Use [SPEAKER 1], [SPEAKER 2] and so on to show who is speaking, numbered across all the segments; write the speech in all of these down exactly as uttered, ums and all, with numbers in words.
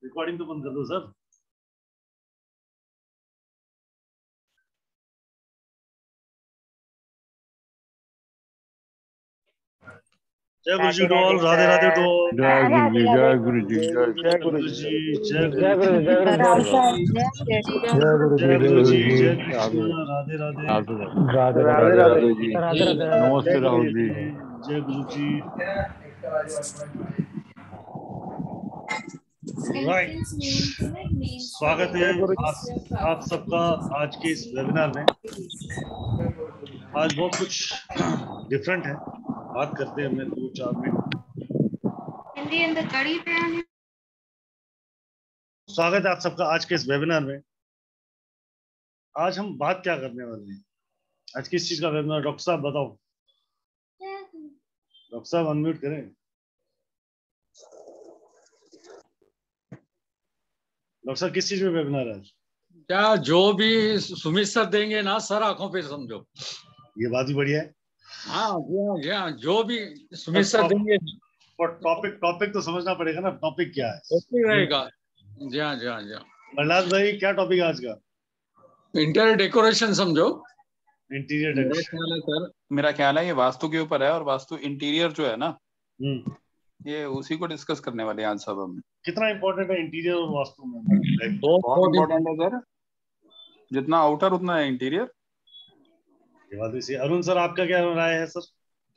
[SPEAKER 1] Recording तो बंद कर दो सर। जय गुरु जी डोल, राधे राधे डोल।
[SPEAKER 2] जय गुरु जी, जय गुरु जी,
[SPEAKER 1] जय गुरु जी, जय
[SPEAKER 2] जय गुरु जी, जय गुरु
[SPEAKER 1] गुरु जी,
[SPEAKER 2] जी,
[SPEAKER 1] जय कृष्ण, राधे राधे।
[SPEAKER 2] राधे राधे राधे जी,
[SPEAKER 3] राधे राधे।
[SPEAKER 2] नमस्ते राहुल जी।
[SPEAKER 1] जय गुरु जी। राइट, स्वागत है आप, आप सबका आज के इस वेबिनार में। आज बहुत कुछ डिफरेंट है, बात करते हैं हमें दो चार मिनट। स्वागत है आप सबका आज के इस वेबिनार में। आज हम बात क्या करने वाले हैं? आज किस चीज का वेबिनार? डॉक्टर साहब बताओ। डॉक्टर साहब अनम्यूट करें। डॉक्टर साहब किस चीज में वेबिनार है आज?
[SPEAKER 3] क्या जो भी सुमित सर देंगे ना सर, आंखों पे समझो।
[SPEAKER 1] ये बात भी बढ़िया है।
[SPEAKER 3] हाँ जी, हाँ जी, हाँ, जो भी सुमित सर देंगे।
[SPEAKER 1] और टॉपिक टॉपिक तो समझना पड़ेगा ना, टॉपिक क्या है?
[SPEAKER 3] ओके रहेगा। जी हाँ, जी हाँ, जी हाँ।
[SPEAKER 1] प्रहलाद भाई क्या टॉपिक है आज का?
[SPEAKER 3] इंटीरियर डेकोरेशन समझो।
[SPEAKER 1] इंटीरियर
[SPEAKER 4] मेरा
[SPEAKER 1] डेकोरेशन।
[SPEAKER 4] ख्याल है सर, मेरा ख्याल है ये वास्तु के ऊपर है, और वास्तु इंटीरियर जो है ना,
[SPEAKER 1] हम्म
[SPEAKER 4] ये उसी को डिस्कस करने वाले हैं आज सब हम।
[SPEAKER 1] कितना इंपॉर्टेंट है इंटीरियर और वास्तु में?
[SPEAKER 3] बहुत
[SPEAKER 4] बहुत
[SPEAKER 3] बहुत
[SPEAKER 4] इंपॉर्टेंट है सर, जितना आउटर उतना है इंटीरियर।
[SPEAKER 1] ये बात भी सही। अरुण सर आपका क्या राय है सर?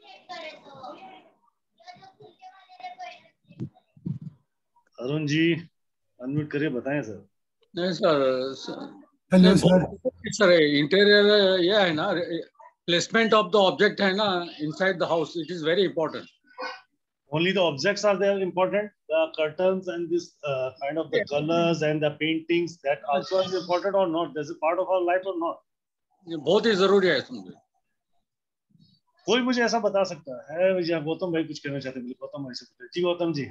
[SPEAKER 1] अरुण जी अनम्यूट करिए, बताएं सर।
[SPEAKER 3] नहीं sir,
[SPEAKER 5] hello sir.
[SPEAKER 3] Sir interior ये है ना, प्लेसमेंट ऑफ द ऑब्जेक्ट है ना inside the house, it is very important.
[SPEAKER 1] Only the objects are there important. The curtains and this uh, kind of the colors and the paintings, that also is important or not? That's a part of our life or not?
[SPEAKER 3] ये बहुत ही जरूरी है समझो।
[SPEAKER 1] कोई मुझे ऐसा बता सकता है? मुझे गौतम भाई कुछ कहना चाहते हैं। गौतम भाई से पूछे। जी गौतम जी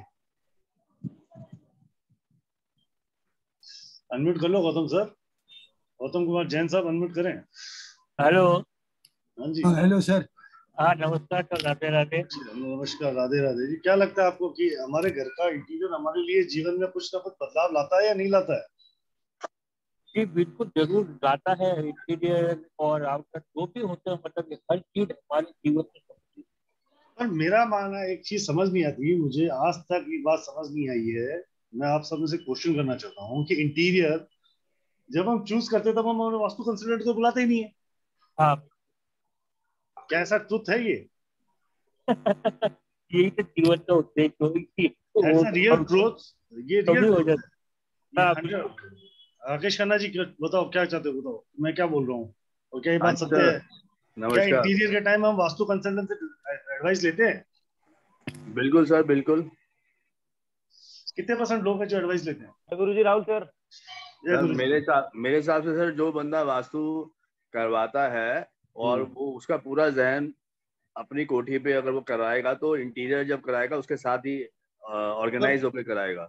[SPEAKER 1] अनम्यूट कर लो गौतम सर। गौतम कुमार जैन साहब अनम्यूट करें।
[SPEAKER 6] हेलो।
[SPEAKER 1] हाँ जी।
[SPEAKER 5] हाँ हेलो सर।
[SPEAKER 6] हाँ नमस्कार सर, राधे राधे।
[SPEAKER 1] नमस्कार, राधे राधे जी। क्या लगता है आपको कि हमारे घर का इंटीरियर हमारे लिए जीवन में कुछ ना कुछ बदलाव लाता है या नहीं लाता है?
[SPEAKER 6] जी बिल्कुल जरूर लाता है। इंटीरियर और आउटर जो भी होते हैं, मतलब ये हर चीज हमारे जीवन में होती है।
[SPEAKER 1] पर मेरा मानना है, एक चीज समझ नहीं आती मुझे, आज तक ये बात समझ नहीं आई है। मैं आप सब से क्वेश्चन करना चाहता हूँ कि इंटीरियर जब हम चूज करते हैं तब हम हमारे वास्तु कंसल्टेंट को बुलाते ही नहीं है।
[SPEAKER 6] हाँ
[SPEAKER 1] क्या ऐसा ट्रुथ है ये?
[SPEAKER 6] यही तो जीवन का उद्देश्य हो, इसी
[SPEAKER 1] ऐसा रियल ट्रुथ? ये रियल
[SPEAKER 6] हो
[SPEAKER 1] ट्रुथ है?
[SPEAKER 6] जाता
[SPEAKER 1] ये
[SPEAKER 6] है।
[SPEAKER 1] हंड्रेड। राकेश खन्ना जी बताओ क्या चाहते हो, बताओ मैं क्या बोल रहा हूँ और क्या ये बात
[SPEAKER 4] अच्छा,
[SPEAKER 1] सत्य है? क्या
[SPEAKER 4] नमस्कार।
[SPEAKER 1] इंटीरियर के टाइम हम वास्तु कंसल्टेंट से एडवाइस लेते हैं?
[SPEAKER 4] बिल्कुल सर, बिल्कुल।
[SPEAKER 1] कितने परसेंट लोग हैं जो एडवाइस लेते हैं?
[SPEAKER 5] गुरु जी राहुल सर।
[SPEAKER 1] जय
[SPEAKER 4] सर
[SPEAKER 1] गुरु जी।
[SPEAKER 4] मेरे हिसाब मेरे हिसाब से सर, जो बंदा वास्तु करवाता है और वो उसका पूरा जहन अपनी कोठी पे अगर वो कराएगा, तो इंटीरियर जब कराएगा उसके साथ ही ऑर्गेनाइज होकर कराएगा।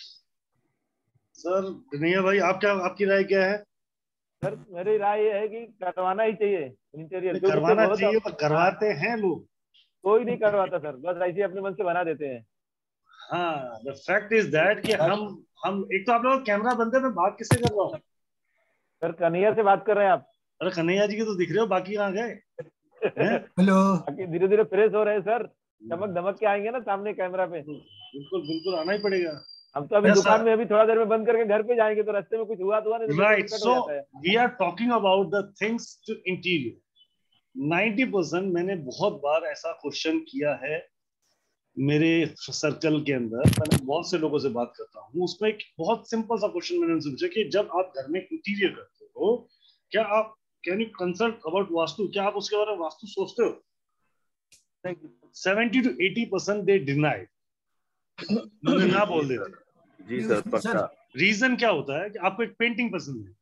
[SPEAKER 1] सर कन्हैया भाई आप क्या, आपकी राय क्या है?
[SPEAKER 5] सर मेरी राय ये है कि करवाना ही चाहिए इंटीरियर, क्योंकि
[SPEAKER 1] करवाना
[SPEAKER 5] बहुत
[SPEAKER 1] चाहिए, पर करवाते हैं लोग।
[SPEAKER 5] कोई नहीं करवाता सर, बस ऐसे अपने मन से बना देते हैं।
[SPEAKER 1] हाँ, द फैक्ट इज दैट कि हम हम एक तो आप लोग कैमरा बंद है, मैं बात किससे कर रहा हूँ?
[SPEAKER 5] सर कन्हैया से बात कर रहे हैं आप।
[SPEAKER 1] अरे कन्हैया जी के तो दिख रहे हो, बाकी कहाँ गए?
[SPEAKER 5] हेलो। बाकी धीरे धीरे फ्रेश हो रहे हैं सर, चमक धमक के आएंगे ना सामने कैमरा पे।
[SPEAKER 1] बिल्कुल बिल्कुल आना ही पड़ेगा।
[SPEAKER 5] हम तो अभी दुकान में अभी थोड़ा देर में बंद करके घर पे जाएंगे, तो रास्ते में कुछ हुआ तो हुआ नहीं,
[SPEAKER 1] right. So we are talking about the things to interior. Ninety percent मैंने बहुत बार ऐसा क्वेश्चन किया है मेरे सर्कल के अंदर। मैं बहुत से लोगों से बात करता हूँ, उसमें एक बहुत सिंपल सा क्वेश्चन मैंने उनसे पूछा कि जब आप घर में इंटीरियर करते हो, क्या आप can you consult about vastu? क्या आप उसके बारे में वास्तु सोचते हो? Seventy to eighty percent they deny, उन्होंने ना बोल देते।
[SPEAKER 4] जी सर, पक्का।
[SPEAKER 1] रीजन क्या होता है कि आपको एक पेंटिंग पसंद है,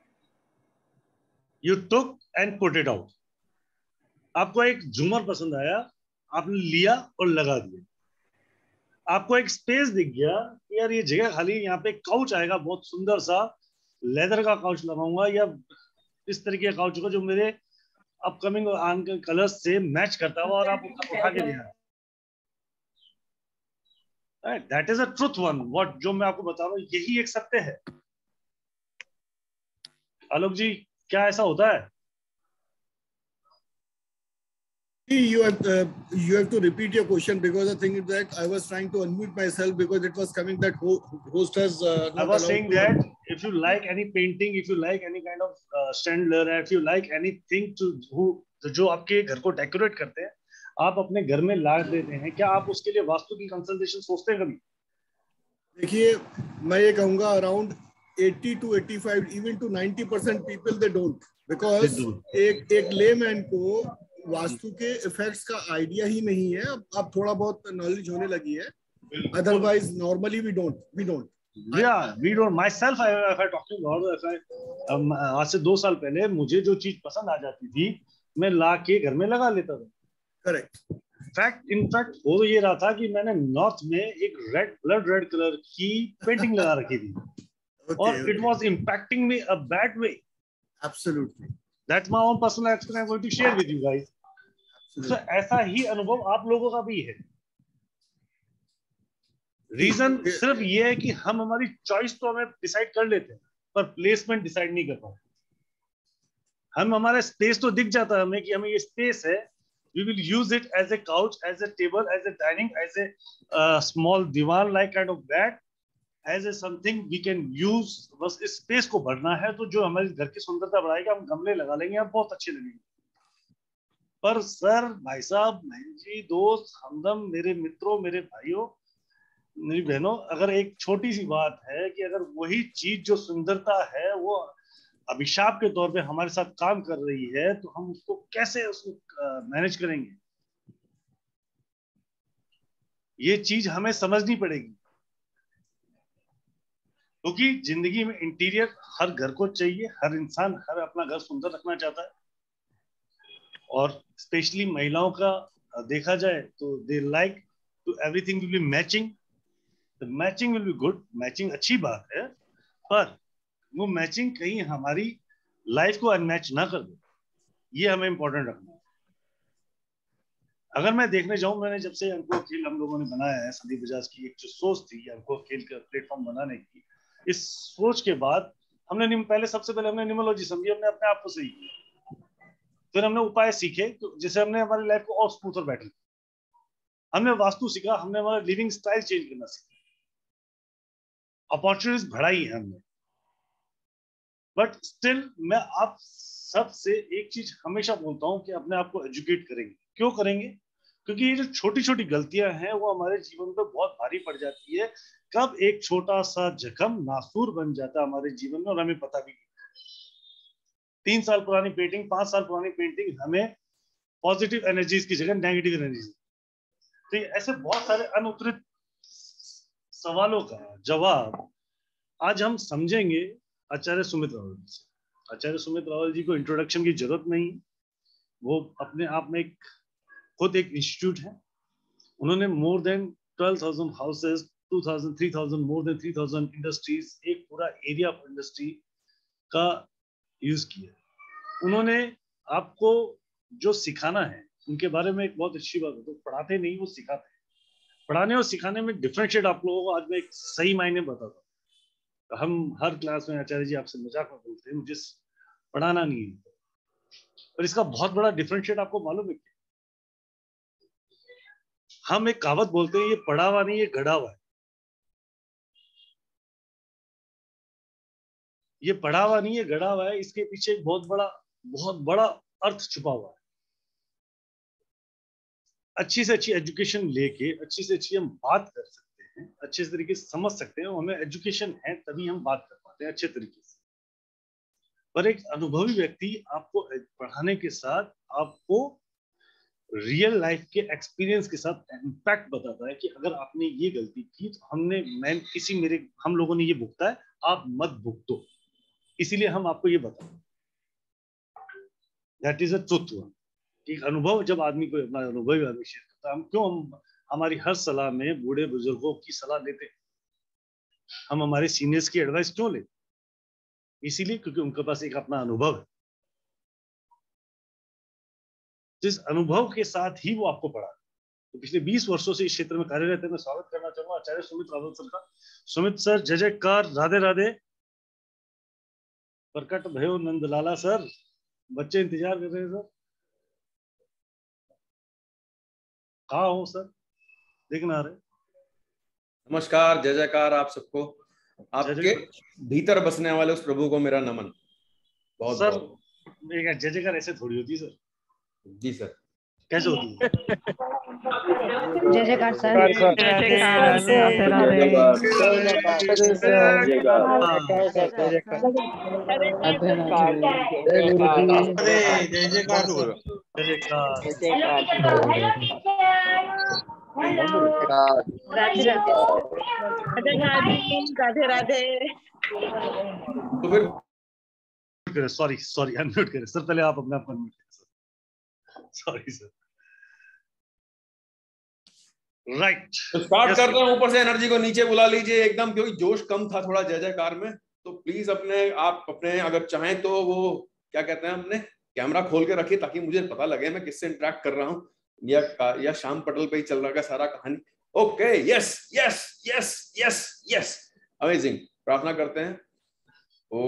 [SPEAKER 1] you took and put it out. आपको एक झूमर पसंद आया, आपने लिया और लगा दिया। आपको एक स्पेस दिख गया कि यार ये जगह खाली, यहाँ पे काउच आएगा बहुत सुंदर सा, लेदर का काउच लगाऊंगा या इस तरीके का काउच होगा जो मेरे अपकमिंग कलर्स से मैच करता हुआ, और आप उठा के दिया। That is a truth one, what जो मैं आपको बता रहा हूँ यही एक सत्य है। आलोक जी, क्या ऐसा होता है?
[SPEAKER 7] You have uh, you have to repeat your question because the thing is that I was trying to unmute myself because it was coming that ho host has uh, not
[SPEAKER 1] I was
[SPEAKER 7] allowed
[SPEAKER 1] saying
[SPEAKER 7] to
[SPEAKER 1] that if you like any painting, if you like any kind of uh, Chandler, if you like anything to who जो आपके घर को decorate करते हैं, आप अपने घर में ला देते हैं, क्या आप उसके लिए वास्तु की कंसल्टेशन सोचते हैं कभी?
[SPEAKER 7] देखिए, मैं ये कहूँगा around eighty to eighty-five even to ninety percent people they don't because एक एक लेमैन को वास्तु के इफेक्ट्स का आइडिया ही नहीं है। अब अब थोड़ा बहुत नॉलेज होने लगी है, otherwise normally we don't we don't
[SPEAKER 1] Yeah, we don't. Myself, I, if I talking about, if I, um, आज से दो साल पहले मुझे जो चीज पसंद आ जाती थी, मैं ला के घर में लगा लेता था।
[SPEAKER 7] करेक्ट।
[SPEAKER 1] फैक्ट इनफैक्ट हो तो ये रहा था कि मैंने नॉर्थ में एक रेड ब्लड रेड कलर की पेंटिंग लगा रखी थी, okay, और it was impacting me a bad way.
[SPEAKER 7] Absolutely,
[SPEAKER 1] that's my own personal experience, I am going to share with you guys. तो ऐसा ही अनुभव आप लोगों का भी है। रीजन सिर्फ ये है कि हम हमारी चॉइस तो हमें डिसाइड कर लेते हैं, पर प्लेसमेंट डिसाइड नहीं कर पाते। हम हमारा स्पेस तो दिख जाता है हमें कि हमें ये स्पेस है, we will use it as a couch, as a table, as a dining, as a uh, small divan like kind of bed, as a something we can use। बस इस स्पेस को भरना है, तो जो हमारे घर की सुंदरता बढ़ाएगा, हम गमले लगा लेंगे, हम बहुत अच्छे लगेंगे। पर सर, भाई साहब, बहन जी, दोस्त, हमदम, मेरे मित्रों, मेरे भाइयों, मेरी बहनों, अगर एक छोटी सी बात है कि अगर वही चीज जो सुंदरता है वो अभिशाप के तौर पे हमारे साथ काम कर रही है, तो हम उसको कैसे उसको मैनेज करेंगे? ये चीज हमें समझनी पड़ेगी, क्योंकि जिंदगी में इंटीरियर हर घर को चाहिए। हर इंसान हर अपना घर सुंदर रखना चाहता है, और स्पेशली महिलाओं का देखा जाए तो they like to everything will be matching. Matching will be good, matching अच्छी बात है, पर वो मैचिंग कहीं हमारी लाइफ को अनमैच ना कर दे, ये हमें इंपॉर्टेंट रखना है। अगर मैं देखने जाऊं, मैंने जब से अंको खेल हम लोगों ने बनाया है, संदीप बजाज की एक जो सोच थी अंको खेल का प्लेटफॉर्म बनाने की, इस सोच के बाद हमने पहले सबसे पहले हमने न्यूमरोलॉजी समझी, हमने अपने आप को सही किया, फिर हमने उपाय सीखे तो जिससे हमने हमारी लाइफ को और स्मूथ और बेटर, हमने वास्तु सीखा, हमने हमारा लिविंग स्टाइल चेंज करना सीखा, अपॉर्चुनिटीज बढ़ाई है हमने। बट स्टिल मैं आप सबसे एक चीज हमेशा बोलता हूं कि अपने आप को एजुकेट करेंगे। क्यों करेंगे? क्योंकि ये जो छोटी छोटी गलतियां हैं वो हमारे जीवन पे बहुत भारी पड़ जाती है। कब एक छोटा सा जख्म नासूर बन जाता है हमारे जीवन में और हमें पता भी नहीं। तीन साल पुरानी पेंटिंग, पांच साल पुरानी पेंटिंग हमें पॉजिटिव एनर्जीज की जगह नेगेटिव एनर्जीज। तो ऐसे बहुत सारे अनुत्तरित सवालों का जवाब आज हम समझेंगे आचार्य सुमित रावल जी से। आचार्य सुमित रावल जी को इंट्रोडक्शन की जरूरत नहीं, वो अपने आप में एक खुद एक इंस्टीट्यूट है। उन्होंने more than twelve thousand houses, two thousand, three thousand, more than three thousand industries, एक पूरा एरिया ऑफ इंडस्ट्री का यूज किया। उन्होंने आपको जो सिखाना है उनके बारे में एक बहुत अच्छी बात है, तो पढ़ाते नहीं, वो सिखाते हैं। पढ़ाने और सिखाने में डिफरेंशिएट आप लोगों को आज मैं एक सही मायने बताता हूँ। हम हर क्लास में आचार्य जी आपसे मजाक में बोलते हैं मुझे पढ़ाना नहीं है, पर इसका बहुत बड़ा डिफरेंशिएट आपको मालूम है क्या? हम एक कहावत बोलते हैं, ये पढ़ा हुआ नहीं, ये गढ़ा हुआ है। ये पढ़ा हुआ नहीं, ये गढ़ा हुआ है। इसके पीछे एक बहुत बड़ा बहुत बड़ा अर्थ छुपा हुआ है। अच्छी से अच्छी एजुकेशन लेके अच्छी से अच्छी हम बात कर सकते हैं, अच्छे तरीके से समझ सकते हैं। हमें एजुकेशन है तभी हम बात कर पाते हैं अच्छे तरीके से। पर एक अनुभवी व्यक्ति आपको पढ़ाने के साथ आपको रियल लाइफ के एक्सपीरियंस के साथ इम्पैक्ट बताता है कि अगर आपने ये गलती की तो हमने मैं किसी मेरे हम लोगों ने ये भुगता है, आप मत भुगतो। इसीलिए हम आपको ये बताएं। That is a truth one. एक अनुभव जब आदमी को अपना अनुभव आदमी शेयर करता है, हम क्यों हम हमारी हर सलाह में बूढ़े बुजुर्गों की सलाह लेते हैं, हम हमारे सीनियर्स की एडवाइस क्यों लेते? इसीलिए क्योंकि उनके पास एक अपना अनुभव है। जिस अनुभव के साथ ही वो आपको पढ़ा। तो पिछले बीस वर्षों से इस क्षेत्र में कार्यरत है। मैं स्वागत करना चाहूंगा आचार्य सुमित रावत सर का। सुमित सर, जय जयकार, राधे राधे। प्रकट भयो नंदलाला सर, बच्चे इंतजार कर रहे हैं सर। कहाँ हो सर, देखना आ रहे।
[SPEAKER 8] नमस्कार, जय जयकार आप सबको। आपके भीतर बसने वाले उस प्रभु को मेरा नमन। बहुत
[SPEAKER 1] सर
[SPEAKER 8] बहुत
[SPEAKER 1] एक जय जयकार ऐसे थोड़ी होती है सर।
[SPEAKER 8] जी सर,
[SPEAKER 1] कैसे होती है?
[SPEAKER 9] जय जयकार सर।
[SPEAKER 10] राधे राधे।
[SPEAKER 8] तो फिर
[SPEAKER 1] सॉरी सॉरी अनम्यूट करें सर, पहले आप अपने आप अनम्यूट करें सर। Sorry sir. राइट,
[SPEAKER 8] तो स्टार्ट कर रहे हैं। ऊपर से एनर्जी को नीचे बुला लीजिए एकदम, क्योंकि जोश कम था थोड़ा जय जयकार में। तो प्लीज अपने आप अपने अगर चाहें तो वो क्या कहते हैं, अपने कैमरा खोल के रखिए ताकि मुझे पता लगे मैं किससे इंटरेक्ट कर रहा हूँ, या या शाम पटल पे ही चल रहा है सारा कहानी। Okay, yes yes yes yes yes, amazing. प्रार्थना करते हैं। ओम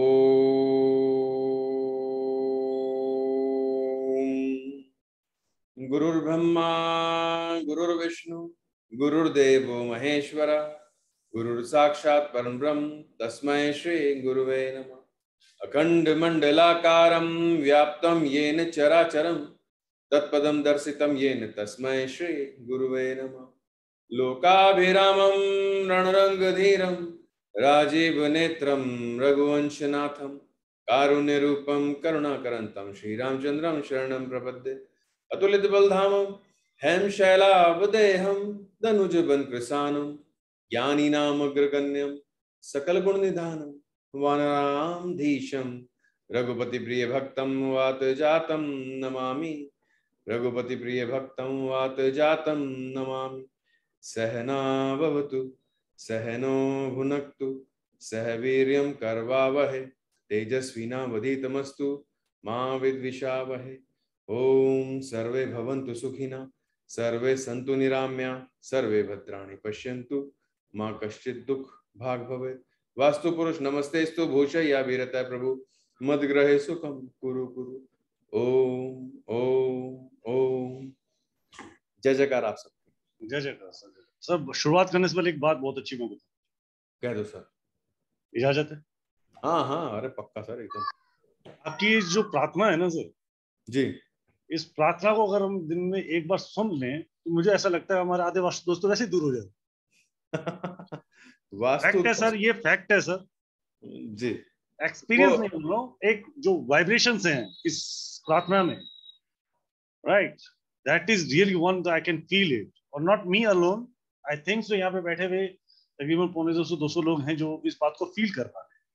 [SPEAKER 8] गुरुर्ब्रह्मा गुरुर्विष्णु गुरुर्देवो महेश्वर, गुरुर् साक्षात् परं ब्रह्म, तस्मै श्री गुरुवे नमः। अखंड मंडलाकारं व्याप्तं येन चराचरं, तत्पदं दर्शितं येन तस्मै श्री गुरुवे नमः। लोकाभिरामं रणरंगधीरं, राजीव नेत्रं रघुवंशनाथं, कारुण्यरूपं करुणाकरन्तं श्रीरामचन्द्रं शरणं प्रपद्ये। अतुलित बलधामं हेम शैलावदेहं, धनुज बंकृसानं, ज्ञानीनाम अग्रगण्यं, सकल गुण निधानं, वानरामधीशं, रघुपति प्रिय भक्तं वात जातं नमामि, रघुपति प्रिय भक्तं वात जातं नमामि। सहना भवतु सहनो भुनक्तु, सह वीर्यं करवावहै, तेजस्विनावधीतमस्तु मा विद्विषावहै। ओम सर्वे भवन्तु सुखिनः, सर्वे सन्तु निराम्या, सर्वे भद्राणि पश्यन्तु, मां कश्चित् दुःख भाग भवेत्। वास्तु पुरुष नमस्तेस्तु भूषय वीरता प्रभु, मद्ग्रहे सुखम कुरु कुरु। ओम ओम ओम। जय जयकार आप सब।
[SPEAKER 1] जय जयकार सर। सर शुरुआत करने से पहले एक बात बहुत अच्छी मैं बताऊं।
[SPEAKER 8] कह दो सर।
[SPEAKER 1] इजाजत है?
[SPEAKER 8] हाँ हाँ, अरे पक्का सर एकदम।
[SPEAKER 1] आपकी जो प्रार्थना है ना सर
[SPEAKER 8] जी, इस
[SPEAKER 1] प्रार्थना को अगर हम दिन में एक बार सुन लें तो मुझे ऐसा लगता है हमारे आधे वास्तु दोस्तों वैसे ही दूर हो जाए। फैक्ट है सर, ये फैक्ट है सर
[SPEAKER 8] जी,
[SPEAKER 1] एक्सपीरियंस नहीं बोल रहा हूँ, एक जो वाइब्रेशंस हैं इस प्रार्थना में, right, that is really one I can feel it, और not me alone. I think so यहाँ पे बैठे हुए तकरीबन पौने दो सौ दो सौ लोग हैं जो इस बात को फील कर पा रहे हैं।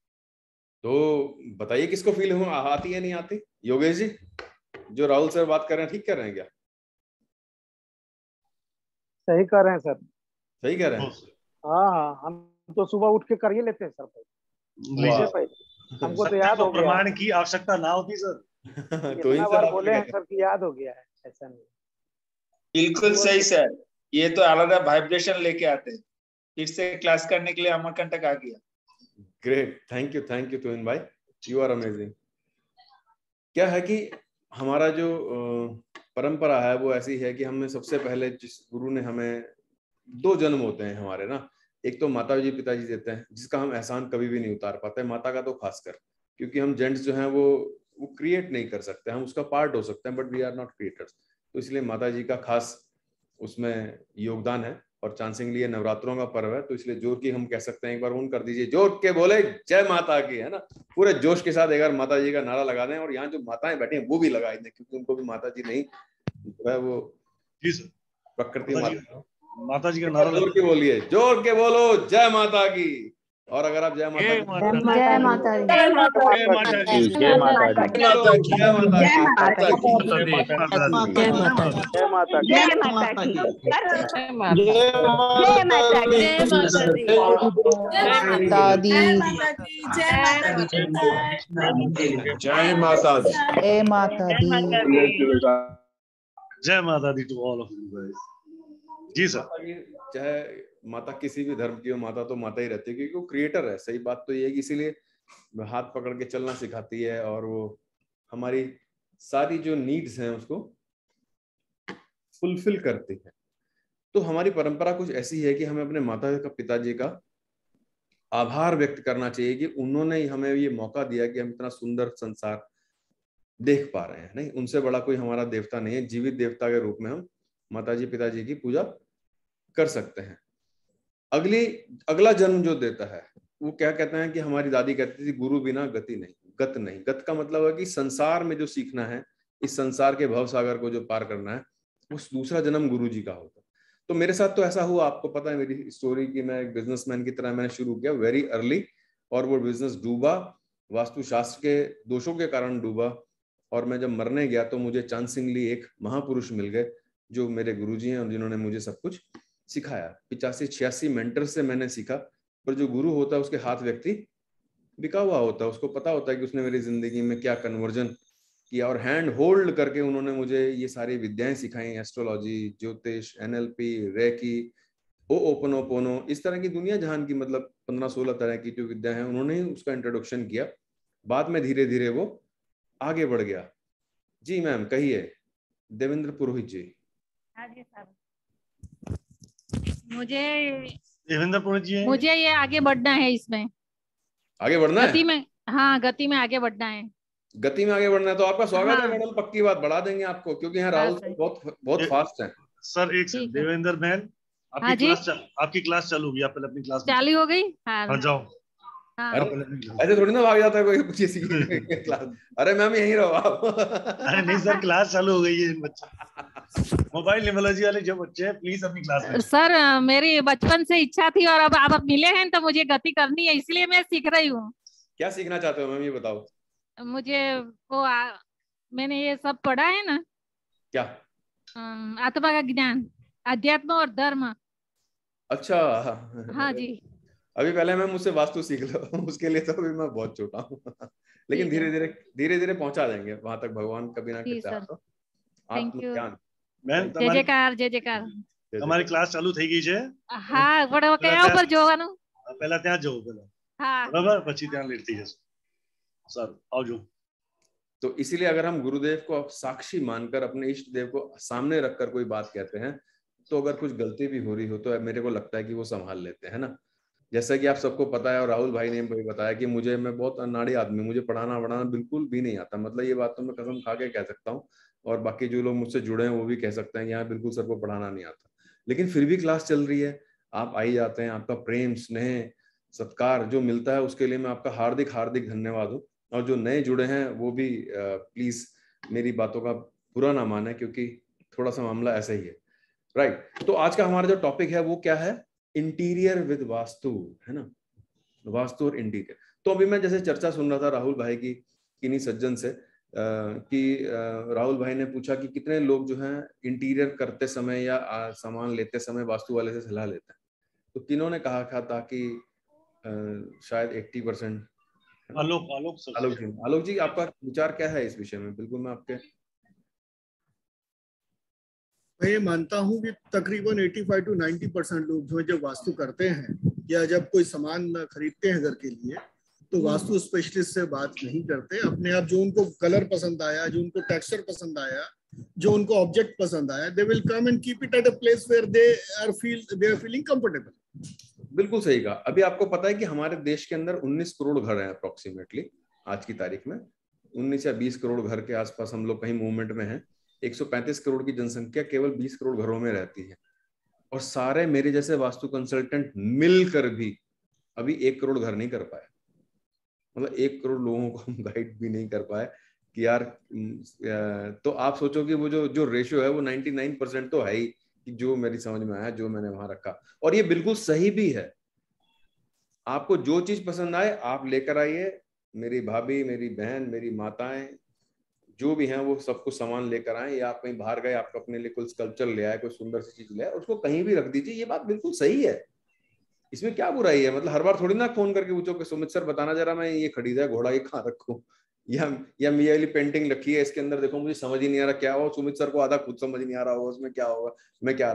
[SPEAKER 8] तो बताइए किसको फील हो आती है नहीं आती? योगेश जी, जो राहुल सर बात कर रहे हैं ठीक कर रहे हैं क्या?
[SPEAKER 5] सही कर रहे हैं सर।
[SPEAKER 8] सही कर रहे हैं?
[SPEAKER 5] हाँ हाँ, हम तो सुबह उठ के कर ही लेते हैं सर भाई। हमको तो याद हो गया।
[SPEAKER 1] प्रमाण की आवश्यकता ना होती सर।
[SPEAKER 8] तो इन
[SPEAKER 5] बार बोले हैं सर कि याद हो गया है, ऐसा नहीं।
[SPEAKER 11] बिल्कुल सही सर, ये तो अलग वाइब्रेशन लेके आते हैं। फिर से क्लास करने के लिए अमरकंटक आ गया।
[SPEAKER 8] Great, thank you thank you Tuhin भाई, यू आर अमेजिंग। क्या है कि हमारा जो परंपरा है वो ऐसी है कि हमें सबसे पहले जिस गुरु ने हमें दो जन्म होते हैं हमारे ना, एक तो माता जी पिताजी देते हैं जिसका हम एहसान कभी भी नहीं उतार पाते, माता का तो खासकर, क्योंकि हम जेंट्स जो हैं वो वो क्रिएट नहीं कर सकते, हम उसका पार्ट हो सकते हैं but we are not creators. तो इसलिए माता जी का खास उसमें योगदान है। और चांसिंग लिए नवरात्रों का पर्व है तो इसलिए जोर की हम कह सकते हैं, एक बार उन कर दीजिए, जोर के बोले जय माता की, है ना, पूरे जोश के साथ एक बार माता जी का नारा लगा दें। और यहाँ जो माताएं बैठी हैं वो भी लगा दें, क्योंकि उनको भी माता जी नहीं जो है वो प्रकृति माता,
[SPEAKER 1] माता जी का नारा
[SPEAKER 8] जोर के बोलिए, जोर के बोलो जय माता की। और अगर आप जय माता की,
[SPEAKER 9] जय माता दी,
[SPEAKER 2] जय माता दी, जय माता दी,
[SPEAKER 8] जय माता
[SPEAKER 9] जय माता दी,
[SPEAKER 5] जय माता दी, जय माता दी,
[SPEAKER 9] जय माता दी,
[SPEAKER 5] जय
[SPEAKER 9] माता दी,
[SPEAKER 2] जय माता दी,
[SPEAKER 9] जय माता दी,
[SPEAKER 1] जय माता दी to all of you guys. जी सर।
[SPEAKER 8] माता की, चाहे माता किसी भी धर्म की हो, माता तो माता ही रहती है, क्योंकि वो क्रिएटर है। सही बात तो ये है कि इसीलिए हाथ पकड़ के चलना सिखाती है और वो हमारी सारी जो नीड्स हैं उसको फुलफिल करती है। तो हमारी परंपरा कुछ ऐसी है कि हमें अपने माता का, पिताजी का आभार व्यक्त करना चाहिए कि उन्होंने हमें ये मौका दिया कि हम इतना सुंदर संसार देख पा रहे हैं। नहीं, उनसे बड़ा कोई हमारा देवता नहीं है। जीवित देवता के रूप में हम माताजी पिताजी की पूजा कर सकते हैं। अगली अगला जन्म जो देता है वो क्या कहते हैं कि हमारी दादी कहती थी, गुरु बिना गति नहीं, गत नहीं। गत का मतलब है कि संसार में जो सीखना है, इस संसार के भव सागर को जो पार करना है, उस दूसरा जन्म गुरु जी का होता है। तो मेरे साथ तो ऐसा हुआ, आपको पता है मेरी स्टोरी की, मैं एक बिजनेसमैन की तरह मैंने शुरू किया वेरी अर्ली, और वो बिजनेस डूबा, वास्तुशास्त्र के दोषों के कारण डूबा। और मैं जब मरने गया तो मुझे चांसिंगली एक महापुरुष मिल गए जो मेरे गुरुजी हैं और जिन्होंने मुझे सब कुछ सिखाया। पिचासी छियासी मेंटर से मैंने सीखा। पर जो गुरु होता है उसके हाथ व्यक्ति बिका हुआ होता है, उसको पता होता है कि उसने मेरी जिंदगी में क्या कन्वर्जन किया, और हैंड होल्ड करके उन्होंने मुझे ये सारी विद्याएं सिखाई, एस्ट्रोलॉजी, ज्योतिष, एनएलपी, रेकी, ओ ओपनोपोनो, इस तरह की दुनिया जहान की मतलब पंद्रह सोलह तरह की जो विद्या है, उन्होंने ही उसका इंट्रोडक्शन किया। बाद में धीरे धीरे वो आगे बढ़ गया। जी मैम कहिए। देवेंद्र पुरोहित जी।
[SPEAKER 10] हाँ जी सर, मुझे
[SPEAKER 1] देवेंद्र पुरोहित जी हैं?
[SPEAKER 10] मुझे ये आगे बढ़ना है, इसमें
[SPEAKER 8] आगे बढ़ना
[SPEAKER 10] गति
[SPEAKER 8] है
[SPEAKER 10] में, हाँ गति में आगे बढ़ना है।
[SPEAKER 8] गति में आगे बढ़ना है तो आपका स्वागत
[SPEAKER 10] हाँ।
[SPEAKER 8] है मैडम, पक्की बात, बढ़ा देंगे आपको, क्योंकि यहाँ राहुल सर बहुत बहुत फास्ट हैं।
[SPEAKER 1] सर एक सेकंड, देवेंद्र बहन आपकी
[SPEAKER 10] हाँ जी?
[SPEAKER 1] क्लास चल, आपकी क्लास चालू होगी, आप पहले अपनी क्लास में
[SPEAKER 10] चालू हो गई। हाँ
[SPEAKER 1] हाँ जाओ।
[SPEAKER 10] हाँ।
[SPEAKER 8] अरे ऐसे थोड़ी ना भाग जाता है कोई कुछ ऐसी क्लास। अरे मैम यहीं रहो आप।
[SPEAKER 1] अरे नहीं सर, क्लास चालू हो गई है। बच्चे मोबाइल न्यूमरोलॉजी वाले जो बच्चे हैं प्लीज अपनी क्लास में।
[SPEAKER 10] सर मेरी बचपन से इच्छा थी और अब आप मिले हैं तो मुझे गति करनी है, इसलिए मैं सीख रही हूँ।
[SPEAKER 8] क्या सीखना चाहते हो मैम ये बताओ।
[SPEAKER 10] मुझे वो आ, मैंने ये सब पढ़ा है ना,
[SPEAKER 8] क्या?
[SPEAKER 10] अम, आत्मा का ज्ञान, अध्यात्म और धर्म।
[SPEAKER 8] अच्छा
[SPEAKER 10] हाँ जी।
[SPEAKER 8] अभी पहले मैं मुझसे वास्तु सीख लो, उसके लिए तो अभी मैं बहुत छोटा हूँ। लेकिन धीरे धीरे धीरे धीरे पहुंचा देंगे वहां तक, भगवान कभी ना कभी तो आत्मज्ञान।
[SPEAKER 1] मैम
[SPEAKER 10] जय जयकार जय जयकार।
[SPEAKER 1] તમારી ક્લાસ ચાલુ થઈ ગઈ છે?
[SPEAKER 10] હા પણ કયા ઉપર જોવાનું?
[SPEAKER 1] પહેલા ત્યાં જવું પેલા,
[SPEAKER 10] હા
[SPEAKER 1] બરાબર, પછી ત્યાં લેટ થઈ જશે। સર આવજો।
[SPEAKER 8] तो इसीलिए अगर हम गुरुदेव को साक्षी मानकर अपने इष्ट देव को सामने रखकर कोई बात कहते हैं, तो अगर कुछ गलती भी हो रही हो तो मेरे को लगता है कि वो संभाल लेते हैं ना। जैसा कि आप सबको पता है और राहुल भाई ने भी बताया कि मुझे, मैं बहुत अनाड़ी आदमी, मुझे पढ़ाना वढ़ाना बिल्कुल भी नहीं आता। मतलब ये बात तो मैं कसम खा के कह सकता हूँ, और बाकी जो लोग मुझसे जुड़े हैं वो भी कह सकते हैं कि यहाँ बिल्कुल सर को पढ़ाना नहीं आता। लेकिन फिर भी क्लास चल रही है, आप आई जाते हैं, आपका प्रेम स्नेह सत्कार जो मिलता है उसके लिए मैं आपका हार्दिक हार्दिक धन्यवाद हूँ। और जो नए जुड़े हैं वो भी प्लीज मेरी बातों का बुरा ना माने, क्योंकि थोड़ा सा मामला ऐसा ही है। राइट, तो आज का हमारा जो टॉपिक है वो क्या है? इंटीरियर विद वास्तु, है ना, वास्तु और इंटीरियर। तो अभी मैं जैसे चर्चा सुन रहा था राहुल भाई की किन्हीं सज्जन से, आ, कि आ, राहुल भाई ने पूछा कि कितने लोग जो हैं इंटीरियर करते समय या आ, सामान लेते समय वास्तु वाले से सलाह लेते हैं। तो किन्होंने कहा था कि आ, शायद अस्सी परसेंट।
[SPEAKER 1] आलोक आलोक सर।
[SPEAKER 8] आलोक जी, आलोक जी आपका विचार क्या है इस विषय में? बिल्कुल मैं आपके
[SPEAKER 7] मैं ये मानता हूँ कि तकरीबन पचासी टू नब्बे परसेंट लोग जो है जब वास्तु करते हैं या जब कोई सामान खरीदते हैं घर के लिए, तो वास्तु स्पेशलिस्ट से बात नहीं करते। अपने आप जो उनको कलर पसंद आया, जो उनको टेक्सचर पसंद आया, जो उनको ऑब्जेक्ट पसंद आया, they will come and keep it at a place where they are feel they are feeling comfortable.
[SPEAKER 8] बिल्कुल सही कहा। अभी आपको पता है कि हमारे देश के अंदर उन्नीस करोड़ घर हैं अप्रोक्सीमेटली आज की तारीख में। उन्नीस या बीस करोड़ घर के आसपास हम लोग कहीं मूवमेंट में हैं। एक सौ पैंतीस करोड़ की जनसंख्या केवल बीस करोड़ घरों में रहती है, और सारे मेरे जैसे वास्तु कंसल्टेंट मिलकर भी अभी एक करोड़ घर नहीं कर पाए। मतलब एक करोड़ लोगों को हम गाइड भी नहीं कर पाए कि यार, तो आप सोचो कि वो जो जो रेशियो है वो निन्यानवे परसेंट तो है ही, कि जो मेरी समझ में आया, जो मैंने वहां रखा। और ये बिल्कुल सही भी है। आपको जो चीज पसंद आए आप लेकर आइए। मेरी भाभी, मेरी बहन, मेरी माताएं जो भी हैं वो सब कुछ सामान लेकर आए, या आप कहीं बाहर गए, आपको अपने लिए कोई स्कल्पचर ले आए, कोई सुंदर सी चीज ले आए, उसको कहीं भी रख दीजिए। ये बात बिल्कुल सही है, इसमें क्या बुराई है? मतलब हर बार थोड़ी ना फोन करके पूछो कि सुमित सर बताना जरा, मैं ये खरीदा है घोड़ा, ये कहाँ रखूं, या या ये वाली पेंटिंग रखी है इसके अंदर, देखो मुझे समझ ही नहीं आ रहा क्या हो। सुमित सर को आधा खुद समझ नहीं आ रहा होगा उसमें क्या होगा, मैं क्या रखूं।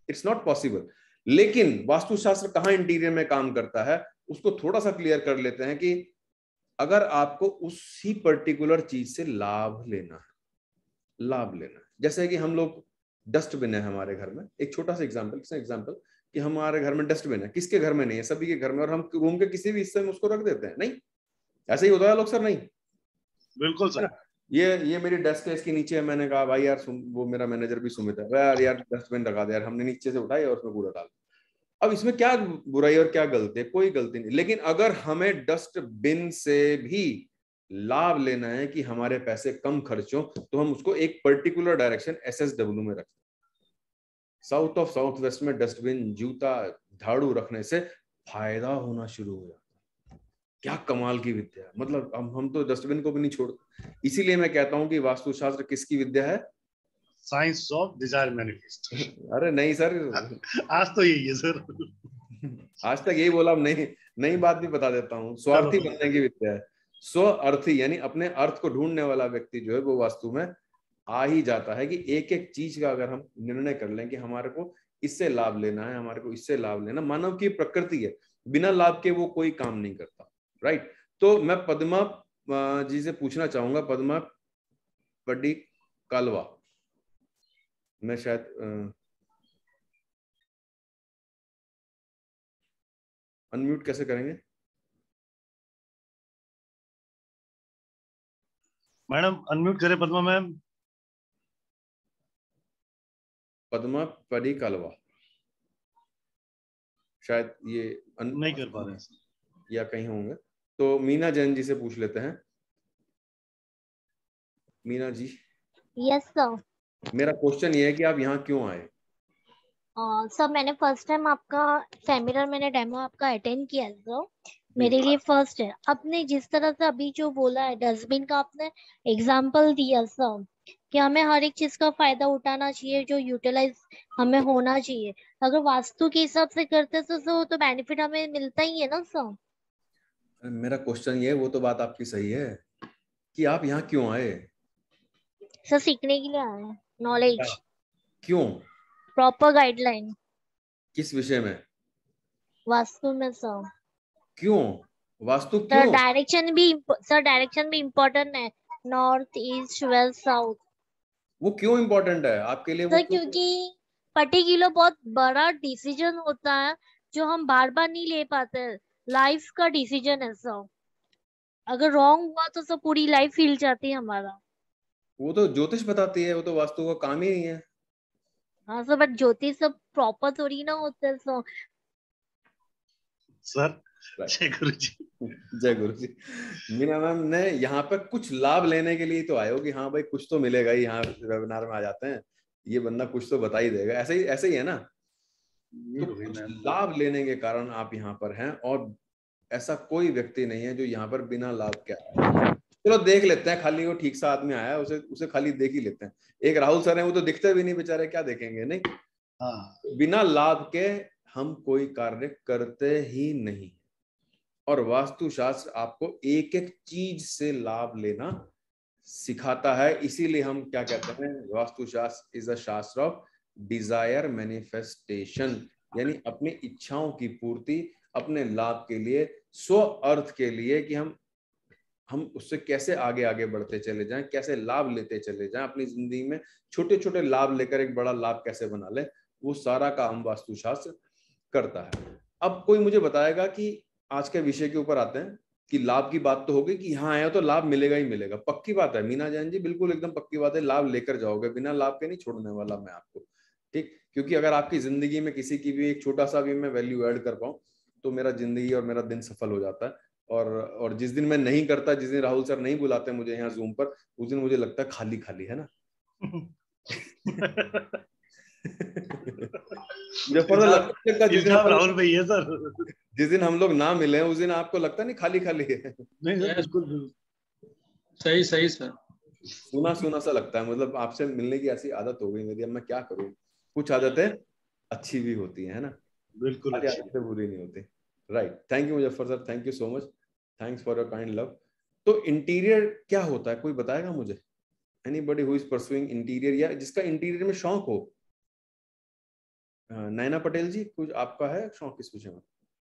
[SPEAKER 8] It's not possible. लेकिन वास्तुशास्त्र कहाँ इंटीरियर में काम करता है उसको थोड़ा सा क्लियर कर लेते हैं कि अगर आपको उसी पर्टिकुलर चीज से लाभ लेना है, लाभ लेना है, जैसे कि हम लोग डस्टबिन है हमारे घर में, एक छोटा सा एग्जांपल एग्जांपल कि हमारे घर में डस्टबिन है, किसके घर में नहीं है, सभी के घर में, और हम रूम के किसी भी हिस्से में उसको रख देते हैं, नहीं ऐसे ही होता है लोग सर? नहीं,
[SPEAKER 1] बिल्कुल सर।
[SPEAKER 8] ये ये मेरी डेस्क है, इसके नीचे है, मैंने कहा भाई यार, वो मेरा मैनेजर भी सुमित है, यार यार डस्टबिन रखा दे यार, हमने नीचे से उठाई और उसमें कूड़ा डाल। अब इसमें क्या बुराई और क्या गलती है? कोई गलती नहीं। लेकिन अगर हमें डस्टबिन से भी लाभ लेना है कि हमारे पैसे कम खर्च हो, तो हम उसको एक particular direction S S W में रखते हैं। साउथ ऑफ साउथ वेस्ट में डस्टबिन, जूता, झाड़ू रखने से फायदा होना शुरू हो जाता है। क्या कमाल की विद्या है, मतलब हम हम तो डस्टबिन को भी नहीं छोड़ते। इसीलिए मैं कहता हूं कि वास्तुशास्त्र किसकी विद्या है?
[SPEAKER 1] Science of desire manifest.
[SPEAKER 8] अरे नहीं सर,
[SPEAKER 1] आज तो यही है सर।
[SPEAKER 8] आज तक यही बोला, नई नई बात भी बता देता हूँ। स्वार्थी बनने की विद्या है। स्व अर्थी यानी अपने अर्थ को ढूंढने वाला व्यक्ति जो है वो वास्तु में आ ही जाता है कि एक एक चीज का अगर हम निर्णय कर लें कि हमारे को इससे लाभ लेना है, हमारे को इससे लाभ लेना, मानव की प्रकृति है, बिना लाभ के वो कोई काम नहीं करता, राइट। तो मैं पद्मा जी से पूछना चाहूंगा, पद्मा पड्डी कालवा, मैं शायद अनम्यूट कैसे करेंगे
[SPEAKER 1] मैडम? अनम्यूट करें पद्मा मैम।
[SPEAKER 8] पद्मा पडी कालवा शायद ये अन...
[SPEAKER 1] नहीं कर पा रहे हैं
[SPEAKER 8] या कहीं होंगे, तो मीना जैन जी से पूछ लेते हैं। मीना जी।
[SPEAKER 12] Yes sir.
[SPEAKER 8] मेरा क्वेश्चन ये है कि आप यहाँ क्यों आए?
[SPEAKER 12] सर मैंने फर्स्ट टाइम आपका सेमिनार, मैंने डेमो आपका अटेंड किया सर, मेरे लिए फर्स्ट है। आपने जिस तरह से अभी जो बोला है डस्टबिन का, आपने एग्जांपल दिया सर कि हमें हर एक चीज का फायदा उठाना चाहिए, जो यूटिलाइज हमें होना चाहिए। अगर वास्तु के हिसाब से करते तो सर तो बेनिफिट हमें मिलता ही है ना सर।
[SPEAKER 8] मेरा क्वेश्चन ये, वो तो बात आपकी सही है कि आप यहाँ क्यों आए?
[SPEAKER 12] सर सीखने के लिए आए हैं, नॉलेज।
[SPEAKER 8] क्यों?
[SPEAKER 12] Proper guideline.
[SPEAKER 8] किस विषय में?
[SPEAKER 12] वास्तु में सर।
[SPEAKER 8] क्यों वास्तु? क्यों?
[SPEAKER 12] डायरेक्शन भी सर, डायरेक्शन भी इम्पोर्टेंट है, नॉर्थ ईस्ट वेस्ट साउथ।
[SPEAKER 8] वो क्यों इम्पोर्टेंट है आपके लिए?
[SPEAKER 12] सर क्योंकि पर्टिकुलर बहुत बड़ा डिसीजन होता है जो हम बार बार नहीं ले पाते, लाइफ का डिसीजन है सर। अगर रॉन्ग हुआ तो सब पूरी लाइफ हिल जाती है हमारा।
[SPEAKER 8] वो तो ज्योतिष बताती है, वो तो वास्तु का काम ही नहीं है।
[SPEAKER 12] हाँ सर, बट ज्योतिष सब प्रॉपर थोड़ी ना होते हैं सर।
[SPEAKER 1] सर जय गुरु जी।
[SPEAKER 8] जय गुरु जी। मीना मैम ने यहाँ पे कुछ लाभ लेने के लिए तो आए हो कि हाँ भाई कुछ तो मिलेगा ही, यहाँ वेबिनार में आ जाते हैं, ये बंदा कुछ तो बता ही देगा, ऐसे ही ऐसे ही है ना। तो कुछ लाभ लेने के कारण आप यहाँ पर हैं, और ऐसा कोई व्यक्ति नहीं है जो यहाँ पर बिना लाभ के आया। चलो देख लेते हैं, खाली वो ठीक सा आदमी आया, उसे उसे खाली देख ही लेते हैं। एक राहुल सर है, वो तो दिखते भी नहीं बेचारे, क्या देखेंगे? नहीं, हाँ। बिना लाभ के हम कोई कार्य करते ही नहीं, और वास्तुशास्त्र आपको एक एक चीज से लाभ लेना सिखाता है। इसीलिए हम क्या कहते हैं, वास्तुशास्त्र इज अ शास्त्र ऑफ डिजायर मैनिफेस्टेशन, यानी अपनी इच्छाओं की पूर्ति, अपने लाभ के लिए, स्व अर्थ के लिए, कि हम हम उससे कैसे आगे आगे बढ़ते चले जाएं, कैसे लाभ लेते चले जाएं अपनी जिंदगी में, छोटे छोटे लाभ लेकर एक बड़ा लाभ कैसे बना ले, वो सारा काम वास्तुशास्त्र करता है। अब कोई मुझे बताएगा कि आज के विषय के ऊपर आते हैं कि लाभ की बात तो होगी कि यहाँ आया तो लाभ मिलेगा ही मिलेगा, पक्की बात है मीना जैन जी, बिल्कुल एकदम पक्की बात है, लाभ लेकर जाओगे, बिना लाभ के नहीं छोड़ने वाला मैं आपको, ठीक। क्योंकि अगर आपकी जिंदगी में किसी की भी एक छोटा सा भी मैं वैल्यू ऐड कर पाऊँ तो मेरा जिंदगी और मेरा दिन सफल हो जाता है। और और जिस दिन मैं नहीं करता, जिस दिन राहुल सर नहीं बुलाते मुझे यहाँ जूम पर, उस दिन मुझे लगता है खाली खाली है ना। लगता जिस दिन राहुल भैया सर, जिस दिन हम लोग ना मिले उस दिन आपको लगता नहीं खाली खाली है?
[SPEAKER 3] नहीं बिल्कुल सही सही सर,
[SPEAKER 8] सुना सुना सा लगता है। मतलब आपसे मिलने की ऐसी आदत हो गई मेरी, अब मैं क्या करूँ। कुछ आदतें अच्छी भी होती है ना,
[SPEAKER 1] बिल्कुल
[SPEAKER 8] आदतें बुरी नहीं होती, right. Thank you Muzaffar sir, thank you so much, thanks for your kind love. तो इंटीरियर क्या होता है, कोई बताएगा मुझे? Anybody who is pursuing interior, या जिसका इंटीरियर में शौक हो? नैना पटेल जी, कुछ आपका है शौक इस विषय में?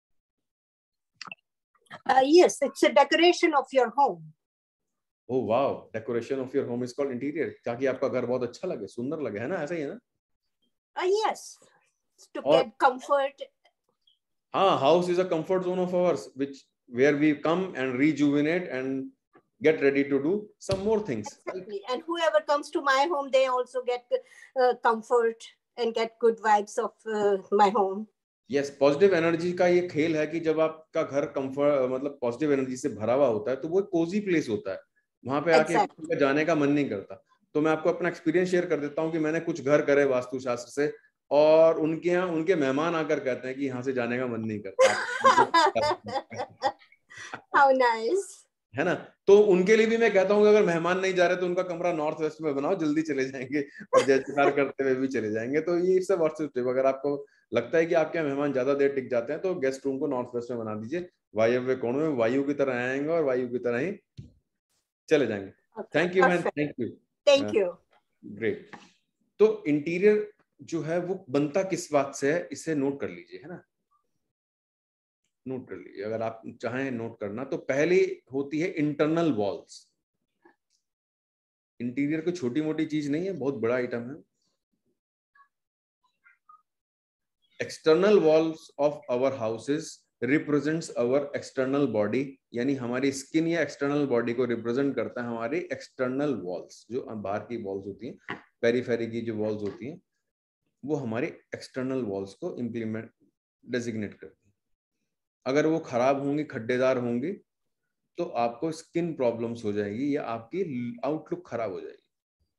[SPEAKER 13] Uh, yes, it's a decoration of your home.
[SPEAKER 8] Oh wow, decoration of your home is called interior. ताकि आपका घर बहुत अच्छा लगे, सुंदर लगे, है ना? ऐसा ही है ना?
[SPEAKER 13] Uh, yes, to
[SPEAKER 8] और
[SPEAKER 13] get comfort.
[SPEAKER 8] हाँ, house is a comfort zone of ours, which where we come and rejuvenate and get ready to do some more things.
[SPEAKER 13] Exactly. And whoever comes to my home, they also get uh, comfort and get good vibes of uh, my home.
[SPEAKER 8] Yes, positive energy का ये खेल है कि जब आपका घर comfort मतलब positive energy से भरा हुआ होता है तो वो एक कोजी प्लेस होता है, वहां पे आके exactly. जाने का मन नहीं करता। तो मैं आपको अपना एक्सपीरियंस शेयर कर देता हूँ कि मैंने कुछ घर करे वास्तुशास्त्र से, और उनके यहाँ उनके मेहमान आकर कहते हैं कि यहाँ से जाने का मन नहीं करता।
[SPEAKER 13] How nice.
[SPEAKER 8] है ना? तो उनके लिए भी मैं कहता हूँ कि अगर मेहमान नहीं जा रहे तो उनका कमरा नॉर्थ वेस्ट में बनाओ, जल्दी चले जाएंगे और जय जयकार करते हुए भी चले जाएंगे। तो ये इट्स अ पॉजिटिव। अगर आपको लगता है कि आपके मेहमान ज्यादा देर टिक जाते हैं तो गेस्ट रूम को नॉर्थ वेस्ट में बना दीजिए, वायव्य कोण में, वायु की तरह आएंगे और वायु की तरह ही चले जाएंगे। Thank you man, thank you
[SPEAKER 13] thank you
[SPEAKER 8] great. तो इंटीरियर जो है वो बनता किस बात से है, इसे नोट कर लीजिए, है ना? नोट कर लीजिए अगर आप चाहें नोट करना। तो पहले होती है इंटरनल वॉल्स। इंटीरियर कोई छोटी मोटी चीज नहीं है, बहुत बड़ा आइटम है। External walls of our houses represents our external body, यानी हमारी स्किन या एक्सटर्नल बॉडी को रिप्रेजेंट करता है हमारी एक्सटर्नल वॉल्स। जो बाहर की वॉल्स होती हैं, पेरीफेरी की जो वॉल्स होती हैं, वो हमारी एक्सटर्नल वॉल्स को इंप्लीमेंट डेजिग्नेट करती हैं। अगर वो खराब होंगी, खड्डेदार होंगी, तो आपको स्किन प्रॉब्लम्स हो जाएगी या आपकी आउटलुक खराब हो जाएगी।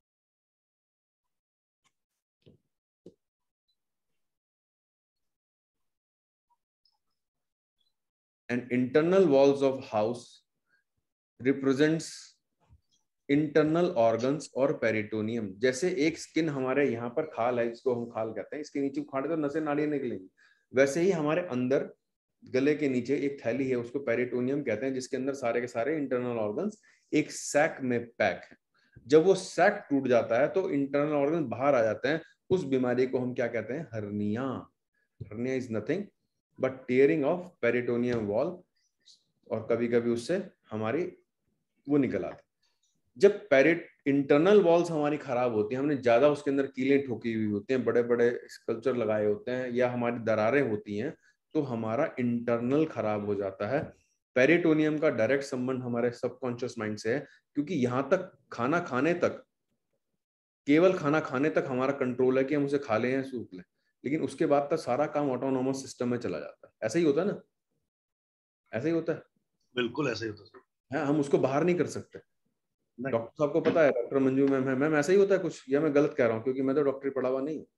[SPEAKER 8] And internal walls of house represents internal organs और पेरिटोनियम। जैसे एक स्किन हमारे यहाँ पर खाल है, जिसको हम खाल कहते हैं, इसके नीचे उखाड़े तो नसें नाड़ियां निकलेंगी, वैसे ही हमारे अंदर गले के नीचे एक थैली है, उसको पेरिटोनियम कहते हैं, जिसके अंदर सारे के सारे इंटरनल ऑर्गन्स एक सैक में पैक है। जब वो सैक टूट जाता है तो इंटरनल ऑर्गन बाहर आ जाते हैं। उस बीमारी को हम क्या कहते हैं? Hernia. Hernia is nothing but tearing of peritoneum wall, और कभी कभी उससे हमारी वो निकल आती। जब पेरिट इंटरनल वॉल्स हमारी खराब होती हैं, हमने ज्यादा उसके अंदर कीलें ठोकी हुई होती हैं, बड़े बड़े स्कल्पचर लगाए होते हैं, या हमारी दरारें होती हैं, तो हमारा इंटरनल खराब हो जाता है। पेरिटोनियम का डायरेक्ट संबंध हमारे सबकॉन्शियस माइंड से है, क्योंकि यहां तक खाना खाने तक, केवल खाना खाने तक हमारा कंट्रोल है कि हम उसे खा लें या सूख लें, लेकिन उसके बाद तक सारा काम ऑटोनोमस सिस्टम में चला जाता है। ऐसा ही होता है ना? ऐसा ही होता है,
[SPEAKER 1] बिल्कुल ऐसा ही होता है।
[SPEAKER 8] हम उसको बाहर नहीं कर सकते। डॉक्टर साहब को पता है, डॉक्टर मंजू मैम है, मैम ऐसा ही होता है कुछ, या मैं गलत कह रहा हूँ? क्योंकि मैं तो डॉक्टरी पढ़ा हुआ नहीं हूँ।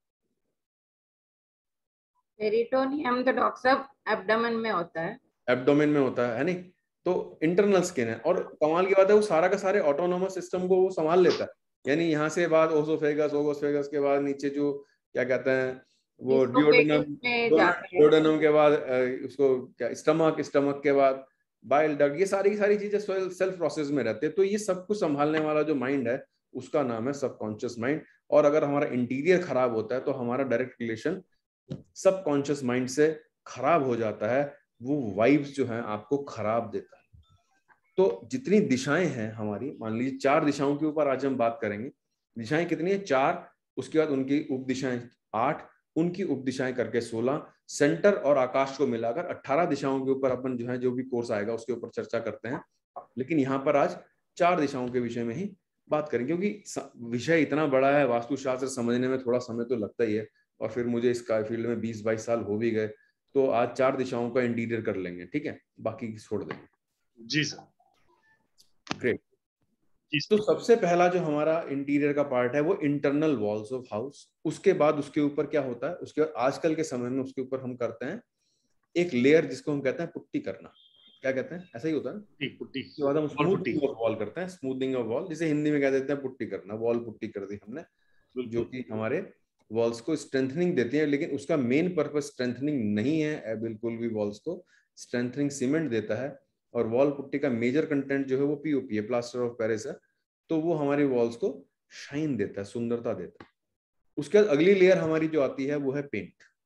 [SPEAKER 14] पेरिटोनियम तो डॉक्टर साहब एब्डोमेन में होता है,
[SPEAKER 8] एब्डोमेन में होता है, है नहीं? तो इंटरनल स्किन है, और कमाल की बात है वो सारा का सारे ऑटोनोमस सिस्टम को वो संभाल लेता है। यानी यहाँ से बाद ओसोफेगस, ओगोसफेगस के बाद नीचे जो क्या कहते हैं वो डिओडेनम, डिओडेनम के बाद उसको क्या स्टमक, स्टमक के बाद बाइल डक्ट, ये सारी की सारी चीजें सेल्फ प्रोसेस में रहते हैं। तो ये सब कुछ संभालने वाला जो माइंड है उसका नाम है सबकॉन्शियस माइंड। और अगर हमारा इंटीरियर खराब होता है तो हमारा डायरेक्ट रिलेशन सबकॉन्शियस माइंड से खराब हो जाता है, वो वाइब्स जो है आपको खराब देता है। तो जितनी दिशाएं हैं हमारी, मान लीजिए चार दिशाओं के ऊपर आज हम बात करेंगे। दिशाएं कितनी है? चार। उसके बाद उनकी उप दिशाएं आठ, उनकी उप दिशाएं करके सोलह, सेंटर और आकाश को मिलाकर अठारह दिशाओं के ऊपर अपन जो है जो भी कोर्स आएगा उसके ऊपर चर्चा करते हैं। लेकिन यहाँ पर आज चार दिशाओं के विषय में ही बात करेंगे, क्योंकि विषय इतना बड़ा है, वास्तुशास्त्र समझने में थोड़ा समय तो लगता ही है, और फिर मुझे इस फील्ड में बीस बाईस साल हो भी गए, तो आज चार दिशाओं का इंटीरियर कर लेंगे, ठीक है? बाकी छोड़ देंगे।
[SPEAKER 1] जी सर,
[SPEAKER 8] ग्रेट। तो सबसे पहला जो हमारा इंटीरियर का पार्ट है वो इंटरनल वॉल्स ऑफ हाउस। उसके बाद उसके ऊपर क्या होता है? उसके बाद आजकल के समय में उसके ऊपर हम करते हैं एक लेयर जिसको हम कहते हैं पुट्टी करना। क्या कहते हैं? ऐसा ही होता है ना,
[SPEAKER 1] पुट्टी।
[SPEAKER 8] उसके बाद हम स्मूथिंग ऑफ वॉल करते हैं, स्मूथिंग ऑफ वॉल, जिसे हिंदी में कह देते हैं पुट्टी करना। वॉल पुट्टी कर दी हमने, जो कि हमारे वॉल्स को स्ट्रेंथनिंग देती है, लेकिन उसका मेन पर्पस स्ट्रेंथनिंग नहीं है बिल्कुल भी। वॉल्स को स्ट्रेंथनिंग सीमेंट देता है, और वॉल पुट्टी का मेजर कंटेंट जो है वो पीओपी है, प्लास्टर ऑफ पेरिस है। तो वो हमारी वॉल्स को शाइन देता है, सुंदरता देता है। उसके बाद अगली लेयर हमारी जो आती है वो है पेंट।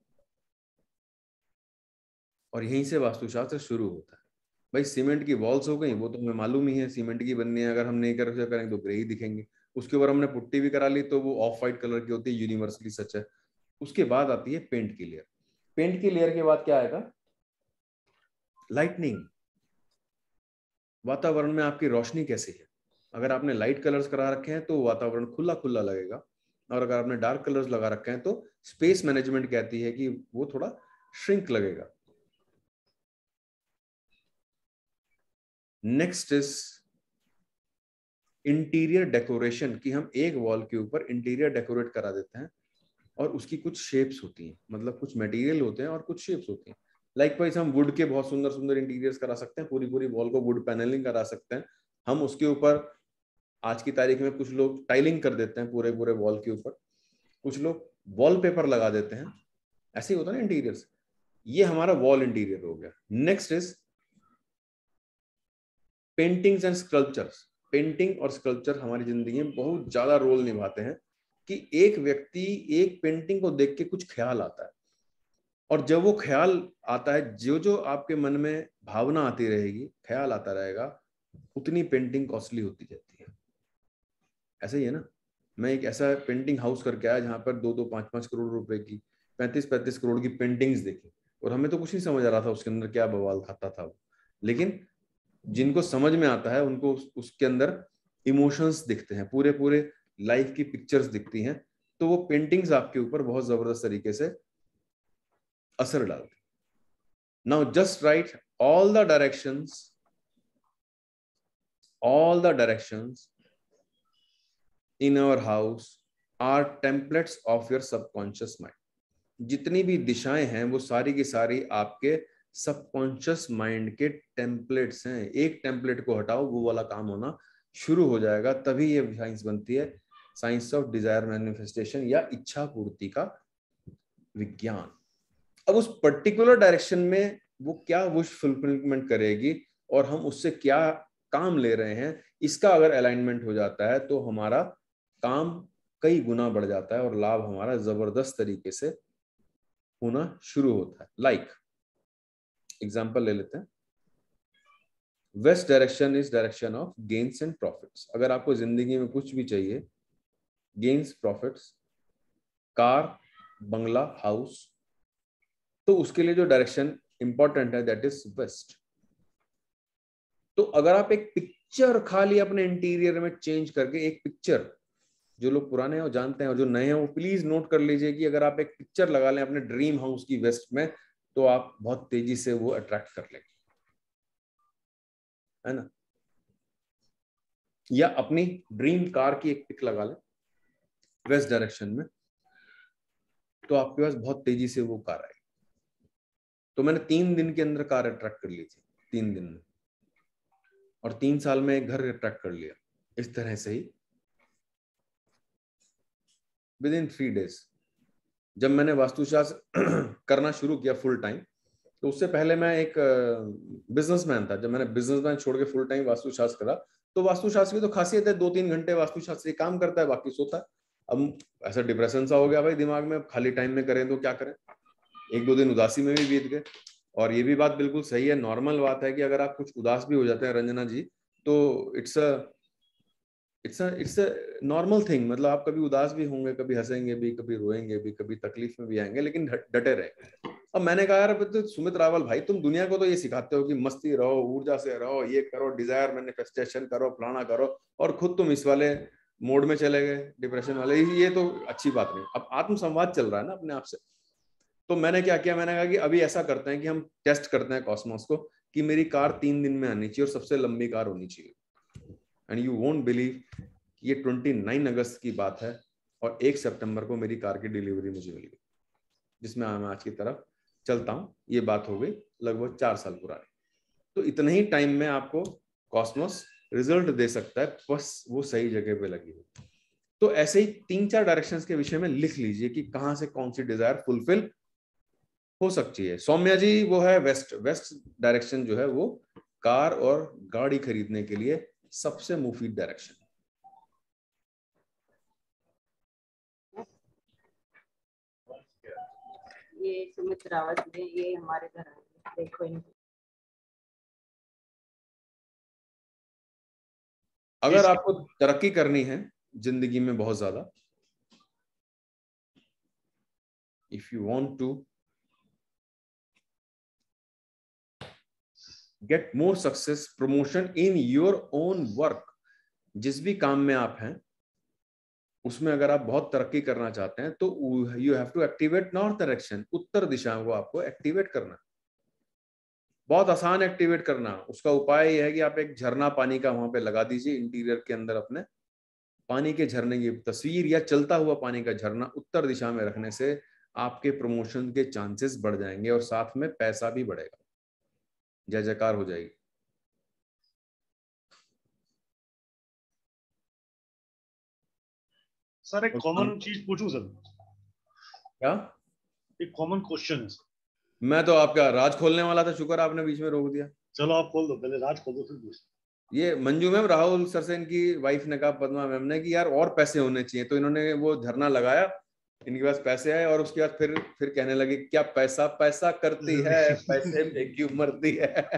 [SPEAKER 8] और यहीं से वास्तुशास्त्र शुरू होता है। भाई सीमेंट की वॉल्स हो गई, वो तो हमें मालूम ही है सीमेंट की बननी है, अगर हम नहीं कर करेंगे तो ग्रे ही दिखेंगे। उसके ऊपर हमने पुट्टी भी करा ली तो वो ऑफ वाइट कलर की होती है, यूनिवर्सली सच है। उसके बाद आती है पेंट की लेयर। पेंट की लेयर के बाद क्या आएगा? लाइटनिंग। वातावरण में आपकी रोशनी कैसी है? अगर आपने लाइट कलर्स करा रखे हैं तो वातावरण खुला खुला लगेगा, और अगर आपने डार्क कलर्स लगा रखे हैं तो स्पेस मैनेजमेंट कहती है कि वो थोड़ा श्रिंक लगेगा। नेक्स्ट इज इंटीरियर डेकोरेशन, कि हम एक वॉल के ऊपर इंटीरियर डेकोरेट करा देते हैं और उसकी कुछ शेप्स होती हैं, मतलब कुछ मटेरियल होते हैं और कुछ शेप्स होती हैं। लाइक वाइज हम वुड के बहुत सुंदर सुंदर इंटीरियर्स करा सकते हैं, पूरी पूरी वॉल को वुड पैनलिंग करा सकते हैं। हम उसके ऊपर आज की तारीख में कुछ लोग टाइलिंग कर देते हैं पूरे पूरे वॉल के ऊपर, कुछ लोग वॉलपेपर लगा देते हैं। ऐसे ही होता है ना इंटीरियर्स। ये हमारा वॉल इंटीरियर हो गया। Next is paintings and sculptures. Painting और स्कल्पचर हमारी जिंदगी में बहुत ज्यादा रोल निभाते हैं, कि एक व्यक्ति एक पेंटिंग को देख के कुछ ख्याल आता है, और जब वो ख्याल आता है, जो जो आपके मन में भावना आती रहेगी, ख्याल आता रहेगा, उतनी पेंटिंग कॉस्टली होती जाती है। ऐसा ही है ना। मैं एक ऐसा पेंटिंग हाउस करके आया जहां पर दो दो पांच पांच करोड़ रुपए की, पैंतीस पैंतीस करोड़ की पेंटिंग्स देखी, और हमें तो कुछ नहीं समझ आ रहा था उसके अंदर क्या बवाल खाता था वो। लेकिन जिनको समझ में आता है उनको उस, उसके अंदर इमोशंस दिखते हैं, पूरे पूरे लाइफ की पिक्चर्स दिखती हैं, तो वो पेंटिंग्स आपके ऊपर बहुत जबरदस्त तरीके से असर डालती। Now just right all the directions, all the directions in our house are templates of your subconscious mind. जितनी भी दिशाएं हैं वो सारी की सारी आपके सबकॉन्शियस माइंड के टेम्पलेट्स हैं। एक टेम्पलेट को हटाओ, वो वाला काम होना शुरू हो जाएगा। तभी ये साइंस बनती है, साइंस ऑफ डिजायर मैनिफेस्टेशन, या इच्छा पूर्ति का विज्ञान। अब उस पर्टिकुलर डायरेक्शन में वो क्या विश फुलफिलमेंट करेगी और हम उससे क्या काम ले रहे हैं, इसका अगर अलाइनमेंट हो जाता है तो हमारा काम कई गुना बढ़ जाता है और लाभ हमारा जबरदस्त तरीके से होना शुरू होता है। लाइक एग्जांपल ले लेते हैं। West direction is direction of gains and profits. अगर आपको जिंदगी में कुछ भी चाहिए, गेन्स, प्रॉफिट्स, कार, बंगला, हाउस, तो उसके लिए जो डायरेक्शन इंपॉर्टेंट है दैट इज वेस्ट। तो अगर आप एक पिक्चर खाली अपने इंटीरियर में चेंज करके, एक पिक्चर, जो लोग पुराने हैं वो जानते हैं और जो नए हैं वो प्लीज नोट कर लीजिए कि अगर आप एक पिक्चर लगा लें अपने ड्रीम हाउस की वेस्ट में, तो आप बहुत तेजी से वो अट्रैक्ट कर लेंगे, है ना। या अपनी ड्रीम कार की एक पिक लगा लें वेस्ट डायरेक्शन में, तो आपके पास बहुत तेजी से वो कार आएगी। तो मैंने तीन दिन के अंदर कार अट्रैक्ट कर ली थी, तीन दिन में, और तीन साल में एक घर अट्रैक्ट कर लिया। इस तरह से ही विद इन थ्री डेज जब मैंने वास्तुशास्त्र करना शुरू किया फुल टाइम, तो उससे पहले मैं एक बिजनेसमैन था। जब मैंने बिजनेसमैन छोड़ के फुल टाइम वास्तुशास्त्र करा, तो वास्तुशास्त्र की तो खासियत है दो तीन घंटे वास्तुशास्त्री काम करता है, बाकी सोता है। अब ऐसा डिप्रेशन सा हो गया भाई दिमाग में, खाली टाइम में करें तो क्या करें। एक दो दिन उदासी में भी बीत गए। और ये भी बात बिल्कुल सही है, नॉर्मल बात है कि अगर आप कुछ उदास भी हो जाते हैं रंजना जी, तो it's a it's a it's a normal thing. मतलब आप कभी उदास भी होंगे, कभी हंसेंगे भी, कभी रोएंगे भी, कभी तकलीफ में भी आएंगे, लेकिन डटे रहे। अब मैंने कहा यार तो सुमित रावल भाई, तुम दुनिया को तो ये सिखाते हो कि मस्ती रहो, ऊर्जा से रहो, ये करो, डिजायर मैनिफेस्टेशन करो, फलाना करो, और खुद तुम इस वाले मोड में चले गए, डिप्रेशन वाले। ये तो अच्छी बात नहीं। अब आत्म संवाद चल रहा है ना अपने आप से। तो मैंने क्या किया, मैंने कहा कि अभी ऐसा करते हैं कि हम टेस्ट करते हैं कॉस्मोस को, कि मेरी कार तीन दिन में आनी चाहिए और सबसे लंबी कार होनी चाहिए। एंड यू वोंट बिलीव, ये उनतीस अगस्त की बात है और एक सितंबर को मेरी कार की डिलीवरी मुझे मिल गई, जिसमें मैं आज की तरफ चलता हूँ। ये बात हो गई लगभग चार साल पुरानी। तो इतने ही टाइम में आपको कॉस्मोस रिजल्ट दे सकता है, बस वो सही जगह पे लगी हो। तो ऐसे ही तीन चार डायरेक्शंस के विषय में लिख लीजिए कि कहां से कौन सी डिजायर फुलफिल हो सकती है। सौम्या जी वो है वेस्ट। वेस्ट डायरेक्शन जो है वो कार और गाड़ी खरीदने के लिए सबसे मुफीद डायरेक्शन।
[SPEAKER 14] ये सुमित रावत ने ये हमारे घर आए। देखो इनको।
[SPEAKER 8] अगर आपको तरक्की करनी है जिंदगी में बहुत ज्यादा, if you want to get more success, promotion in your own work, जिस भी काम में आप हैं उसमें अगर आप बहुत तरक्की करना चाहते हैं तो you have to activate north direction, उत्तर दिशा को आपको एक्टिवेट करना। बहुत आसान एक्टिवेट करना। उसका उपाय यह है कि आप एक झरना पानी का वहां पे लगा दीजिए इंटीरियर के अंदर, अपने पानी के झरने की तस्वीर या चलता हुआ पानी का झरना उत्तर दिशा में रखने से आपके प्रमोशन के चांसेस बढ़ जाएंगे और साथ में पैसा भी बढ़ेगा, जय जयकार हो जाएगी।
[SPEAKER 1] सर एक कॉमन चीज पूछूं सर?
[SPEAKER 8] क्या?
[SPEAKER 1] एक कॉमन क्वेश्चन है सर।
[SPEAKER 8] मैं तो आपका राज खोलने वाला था, शुक्र आपने बीच में रोक दिया।
[SPEAKER 1] चलो आप खोल दो, पहले राज खोल दो फिर पूछ।
[SPEAKER 8] ये मंजू मैम, राहुल सर से इनकी वाइफ ने कहा, पद्मा मैम ने, कि यार और पैसे होने चाहिए, तो इन्होंने वो झरना लगाया, इनके पास पैसे आए और उसके बाद फिर फिर कहने लगे क्या पैसा पैसा करती है, पैसे में क्यों मरती है।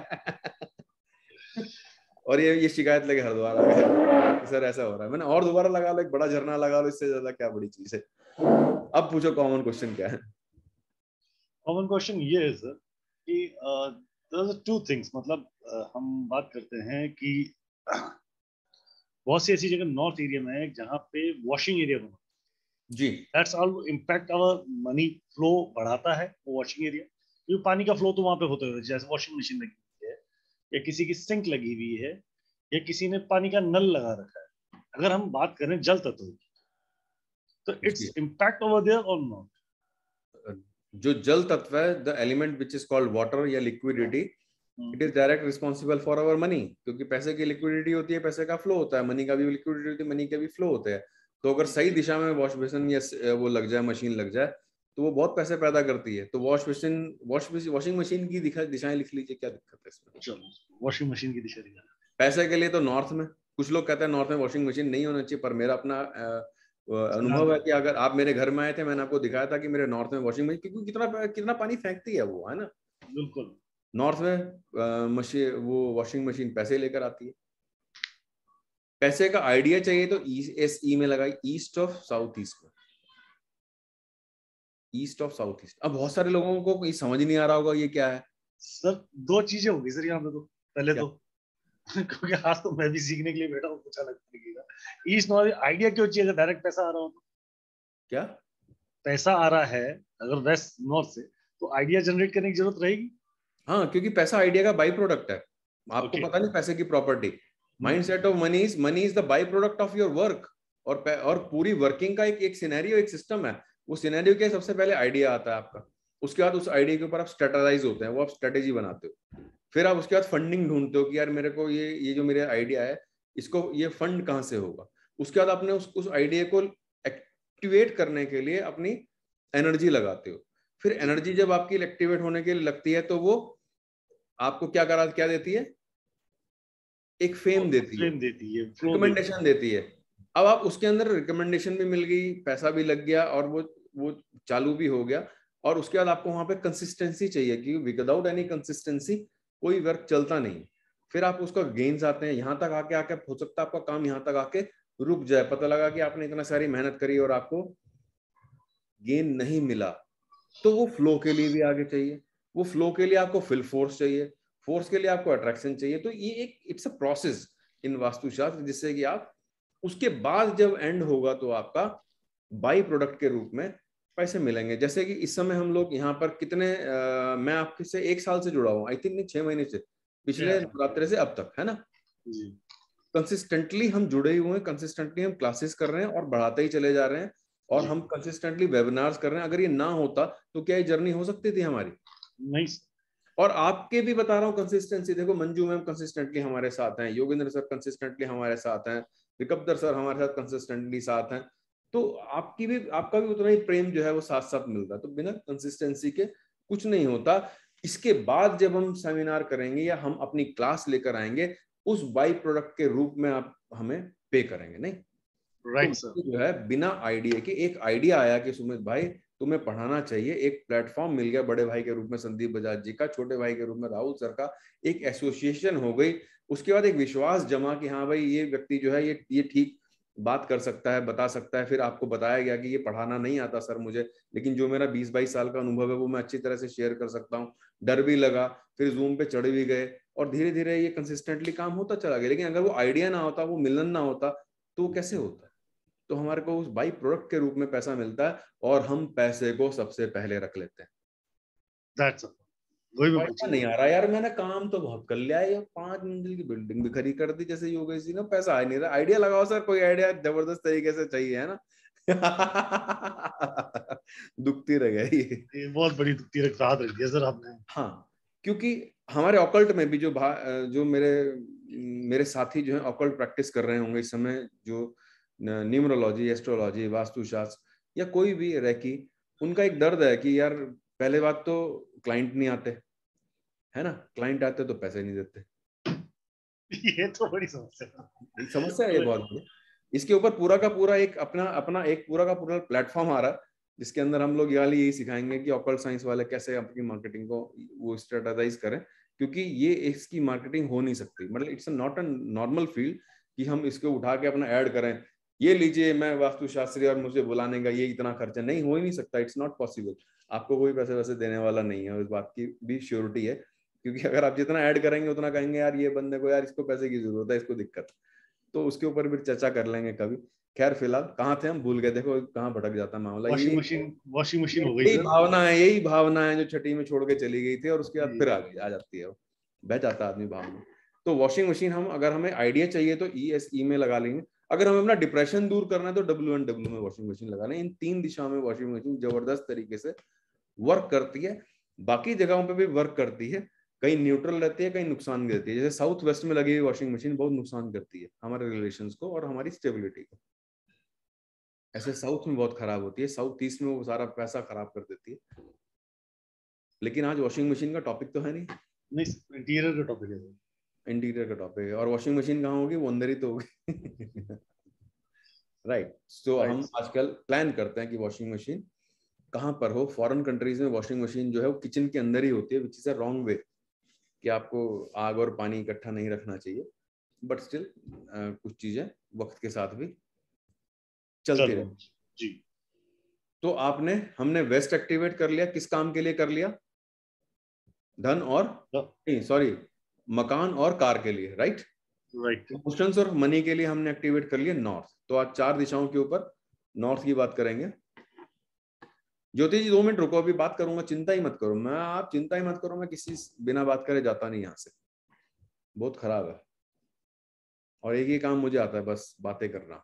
[SPEAKER 8] और ये ये शिकायत लगे हरिद्वार आ गए, सर ऐसा हो रहा है। मैंने और दोबारा लगा लो, एक बड़ा झरना लगा लो, इससे ज्यादा क्या बड़ी चीज है। अब पूछो कॉमन क्वेश्चन क्या है।
[SPEAKER 1] कॉमन क्वेश्चन ये है सर कि टू थिंग्स, मतलब uh, हम बात करते हैं कि बहुत सी ऐसी जगह नॉर्थ एरिया में है जहाँ पे वॉशिंग एरिया बना
[SPEAKER 8] जी,
[SPEAKER 1] that's all impact our money flow बढ़ाता है वो वॉशिंग एरिया, क्योंकि पानी का फ्लो तो वहाँ पे होता है। जैसे वॉशिंग मशीन लगी हुई है या किसी की सिंक लगी हुई है या किसी ने पानी का नल लगा रखा है, अगर हम बात करें जल तत्व की, तो इट्स इम्पैक्ट ओवर देयर और नॉट।
[SPEAKER 8] जो जल तत्व है, the element which is called water या liquidity, it is direct responsible for our money, क्योंकि पैसे की लिक्विडिटी होती है, पैसे का फ्लो होता है, मनी का भी लिक्विडिटी होती है, मनी का भी फ्लो होते हैं। तो अगर सही दिशा में वॉश बेसिन या वो लग जाए, मशीन लग जाए, तो वो बहुत पैसे पैदा करती है। तो wash basin wash washing machine की दिशाएं लिख लीजिए, क्या दिक्कत है इसमें।
[SPEAKER 1] चलो वॉशिंग मशीन की दिशा दिखा।
[SPEAKER 8] पैसे के लिए तो नॉर्थ में, कुछ लोग कहते हैं नॉर्थ में वॉशिंग मशीन नहीं होना चाहिए, पर मेरा अपना अनुभव है कि अगर आप मेरे घर में आए थे, मैंने आपको दिखाया था कि मेरे नॉर्थ में वॉशिंग मशीन, क्योंकि कितना कितना पानी फेंकती है वो, है ना।
[SPEAKER 1] बिल्कुल
[SPEAKER 8] नॉर्थ में मशीन, वो वॉशिंग मशीन पैसे लेकर आती है। पैसे का आइडिया चाहिए तो एस ई में लगाई, ईस्ट ऑफ साउथ ईस्ट में, ईस्ट ऑफ साउथ ईस्ट। अब बहुत सारे लोगों को ये समझ नहीं आ रहा होगा ये क्या है
[SPEAKER 1] सर। दो चीजें होगी सर यहाँ पे। तो पहले क्या? तो क्योंकि आज तो मैं भी सीखने के लिए बैठा हूँ, कुछ अलग तरीके का। ईस्ट नॉर्थ आइडिया क्यों चाहिए? डायरेक्ट पैसा आ रहा हो तो
[SPEAKER 8] क्या?
[SPEAKER 1] पैसा आ रहा है अगर वेस्ट नॉर्थ से, तो आइडिया जनरेट करने की जरूरत रहेगी।
[SPEAKER 8] हाँ, क्योंकि पैसा आइडिया का बाई प्रोडक्ट है। आपको okay. पता नहीं पैसे की property. Mindset of money is money is the byproduct of your work. और और पूरी वर्किंग का एक एक सिनेरियो, एक सिस्टम है। वो सिनेरियो के सबसे पहले आइडिया आता है आपका, उसके बाद उस आइडिया के ऊपर आप स्ट्रेटेजाइज होते हैं, वो आप स्ट्रेटेजी बनाते हो। फिर आप उसके बाद फंडिंग ढूंढते हो कि यार मेरे को ये ये जो मेरा आइडिया है, इसको ये फंड कहाँ से होगा। उसके बाद आपने उस उस आइडिया को एक्टिवेट करने के लिए अपनी एनर्जी लगाते हो। फिर एनर्जी जब आपकी एक्टिवेट होने के लिए लगती है, तो वो आपको क्या करा क्या देती है? एक फेम देती है,
[SPEAKER 1] फेम देती है,
[SPEAKER 8] रिकमेंडेशन देती है। अब आप उसके अंदर रिकमेंडेशन भी मिल गई, पैसा भी लग गया और वो वो चालू भी हो गया। और उसके बाद आपको वहां पे कंसिस्टेंसी चाहिए, क्योंकि विदाउट एनी कंसिस्टेंसी कोई वर्क चलता नहीं। फिर आप उसका गेन्स आते हैं, यहाँ तक आके आके हो सकता है आपका काम यहाँ तक आके रुक जाए। पता लगा कि आपने इतना सारी मेहनत करी और आपको गेन नहीं मिला, तो वो फ्लो के लिए भी आगे चाहिए। वो फ्लो के लिए आपको फिल फोर्स चाहिए, फोर्स के लिए आपको अट्रैक्शन चाहिए। तो ये एक इट्स अ प्रोसेस इन वास्तुशास्त्र, जिससे कि आप उसके बाद जब एंड होगा तो आपका बाई प्रोडक्ट के रूप में पैसे मिलेंगे। जैसे कि इस समय हम लोग यहाँ पर कितने आ, मैं आपके से एक साल से जुड़ा हूँ, आई थिंक नहीं छह महीने से, पिछले नवरात्रे से अब तक, है ना। कंसिस्टेंटली हम जुड़े हुए हैं, कंसिस्टेंटली हम क्लासेस कर रहे हैं और बढ़ाते ही चले जा रहे हैं। और हम कंसिस्टेंटली वेबिनार्स कर रहे हैं। अगर ये ना होता तो क्या ये जर्नी हो सकती थी हमारी?
[SPEAKER 1] नहीं।
[SPEAKER 8] और आपके भी बता रहा हूँ कंसिस्टेंसी देखो, मंजू मैम कंसिस्टेंटली हमारे साथ हैं, योगेंद्र सर कंसिस्टेंटली हमारे साथ हैं, विकपदर सर हमारे साथ कंसिस्टेंटली साथ हैं। तो आपकी भी आपका भी उतना ही प्रेम जो है वो साथ साथ मिलता है। तो बिना कंसिस्टेंसी के कुछ नहीं होता। इसके बाद जब हम सेमिनार करेंगे या हम अपनी क्लास लेकर आएंगे, उस बाई प्रोडक्ट के रूप में आप हमें पे करेंगे, नहीं?
[SPEAKER 1] Right
[SPEAKER 8] right,
[SPEAKER 1] sir.
[SPEAKER 8] तो जो है बिना आइडिया के, एक आइडिया आया कि सुमित भाई तुम्हें पढ़ाना चाहिए। एक प्लेटफॉर्म मिल गया बड़े भाई के रूप में संदीप बजाज जी का, छोटे भाई के रूप में राहुल सर का, एक एसोसिएशन हो गई, उसके बाद एक विश्वास जमा कि हाँ भाई ये व्यक्ति जो है ये ये ठीक बात कर सकता है, बता सकता है। फिर आपको बताया गया कि ये पढ़ाना नहीं आता सर मुझे, लेकिन जो मेरा बीस बाईस साल का अनुभव है वो मैं अच्छी तरह से शेयर कर सकता हूँ। डर भी लगा, फिर जूम पे चढ़ भी गए और धीरे धीरे ये कंसिस्टेंटली काम होता चला गया। लेकिन अगर वो आइडिया ना होता, वो मिलन ना होता, तो वो कैसे होता? तो हमारे को उस बाई प्रोडक्ट के रूप में पैसा मिलता है और हम पैसे को सबसे पहले रख लेते हैं।
[SPEAKER 1] That's all. वही मैं
[SPEAKER 8] पैसा नहीं आ रहा यार, मैंने काम तो बहुत कर लिया है, पांच मंजिल की बिल्डिंग भी खड़ी कर दी जैसे योगेश जी ने, पैसा आ नहीं रहा। आइडिया लगाओ सर, कोई आइडिया जबरदस्त तरीके से चाहिए है ना। दुखती रह गई
[SPEAKER 1] ये बहुत बड़ी दुखती रख राहत रख दिया सर आपने।
[SPEAKER 8] हाँ, क्योंकि हमारे ऑकल्ट में भी जो भा, जो मेरे मेरे साथी जो है ऑकल्ट प्रैक्टिस कर रहे होंगे इस समय, जो न्यूमरोलॉजी, एस्ट्रोलॉजी, वास्तुशास्त्र या कोई भी रेकी, उनका एक दर्द है कि यार पहले बात तो क्लाइंट नहीं आते है ना, क्लाइंट आते तो पैसे नहीं देते।
[SPEAKER 1] ये तो बड़ी समस्या
[SPEAKER 8] समस्या है ये बहुत बड़ी। इसके ऊपर पूरा का पूरा एक अपना अपना एक पूरा का पूरा प्लेटफॉर्म आ रहा है, जिसके अंदर हम लोग याली यही सिखाएंगे कि ऑकल्ट साइंस वाले कैसे अपनी मार्केटिंग को वो स्ट्रेटेजाइज करें, क्योंकि ये इसकी मार्केटिंग हो नहीं सकती। मतलब it's not a normal field कि हम इसको उठा के अपना ऐड करें, ये लीजिए मैं वास्तुशास्त्री और मुझे बुलाने का ये इतना खर्चा, नहीं, हो ही नहीं सकता। It's not possible. आपको कोई पैसे वैसे देने वाला नहीं है, इस बात की भी श्योरिटी है, क्योंकि अगर आप जितना ऐड करेंगे उतना कहेंगे यार ये बंदे को, यार इसको पैसे की जरूरत है, इसको दिक्कत। तो उसके ऊपर भी चर्चा कर लेंगे कभी। खैर फिलहाल कहाँ थे हम, भूल गए, देखो कहाँ भटक जाता मामला।
[SPEAKER 1] वॉशिंग मशीन वॉशिंग मशीन हो गई।
[SPEAKER 8] यही भावना है, यही भावना है जो छठी में छोड़ के चली गई थी और उसके बाद फिर आ गई आ जाती है, बह जाता है आदमी भावना। तो वॉशिंग मशीन, हम अगर हमें आइडिया चाहिए तो ई एस ई में लगा लेंगे। अगर हमें अपना डिप्रेशन दूर करना है तो डब्ल्यू एंड डब्ल्यू में वॉशिंग मशीन लगाना है। इन तीन दिशाओं में वॉशिंग मशीन जबरदस्त तरीके से वर्क करती है। बाकी जगहों पे भी वर्क करती है, कहीं न्यूट्रल रहती है, कहीं नुकसान देती है। जैसे साउथ वेस्ट में लगी हुई वॉशिंग मशीन बहुत नुकसान करती है हमारे रिलेशंस को और हमारी स्टेबिलिटी को। ऐसे साउथ में बहुत खराब होती है, साउथ ईस्ट में वो सारा पैसा खराब कर देती है। लेकिन आज वॉशिंग मशीन का टॉपिक तो है नहीं,
[SPEAKER 1] नहीं इंटीरियर का टॉपिक है,
[SPEAKER 8] इंटीरियर का टॉपिक है। और वॉशिंग मशीन कहाँ होगी, वो अंदर ही तो होगी। राइट। सो हम आजकल प्लान करते हैं कि वॉशिंग मशीन कहाँ पर हो। फॉरेन कंट्रीज में वॉशिंग मशीन जो है वो किचन के अंदर ही होती है, which is a wrong way, कि आपको आग और पानी इकट्ठा नहीं रखना चाहिए। बट स्टिल कुछ चीजें वक्त के साथ भी चलती रहे
[SPEAKER 1] जी।
[SPEAKER 8] तो आपने हमने वेस्ट एक्टिवेट कर लिया, किस काम के लिए कर लिया? धन और नहीं सॉरी मकान और कार के लिए, राइट
[SPEAKER 1] राइट।
[SPEAKER 8] इमोशंस और मनी के लिए हमने एक्टिवेट कर लिया नॉर्थ। तो आज चार दिशाओं के ऊपर नॉर्थ की बात करेंगे। ज्योति जी दो मिनट रुको, अभी बात करूंगा, चिंता ही मत करो। मैं आप चिंता ही मत करो, मैं किसी बिना बात करे जाता नहीं यहाँ से, बहुत खराब है। और एक ही काम मुझे आता है, बस बातें करना।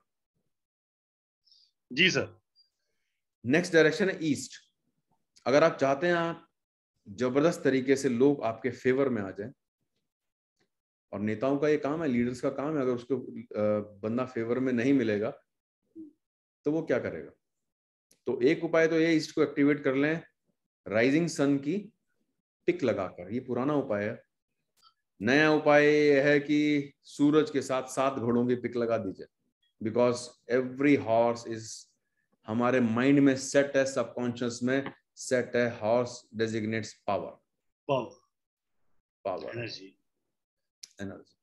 [SPEAKER 1] जी सर।
[SPEAKER 8] नेक्स्ट डायरेक्शन है ईस्ट। अगर आप चाहते हैं आप जबरदस्त तरीके से लोग आपके फेवर में आ जाए, और नेताओं का ये काम है, लीडर्स का काम है, अगर उसको बंदा फेवर में नहीं मिलेगा तो वो क्या करेगा? तो एक उपाय तो ये ईस्ट को एक्टिवेट कर लें, राइजिंग सन की टिक लगाकर। ये पुराना उपाय है। नया उपाय है कि सूरज के साथ सात घोड़ों की पिक लगा दीजिए, बिकॉज एवरी हॉर्स इज हमारे माइंड में सेट है, सबकॉन्शियस में सेट है, horse designates power
[SPEAKER 1] power
[SPEAKER 8] power
[SPEAKER 1] energy
[SPEAKER 8] energy.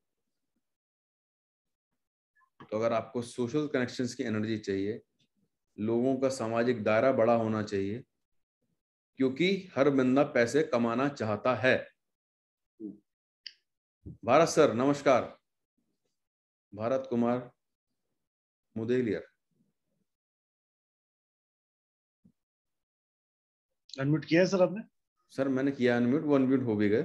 [SPEAKER 8] तो अगर आपको सोशल कनेक्शंस की एनर्जी चाहिए, लोगों का सामाजिक दायरा बड़ा होना चाहिए, क्योंकि हर बंदा पैसे कमाना चाहता है। भारत सर नमस्कार, भारत कुमार मुदेलियर,
[SPEAKER 1] अनम्यूट किया है सर आपने?
[SPEAKER 8] सर मैंने किया अनम्यूट, वो अनम्यूट हो भी गए।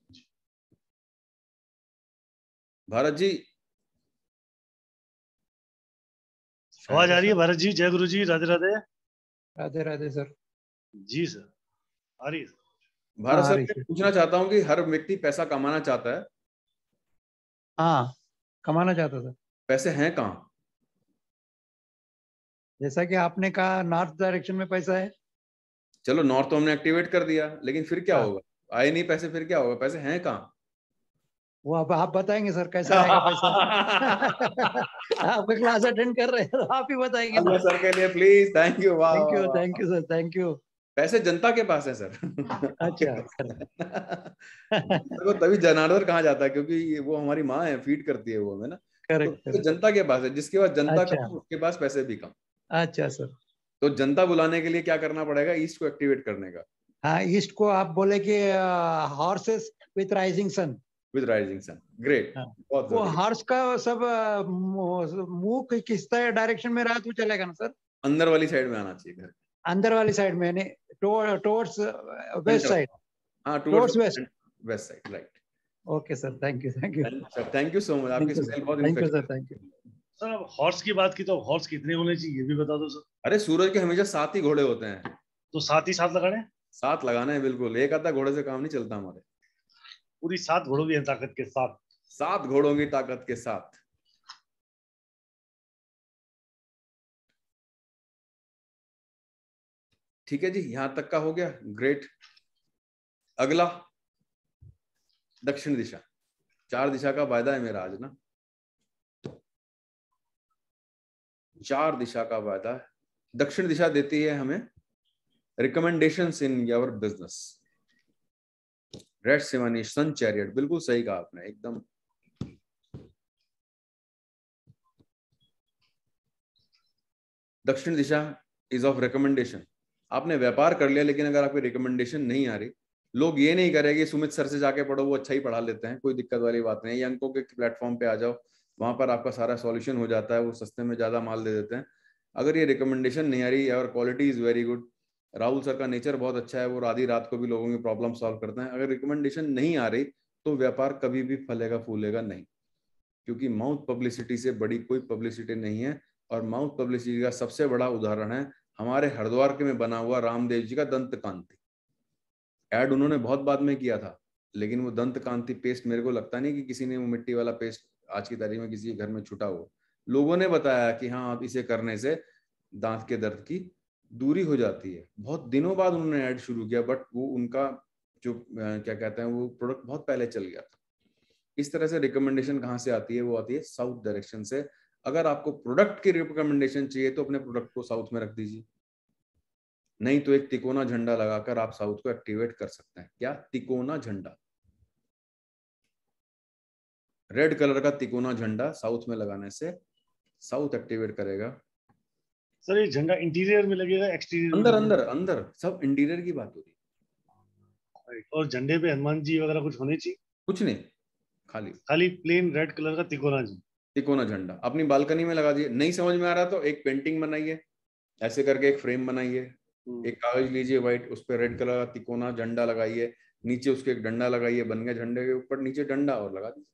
[SPEAKER 8] भारत जी
[SPEAKER 1] आवाज आ रही है? भारत जी जय गुरु जी, राधे राधे।
[SPEAKER 15] राधे राधे सर।
[SPEAKER 1] जी सर आ रही है।
[SPEAKER 8] भारत सर मैं पूछना चाहता हूँ कि हर व्यक्ति पैसा कमाना चाहता है।
[SPEAKER 15] हाँ कमाना चाहता था।
[SPEAKER 8] पैसे हैं कहाँ?
[SPEAKER 15] जैसा कि आपने कहा नॉर्थ डायरेक्शन में पैसा है।
[SPEAKER 8] चलो नॉर्थ तो हमने एक्टिवेट कर दिया, लेकिन फिर क्या
[SPEAKER 15] हाँ।
[SPEAKER 8] होगा? आए नहीं पैसे, फिर क्या होगा? पैसे हैं कहाँ?
[SPEAKER 15] वो अब आप बताएंगे सर कैसा आएगा पैसा। आपका क्लास अटेंड कर रहे हैं तो आप ही बताएंगे ना।
[SPEAKER 8] सर के लिए प्लीज, थैंक यू। वाह
[SPEAKER 15] thank you thank you sir, thank you.
[SPEAKER 8] पैसे जनता के पास है सर।
[SPEAKER 15] अच्छा
[SPEAKER 8] तो तभी जनार्दन कहा जाता है, क्योंकि वो हमारी माँ है, फीड करती है वो हमें ना।
[SPEAKER 15] करेक्ट
[SPEAKER 8] तो जनता के पास है, जिसके पास जनता
[SPEAKER 15] अच्छा।
[SPEAKER 8] कम उसके पास पैसे भी कम।
[SPEAKER 15] अच्छा सर।
[SPEAKER 8] तो जनता बुलाने के लिए क्या करना पड़ेगा? ईस्ट को एक्टिवेट करने का।
[SPEAKER 15] हाँ, ईस्ट को आप बोले कि horses with rising sun.
[SPEAKER 8] With rising sun, great. बहुत
[SPEAKER 15] वो हॉर्स का सब मुंह किस डायरेक्शन में रहा तो चलेगा ना सर?
[SPEAKER 8] अंदर वाली साइड में आना चाहिए घर।
[SPEAKER 15] अंदर वाली साइड में, यानी टुवर्ड्स वेस्ट साइड।
[SPEAKER 8] हाँ,
[SPEAKER 15] towards west
[SPEAKER 8] west side, right.
[SPEAKER 15] Okay sir, thank you thank you
[SPEAKER 8] sir, thank you so much. आपकी स्टाइल बहुत
[SPEAKER 15] thank you sir,
[SPEAKER 8] effective.
[SPEAKER 15] Thank you
[SPEAKER 1] sir. अब हॉर्स की बात की तो हॉर्स कितने होने चाहिए ये भी बता दो सर।
[SPEAKER 8] अरे सूरज के हमेशा सात ही घोड़े होते हैं।
[SPEAKER 1] तो सात ही सात लगाने?
[SPEAKER 8] सात लगाना है बिल्कुल, एक आधा घोड़े से काम नहीं चलता हमारे।
[SPEAKER 1] पूरी सात घोड़ों की ताकत के साथ।
[SPEAKER 8] सात घोड़ों की ताकत के साथ। ठीक है जी, यहां तक का हो गया, ग्रेट। अगला दक्षिण दिशा। चार दिशा का वायदा है मेरा आज ना, चार दिशा का वायदा है। दक्षिण दिशा देती है हमें recommendations in your business. Red सिवानी सन चैरियट, बिल्कुल सही कहा आपने, एकदम। दक्षिण दिशा इज ऑफ रिकमेंडेशन। आपने व्यापार कर लिया, लेकिन अगर आपकी रिकमेंडेशन नहीं आ रही, लोग ये नहीं करेंगे सुमित सर से जाके पढ़ो, वो अच्छा ही पढ़ा लेते हैं, कोई दिक्कत वाली बात नहीं है। अंकों के प्लेटफॉर्म पे आ जाओ, वहां पर आपका सारा सॉल्यूशन हो जाता है, वो सस्ते में ज्यादा माल दे देते हैं। अगर ये रिकमेंडेशन नहीं आ रही और quality is very good, Rahul sir का नेचर बहुत अच्छा है, वो आधी रात को भी लोगों की प्रॉब्लम सॉल्व करते हैं। अगर रिकमेंडेशन नहीं आ रही तो व्यापार कभी भी फलेगा फूलेगा नहीं, क्योंकि माउथ पब्लिसिटी से बड़ी कोई पब्लिसिटी नहीं है। और माउथ पब्लिसिटी का सबसे बड़ा उदाहरण है हमारे हरिद्वार के में बना हुआ रामदेव जी का दंत कांति। एड उन्होंने बहुत बाद में किया था, लेकिन वो दंत कांति पेस्ट मेरे को लगता नहीं कि किसी ने वो मिट्टी वाला पेस्ट आज की तारीख में किसी के घर में छुटा हुआ। लोगों ने बताया कि हाँ, आप इसे करने से दांत के दर्द की दूरी हो जाती है। बहुत दिनों बाद उन्होंने ऐड शुरू किया, बट वो उनका जो क्या कहते हैं वो प्रोडक्ट बहुत पहले चल गया था। इस तरह से रिकमेंडेशन कहाँ से आती है? वो आती है साउथ डायरेक्शन से। अगर आपको प्रोडक्ट की रिकमेंडेशन चाहिए तो अपने प्रोडक्ट को साउथ में रख दीजिए, नहीं तो एक तिकोना झंडा लगाकर आप साउथ को एक्टिवेट कर सकते हैं। क्या? तिकोना झंडा, रेड कलर का तिकोना झंडा साउथ में लगाने से साउथ एक्टिवेट करेगा।
[SPEAKER 1] सर, ये झंडा इंटीरियर में लगेगा एक्सटीरियर में?
[SPEAKER 8] अंदर अंदर अंदर सब इंटीरियर की बात हो रही
[SPEAKER 1] है। और झंडे पे हनुमान जी वगैरह कुछ होने चाहिए?
[SPEAKER 8] कुछ नहीं, खाली
[SPEAKER 1] खाली प्लेन रेड कलर का तिकोना जी
[SPEAKER 8] तिकोना झंडा अपनी बालकनी में लगा दिए। नहीं समझ में आ रहा तो एक पेंटिंग बनाइए, ऐसे करके एक फ्रेम बनाइए, एक कागज लीजिए व्हाइट, उस पर रेड कलर का तिकोना झंडा लगाइए, नीचे उसके एक डंडा लगाइए, बन गया झंडे के ऊपर नीचे डंडा और लगा दीजिए।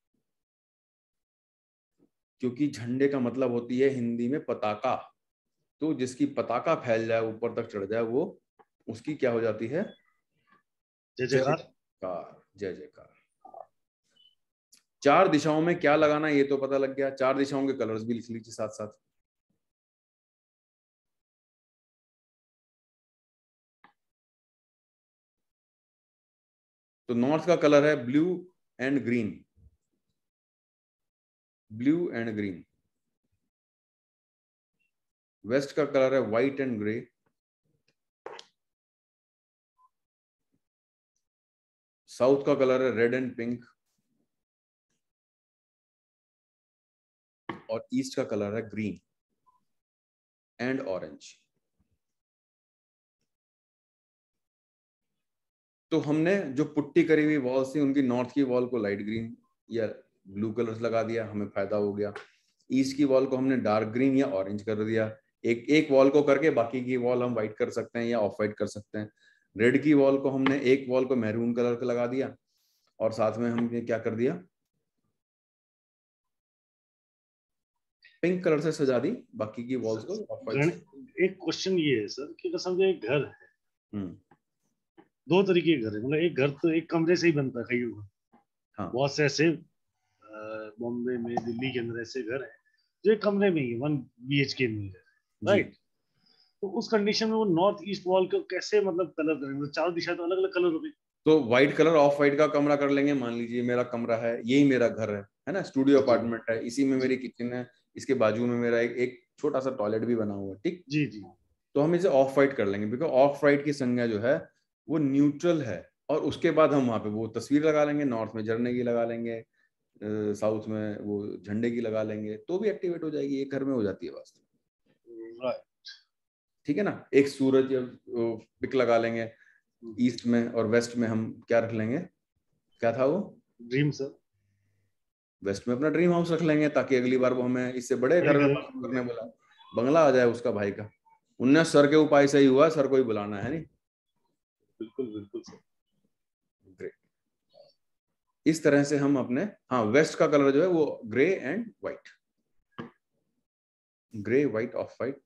[SPEAKER 8] क्योंकि झंडे का मतलब होती है हिंदी में पताका, तो जिसकी पताका फैल जाए, ऊपर तक चढ़ जाए, वो उसकी क्या हो जाती है?
[SPEAKER 1] जय जयकार,
[SPEAKER 8] जय जयकार। चार दिशाओं में क्या लगाना ये तो पता लग गया, चार दिशाओं के कलर्स भी लिख लीजिए साथ साथ। तो नॉर्थ का कलर है blue and green, blue and green. West का कलर है व्हाइट एंड ग्रे। साउथ का कलर है रेड एंड पिंक। और ईस्ट का कलर है ग्रीन एंड ऑरेंज। तो हमने जो पुट्टी करी हुई वॉल्स थी उनकी नॉर्थ की वॉल को लाइट ग्रीन या ब्लू कलर्स लगा दिया, हमें फायदा हो गया। ईस्ट की वॉल को हमने डार्क ग्रीन या ऑरेंज कर दिया। एक एक वॉल को करके बाकी की वॉल हम व्हाइट कर सकते हैं या ऑफ व्हाइट कर सकते हैं। रेड की वॉल को हमने एक वॉल को मैरून कलर का लगा दिया और साथ में हमने क्या कर दिया, पिंक कलर से सजा दी बाकी की वॉल्स को ऑफ व्हाइट।
[SPEAKER 1] एक क्वेश्चन ये है सर कि समझो एक घर है, दो तरीके के घर है, मतलब एक घर तो एक कमरे से ही बनता है कई का।
[SPEAKER 8] हाँ।
[SPEAKER 1] बहुत से ऐसे बॉम्बे में, दिल्ली के अंदर ऐसे घर है जो एक कमरे में ही वन बी एच के में है, राइट? तो उस कंडीशन में वो नॉर्थ ईस्ट वॉल को कैसे मतलब कलर करेंगे? चारों दिशा तो अलग अलग कलर हो गए।
[SPEAKER 8] तो व्हाइट कलर ऑफ व्हाइट का कमरा कर लेंगे। मान लीजिए मेरा कमरा है, यही मेरा घर है है ना, स्टूडियो अपार्टमेंट है, इसी में मेरी किचन है, इसके बाजू में मेरा एक, एक छोटा सा टॉयलेट भी बना हुआ है, ठीक
[SPEAKER 1] जी जी।
[SPEAKER 8] तो हम इसे ऑफ व्हाइट कर लेंगे, बिकॉज ऑफ व्हाइट की संज्ञा जो है वो न्यूट्रल है। और उसके बाद हम वहां पे वो तस्वीर लगा लेंगे, नॉर्थ में झरने की लगा लेंगे, साउथ में वो झंडे की लगा लेंगे, तो भी एक्टिवेट हो जाएगी, एक घर में हो जाती है वास्तव। ठीक है ना। एक सूरज पिक लगा लेंगे ईस्ट में, और वेस्ट में हम क्या रख लेंगे, क्या था वो,
[SPEAKER 1] ड्रीम सर।
[SPEAKER 8] वेस्ट में अपना ड्रीम हाउस रख लेंगे, ताकि अगली बार वो हमें इससे बड़े घर में करने बोला, बंगला आ जाए उसका भाई का। उन्नीस सर के उपाय सही हुआ, सर को ही बुलाना है नहीं।
[SPEAKER 1] बिल्कुल बिल्कुल सर।
[SPEAKER 8] ग्रेट। इस तरह से हम अपने, हाँ, वेस्ट का कलर जो है वो grey and white, grey white off white.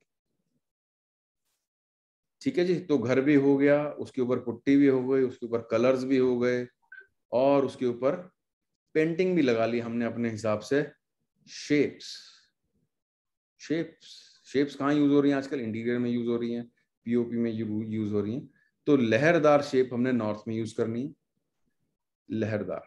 [SPEAKER 8] ठीक है जी। तो घर भी हो गया, उसके ऊपर पुट्टी भी हो गई, उसके ऊपर कलर्स भी हो गए, और उसके ऊपर पेंटिंग भी लगा ली हमने अपने हिसाब से। शेप्स, शेप्स शेप्स कहाँ यूज हो रही हैं आजकल, इंटीरियर में यूज हो रही हैं, पीओपी में यूज हो रही हैं। तो लहरदार शेप हमने नॉर्थ में यूज करनी है, लहरदार।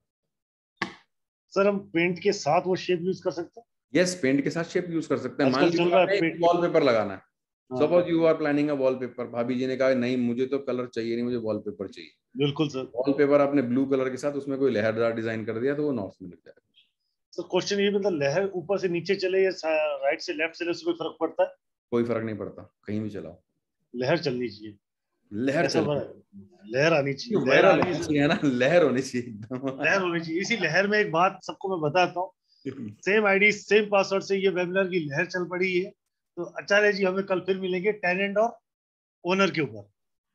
[SPEAKER 1] सर हम पेंट के साथ वो शेप यूज कर सकते हैं?
[SPEAKER 8] यस, पेंट के साथ शेप यूज कर सकते हैं। मान लीजिए वॉलपेपर लगाना है, suppose you are planning a wallpaper, भाभी जी ने कहा नहीं मुझे तो कलर चाहिए नहीं, मुझे वॉलपेपर चाहिए।
[SPEAKER 1] बिल्कुल सर।
[SPEAKER 8] वॉलपेपर आपने ब्लू कलर के साथ उसमें कोई लहरदार डिजाइन कर दिया तो वो नॉर्थ में लग जाएगा।
[SPEAKER 1] सर क्वेश्चन ये, मतलब लहर ऊपर से नीचे चले या राइट से लेफ्ट चले, उससे कोई फर्क पड़ता है?
[SPEAKER 8] कोई फर्क नहीं पड़ता, कहीं भी चलाओ,
[SPEAKER 1] लहर चलनी चाहिए,
[SPEAKER 8] लहर चल
[SPEAKER 1] लहर आनी चाहिए,
[SPEAKER 8] लहर आनी चाहिए ना, लहर होनी चाहिए एकदम,
[SPEAKER 1] लहर होनी चाहिए। इसी लहर में एक बात सबको मैं बताता हूँ, सेम आईडी सेम पासवर्ड से ये वेबिनार की लहर चल पड़ी है। तो आचार्य जी हमें कल फिर मिलेंगे टेनेंट और ओनर के ऊपर।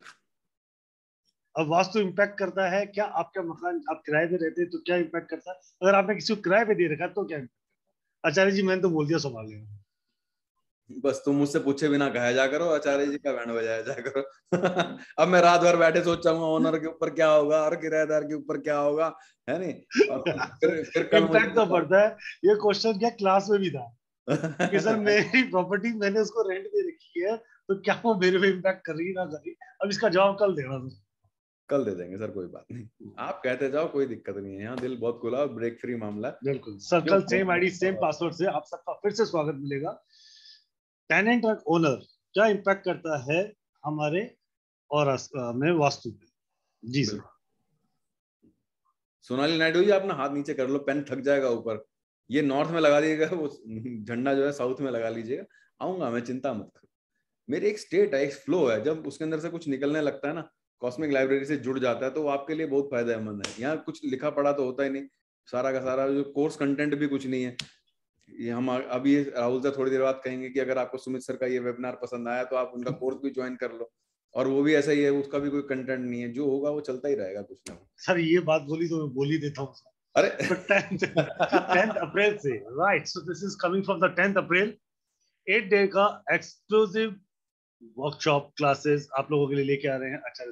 [SPEAKER 1] अब वास्तु इम्पैक्ट करता है क्या? आपका मकान आप किराए पे रहते हैं तो क्या इम्पैक्ट करता है? अगर आपने किसी को किराए पे दे रखा तो क्या? आचार्य जी मैंने तो बोल दिया, संभाल लेना।
[SPEAKER 8] बस तुम मुझसे पूछे बिना कहा जा करो, आचार्य जी का बैंड बजाया जा करो। अब मैं रात भर बैठे सोच रहा हूँ ओनर के ऊपर क्या होगा और किराएदार के ऊपर क्या होगा, है नहीं? फिर फिर कल
[SPEAKER 1] इम्पैक्ट तो पड़ता है। ये क्वेश्चन क्या क्लास में भी था कि सर मेरी प्रॉपर्टी मैंने उसको रेंट पे रखी है तो क्या वो मेरे पे इम्पैक्ट कर रही ना कर रही? अब इसका जवाब कल देना सर।
[SPEAKER 8] कल दे देंगे सर, कोई बात नहीं, आप कहते जाओ, कोई दिक्कत नहीं है, यहाँ दिल बहुत खुला, ब्रेक फ्री मामला।
[SPEAKER 1] बिल्कुल सर, कल सेम आईडी सेम पासवर्ड से आप सबका फिर से स्वागत मिलेगा। टेनेंट और ओनर क्या इम्पैक्ट करता है हमारे और में वास्तु पे? जी सर।
[SPEAKER 8] सोनाली नायडू जी अपना हाथ नीचे कर लो, पेन थक जाएगा ऊपर। ये नॉर्थ में लगा दीजिएगा, वो झंडा जो है साउथ में लगा लीजिएगा। आऊंगा मैं, चिंता मत करो। मेरी एक स्टेट है, एक फ्लो है, जब उसके अंदर से कुछ निकलने लगता है ना, कॉस्मिक लाइब्रेरी से जुड़ जाता है, तो वो आपके लिए बहुत फायदेमंद है। यहाँ कुछ लिखा पढ़ा तो होता ही नहीं, सारा का सारा जो कोर्स कंटेंट भी कुछ नहीं है। ये हम अभी राहुल सर थोड़ी देर बाद कहेंगे कि अगर आपको सुमित सर का ये वेबिनार पसंद आया तो आप उनका कोर्स भी ज्वाइन कर लो, और वो भी ऐसा ही है, उसका भी कोई कंटेंट नहीं है, जो होगा वो चलता ही रहेगा कुछ ना।
[SPEAKER 1] सर ये बात बोली तो मैं बोल ही देता हूँ।
[SPEAKER 8] अरे
[SPEAKER 1] टेंथ अप्रैल से, right, so this is coming from the tenth April, eight day का एक्सक्लूसिव वर्कशॉप क्लासेस आप लोगों के लिए लेके आ रहे हैं आचार्य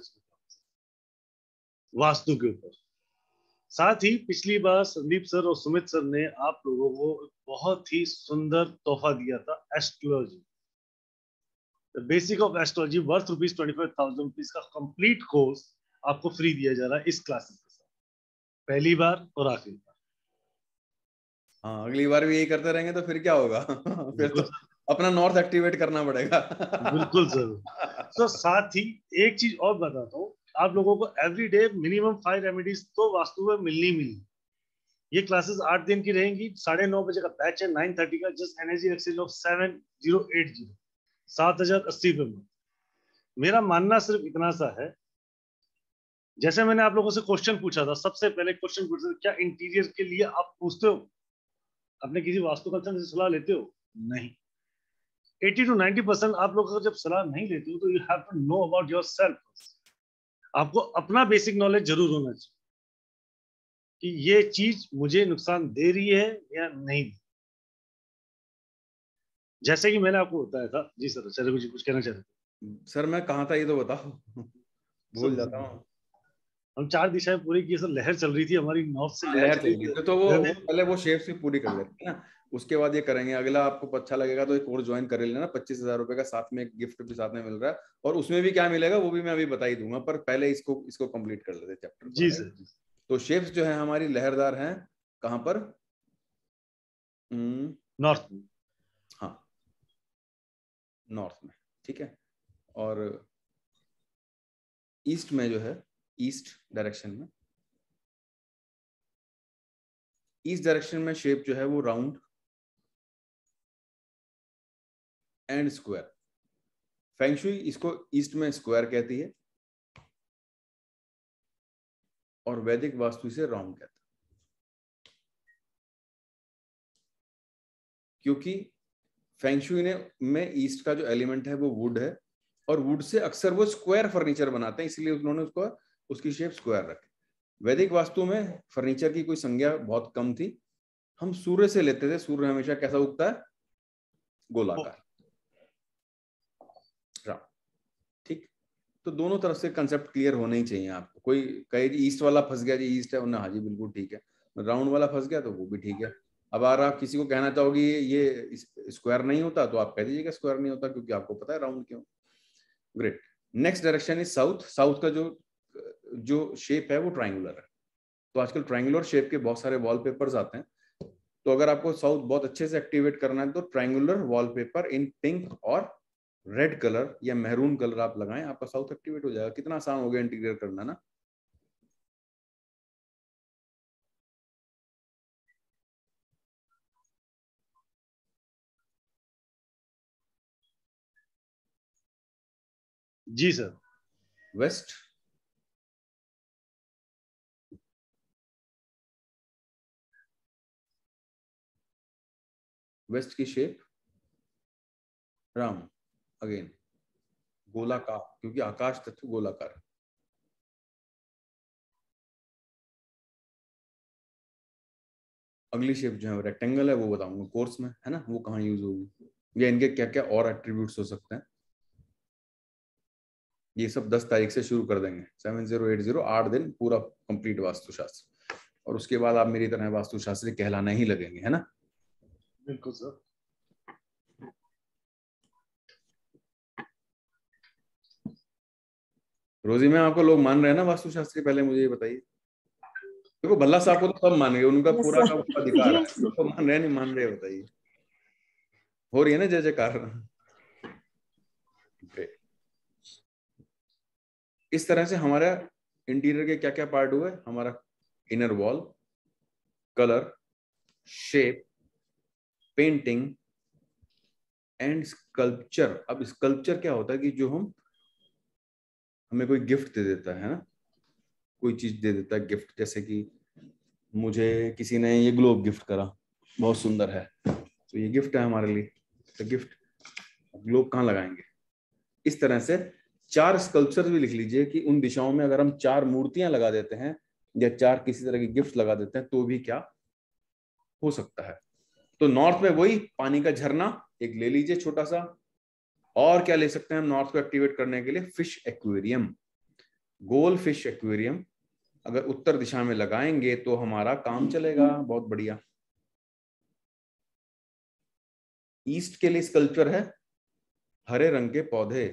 [SPEAKER 1] वास्तु के ऊपर। साथ ही पिछली बार संदीप सर और सुमित सर ने आप लोगों को बहुत ही सुंदर तोहफा दिया था, astrology, the basic of astrology, worth rupees twenty five thousand rupees का कंप्लीट कोर्स आपको फ्री दिया जा रहा है इस क्लासेस के साथ, पहली बार और आखिरी बार।
[SPEAKER 8] हाँ, अगली बार भी यही करते रहेंगे तो फिर क्या होगा? फिर तो अपना नॉर्थ एक्टिवेट करना पड़ेगा।
[SPEAKER 1] बिल्कुल सर। तो साथ ही एक चीज और बताता हूँ, आप लोगों को every day minimum five remedies तो वास्तु में मिलनी मिलनी। ये क्लासेस आठ दिन की रहेंगी, साढ़े नौ बजे का बैच है, नाइन थर्टी का, just energy exchange of seven zero eight zero, सात हजार अस्सी रुपए में। मेरा मानना सिर्फ इतना सा है, जैसे मैंने आप लोगों से क्वेश्चन पूछा था, सबसे पहले क्वेश्चन पूछा था क्या इंटीरियर के लिए आप पूछते हो, अपने किसी वास्तुकल्चर से सलाह लेते हो? नहीं। अस्सी टू नाइंटी परसेंट आप लोग जब सलाह नहीं लेते हो तो you have to know about yourself. आपको अपना बेसिक नॉलेज जरूर होना चाहिए कि ये चीज मुझे नुकसान दे रही है या नहीं। जैसे कि मैंने आपको बताया था। जी सर, चलो जी कुछ कहना चाहते थे?
[SPEAKER 8] सर मैं कहाँ था ये तो बताओ, भूल जाता हूँ।
[SPEAKER 1] हम चार दिशाएं पूरी की सर, लहर चल रही थी हमारी नॉर्थ से,
[SPEAKER 8] लहर चल रही थी तो वो पहले वो शेप्स भी पूरी कर लेते हैं ना। उसके बाद ये करेंगे। अगला आपको अच्छा लगेगा तो एक कोर्स ज्वाइन कर लेना, पच्चीस हजार रुपए का, साथ में एक गिफ्ट भी साथ में मिल रहा है, और उसमें भी क्या मिलेगा वो भी मैं अभी बता ही दूंगा, पर पहले इसको इसको कंप्लीट कर लेते चैप्टर।
[SPEAKER 1] जी सर।
[SPEAKER 8] तो शेप्स जो है हमारी लहरदार हैं, कहाँ पर?
[SPEAKER 1] नॉर्थ में।
[SPEAKER 8] हाँ, नॉर्थ में, ठीक है। और ईस्ट में जो है, ईस्ट डायरेक्शन में, ईस्ट डायरेक्शन में शेप जो है वो round and square. Feng shui इसको ईस्ट में स्क्वायर कहती है और वैदिक वास्तु इसे राउंड कहता है, क्योंकि फेंग शुई ने में ईस्ट का जो एलिमेंट है वो वुड है, और वुड से अक्सर वो स्क्वायर फर्नीचर बनाते हैं, इसलिए उन्होंने उसको उसकी शेप स्क्वायर रखी। वैदिक वास्तु में फर्नीचर की कोई संज्ञा बहुत कम थी, हम सूर्य से लेते थे। सूर्य हमेशा कैसा उगता है? गोलाकार, ठीक। तो दोनों तरफ से कंसेप्ट क्लियर होने ही चाहिए आपको। कोई कहे ईस्ट वाला फंस गया जी, ईस्ट है, हाँ जी बिल्कुल ठीक है। राउंड वाला फंस गया तो वो भी ठीक है। अब अगर आप किसी को कहना चाहोगे ये स्क्वायर नहीं होता, तो आप कह दीजिएगा स्क्वायर नहीं होता, क्योंकि आपको पता है राउंड क्यों। Great. Next direction is south. South का जो जो शेप है वो ट्रायंगुलर है। तो आजकल ट्रायंगुलर शेप के बहुत सारे वॉलपेपर्स आते हैं, तो अगर आपको साउथ बहुत अच्छे से एक्टिवेट करना है तो ट्रायंगुलर वॉलपेपर इन पिंक और रेड कलर या मैरून कलर आप लगाएं, आपका साउथ एक्टिवेट हो जाएगा। कितना आसान हो गया इंटीग्रेट करना ना।
[SPEAKER 1] जी सर।
[SPEAKER 8] वेस्ट, वेस्ट की शेप राउंड, अगेन गोलाकार, क्योंकि आकाश तत्व गोलाकार है। अगली शेप जो है रेक्टेंगल है, वो बताऊंगा कोर्स में, है ना, वो कहाँ यूज होगी या इनके क्या क्या और एट्रीब्यूट्स हो सकते हैं, ये सब दस तारीख से शुरू कर देंगे। सेवन जीरो एट जीरो आठ दिन पूरा कंप्लीट वास्तुशास्त्र, और उसके बाद आप मेरी तरह वास्तुशास्त्री कहलाने ही लगेंगे, है ना।
[SPEAKER 1] बिल्कुल सर।
[SPEAKER 8] रोजी में आपको लोग मान रहे हैं ना वास्तुशास्त्री? पहले मुझे ये बताइए। देखो भल्ला साहब को तो सब मान रहे, उनका पूरा का पूरा अधिकार है, तो मान रहे नहीं मान रहे बताइए। हो रही है ना जय जयकार। इस तरह से हमारा इंटीरियर के क्या क्या पार्ट हुए? हमारा inner wall, colour, shape, painting and sculpture. अब स्कल्पचर क्या होता है कि जो हम हमें कोई गिफ्ट दे देता है ना, कोई चीज दे देता है गिफ्ट, जैसे कि मुझे किसी ने ये ग्लोब गिफ्ट करा, बहुत सुंदर है, तो ये गिफ्ट है हमारे लिए, तो गिफ्ट ग्लोब कहाँ लगाएंगे? इस तरह से चार स्कल्पचर भी लिख लीजिए कि उन दिशाओं में अगर हम चार मूर्तियां लगा देते हैं या चार किसी तरह की गिफ्ट लगा देते हैं तो भी क्या हो सकता है। तो नॉर्थ में वही पानी का झरना एक ले लीजिए छोटा सा, और क्या ले सकते हैं हम नॉर्थ को एक्टिवेट करने के लिए? फिश एक्वेरियम, गोल फिश एक्वेरियम अगर उत्तर दिशा में लगाएंगे तो हमारा काम चलेगा, बहुत बढ़िया। ईस्ट के लिए स्कल्पचर है हरे रंग के पौधे,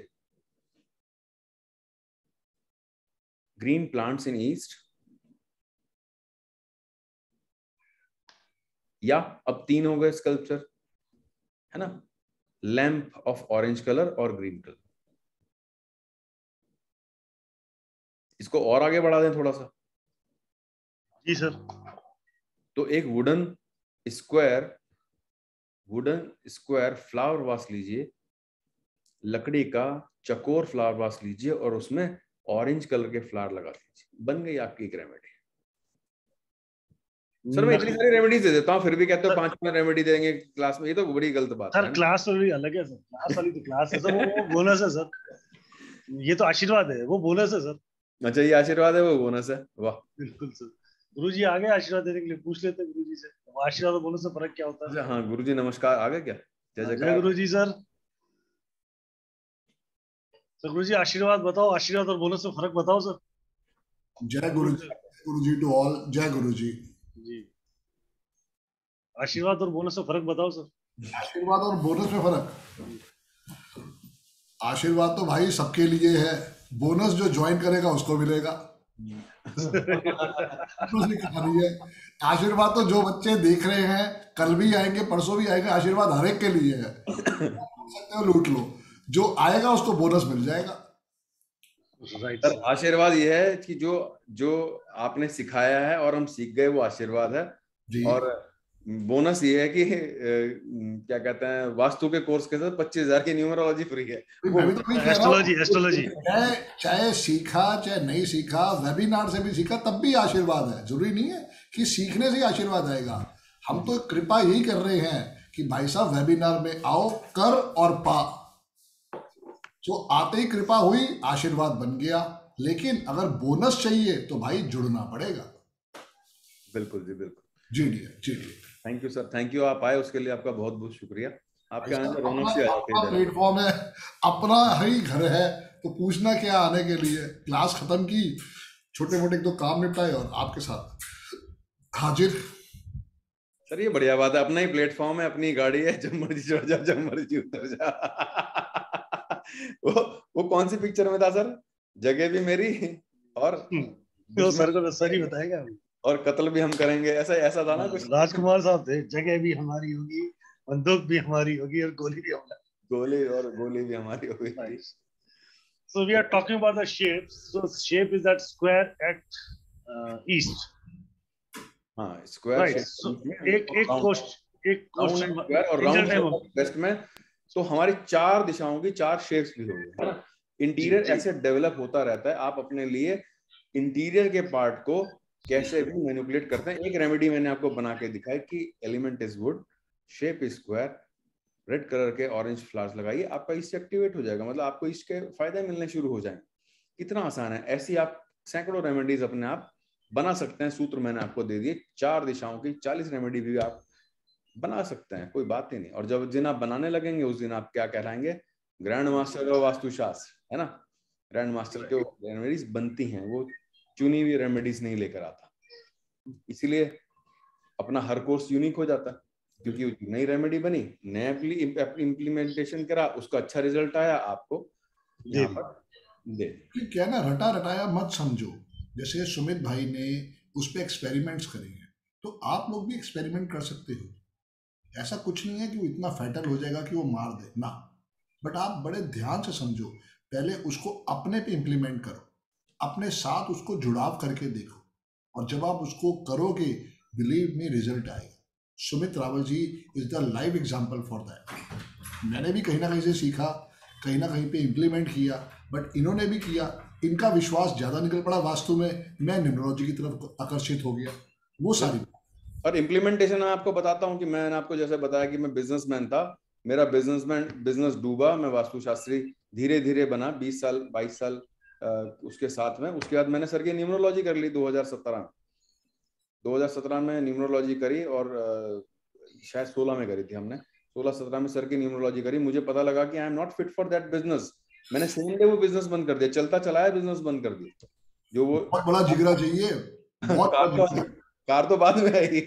[SPEAKER 8] ग्रीन प्लांट्स इन ईस्ट, या अब तीन हो गए स्कल्पचर, है ना, लैंप ऑफ ऑरेंज कलर और ग्रीन कलर। इसको और आगे बढ़ा दें थोड़ा सा।
[SPEAKER 1] जी सर।
[SPEAKER 8] तो एक wooden square wooden square flower vase लीजिए, लकड़ी का चकोर फ्लावर वास लीजिए और उसमें ऑरेंज कलर के फ्लावर लगा दीजिए, बन गई आपकी एक रेमेडी। सर मैं इतनी सारी रेमेडीज दे देता हूँ, फिर भी कहते हो पांच मिनट रेमेडी देंगे क्लास में, ये तो बड़ी गलत बात है।
[SPEAKER 1] सर क्लास वाली अलग है सर, क्लास वाली तो क्लास है सर, वो बोनस है सर, ये तो आशीर्वाद है, वो बोनस है सर।
[SPEAKER 8] अच्छा ये आशीर्वाद है, वो बोनस है, वाह।
[SPEAKER 1] बिल्कुल सर। गुरुजी आ गए आशीर्वाद देने के लिए, पूछ लेते हैं गुरुजी से आशीर्वाद और बोनस से फर्क क्या होता है।
[SPEAKER 8] हाँ गुरुजी नमस्कार, आ गए क्या? जय
[SPEAKER 1] जय गुरुजी सर। सर गुरुजी आशीर्वाद बताओ, आशीर्वाद और बोनस से फर्क बताओ सर।
[SPEAKER 7] जय गुरुजी, गुरुजी टू ऑल, जय गुरुजी।
[SPEAKER 1] जी आशीर्वाद और बोनस में फर्क बताओ सर।
[SPEAKER 16] आशीर्वाद और बोनस में फर्क, आशीर्वाद तो भाई सबके लिए है, बोनस जो ज्वाइन करेगा उसको मिलेगा। दूसरी कहानी है, आशीर्वाद तो जो बच्चे देख रहे हैं कल भी आएंगे परसों भी आएंगे, आशीर्वाद हर एक के लिए है। लूट लो, जो आएगा उसको बोनस मिल जाएगा।
[SPEAKER 8] सर आशीर्वाद ये है कि जो जो आपने सिखाया है और हम सीख गए वो आशीर्वाद है, और बोनस ये है कि ए, क्या कहते हैं वास्तु के कोर्स के साथ पच्चीस हजार की न्यूमरोलॉजी फ्री है।
[SPEAKER 1] एस्ट्रोलॉजी एस्ट्रोलॉजी
[SPEAKER 16] चाहे चाहे सीखा चाहे नहीं सीखा, वेबिनार से भी सीखा तब भी आशीर्वाद है। जरूरी नहीं है कि सीखने से ही आशीर्वाद आएगा। हम तो कृपा यही कर रहे हैं कि भाई साहब वेबिनार में आओ, कर और पा। जो आते ही कृपा हुई, आशीर्वाद बन गया। लेकिन अगर बोनस चाहिए तो भाई जुड़ना पड़ेगा।
[SPEAKER 8] बिल्कुल जी, बिल्कुल
[SPEAKER 16] जी डी जी डी
[SPEAKER 8] thank you sir, thank you. आप आए उसके लिए आपका बहुत बहुत शुक्रिया। आपके आने से रौनक से
[SPEAKER 16] अपना प्लेटफॉर्म है, अपना ही घर है, तो पूछना क्या आने के लिए। क्लास खत्म की, छोटे मोटे दो काम निपटाए और आपके साथ हाजिर।
[SPEAKER 8] सर ये बढ़िया बात है, अपना ही प्लेटफॉर्म है, अपनी गाड़ी है, जब मर्जी चढ़ जा, जब मर्जी उतर जा। वो वो कौन सी पिक्चर में था सर? जगह भी मेरी और
[SPEAKER 1] तो सर को सर ही बताएगा,
[SPEAKER 8] और कत्ल भी हम करेंगे, ऐसा ऐसा था ना कुछ।
[SPEAKER 1] राजकुमार साहब थे, जगह भी हमारी होगी, बंदूक भी हमारी होगी और गोली भी हमारी
[SPEAKER 8] गोली और गोली भी हमारी होगी।
[SPEAKER 1] So we are talking about the shapes. So shape is that square at uh, east.
[SPEAKER 8] हाँ, स्क्वायर
[SPEAKER 1] right. So एक एक क्वेश्चन एक क्वेश्चन
[SPEAKER 8] और राउंड वेस्ट में तो हमारी चार दिशाओं की चार शेप्स भी होंगे। इंटीरियर ऐसे डेवलप होता रहता है, आप अपने लिए इंटीरियर के पार्ट को कैसे भी मैनिपुलेट करते हैं। एक रेमेडी मैंने आपको बना के दिखाई कि element is wood, shape is square, red colour के ऑरेंज फ्लावर्स लगाइए, आपका इससे एक्टिवेट हो जाएगा, मतलब आपको इसके फायदे मिलने शुरू हो जाएंगे। कितना आसान है। ऐसी आप सैकड़ों रेमेडीज अपने आप बना सकते हैं। सूत्र मैंने आपको दे दिए, चार दिशाओं की चालीस रेमेडी भी आप बना सकते हैं, कोई बात ही नहीं। और जब दिन आप बनाने लगेंगे उस दिन आप क्या कहलाएंगे? ग्रैंड मास्टर और वास्तुशास्त्र, है ना। ग्रैंड मास्टर के रेमेडीज बनती हैं, वो चुनी हुई रेमेडीज नहीं लेकर आता। इसीलिए अपना हर कोर्स यूनिक हो जाता है, क्योंकि नई रेमेडी बनी, नया इम्प्लीमेंटेशन करा, उसका अच्छा रिजल्ट आया, आपको यहाँ पर दे।
[SPEAKER 16] क्या ना, रटा रटाया मत समझो। जैसे सुमित भाई ने उस पर एक्सपेरिमेंट्स करे हैं, तो आप लोग भी एक्सपेरिमेंट कर सकते हो। ऐसा कुछ नहीं है कि वो इतना फैटल हो जाएगा कि वो मार दे ना, बट आप बड़े ध्यान से समझो। पहले उसको अपने पे इम्प्लीमेंट करो, अपने साथ उसको जुड़ाव करके देखो, और जब आप उसको करोगे, बिलीव मी, रिजल्ट आएगा। Sumit Rawal ji is the live example for that. मैंने भी कहीं ना कहीं से सीखा, कहीं ना कहीं पे इम्प्लीमेंट किया, बट इन्होंने भी किया। इनका विश्वास ज्यादा निकल पड़ा वास्तु में, मैं न्यूमरोलॉजी की तरफ आकर्षित हो गया। वो सारी
[SPEAKER 8] और इम्प्लीमेंटेशन मैं आपको बताता हूँ कि मैंने आपको जैसे बताया कि मैं बिजनेसमैन था, मेरा बिजनेसमैन बिजनेस डूबा, मैं वास्तुशास्त्री धीरे धीरे बना, बीस साल बाईस साल आ, उसके साथ में। उसके बाद मैंने सर की न्यूमरोलॉजी कर ली दो हज़ार सत्रह में दो हज़ार सत्रह में न्यूमरोलॉजी करी, और आ, शायद सोलह में करी थी हमने। सोलह सत्रह में सर की न्यूमरोलॉजी करी, मुझे पता लगा कि I am not fit for that business. मैंने सेम डे वो बिजनेस बंद कर दिया, चलता चलाया बिजनेस बंद कर दिया। जो वो
[SPEAKER 16] बहुत बड़ा जिगरा चाहिए, बहुत
[SPEAKER 8] कार, तो, कार तो बाद में आई।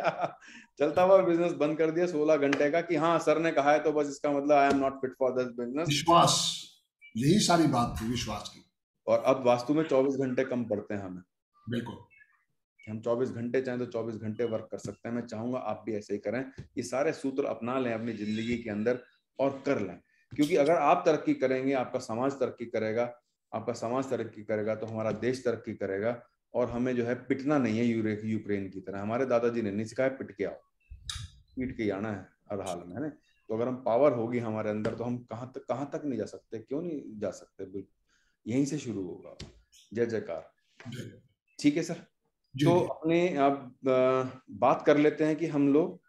[SPEAKER 8] चलता हुआ बिजनेस बंद कर दिया सोलह घंटे का, कि हाँ सर ने कहा है तो बस इसका मतलब I am not fit for this business.
[SPEAKER 16] विश्वास, यही सारी बात थी, विश्वास की।
[SPEAKER 8] और अब वास्तु में चौबीस घंटे कम पड़ते हैं हमें।
[SPEAKER 16] बिल्कुल,
[SPEAKER 8] हम चौबीस घंटे चाहें तो चौबीस घंटे वर्क कर सकते हैं। मैं चाहूंगा आप भी ऐसे ही करें, ये सारे सूत्र अपना लें अपनी जिंदगी के अंदर और कर लें। क्योंकि अगर आप तरक्की करेंगे, आपका समाज तरक्की करेगा, आपका समाज तरक्की करेगा तो हमारा देश तरक्की करेगा। और हमें जो है पिटना नहीं है यूक्रेन की तरह। हमारे दादाजी ने नहीं सिखाया पिट के आओ, पीट के आना है हर हाल में, है ना। तो अगर हम पावर होगी हमारे अंदर तो हम कहाँ तक कहाँ तक नहीं जा सकते, क्यों नहीं जा सकते, बिल्कुल यहीं से शुरू होगा। जय जयकार। ठीक है सर, तो अपने आप बात कर लेते हैं कि हम लोग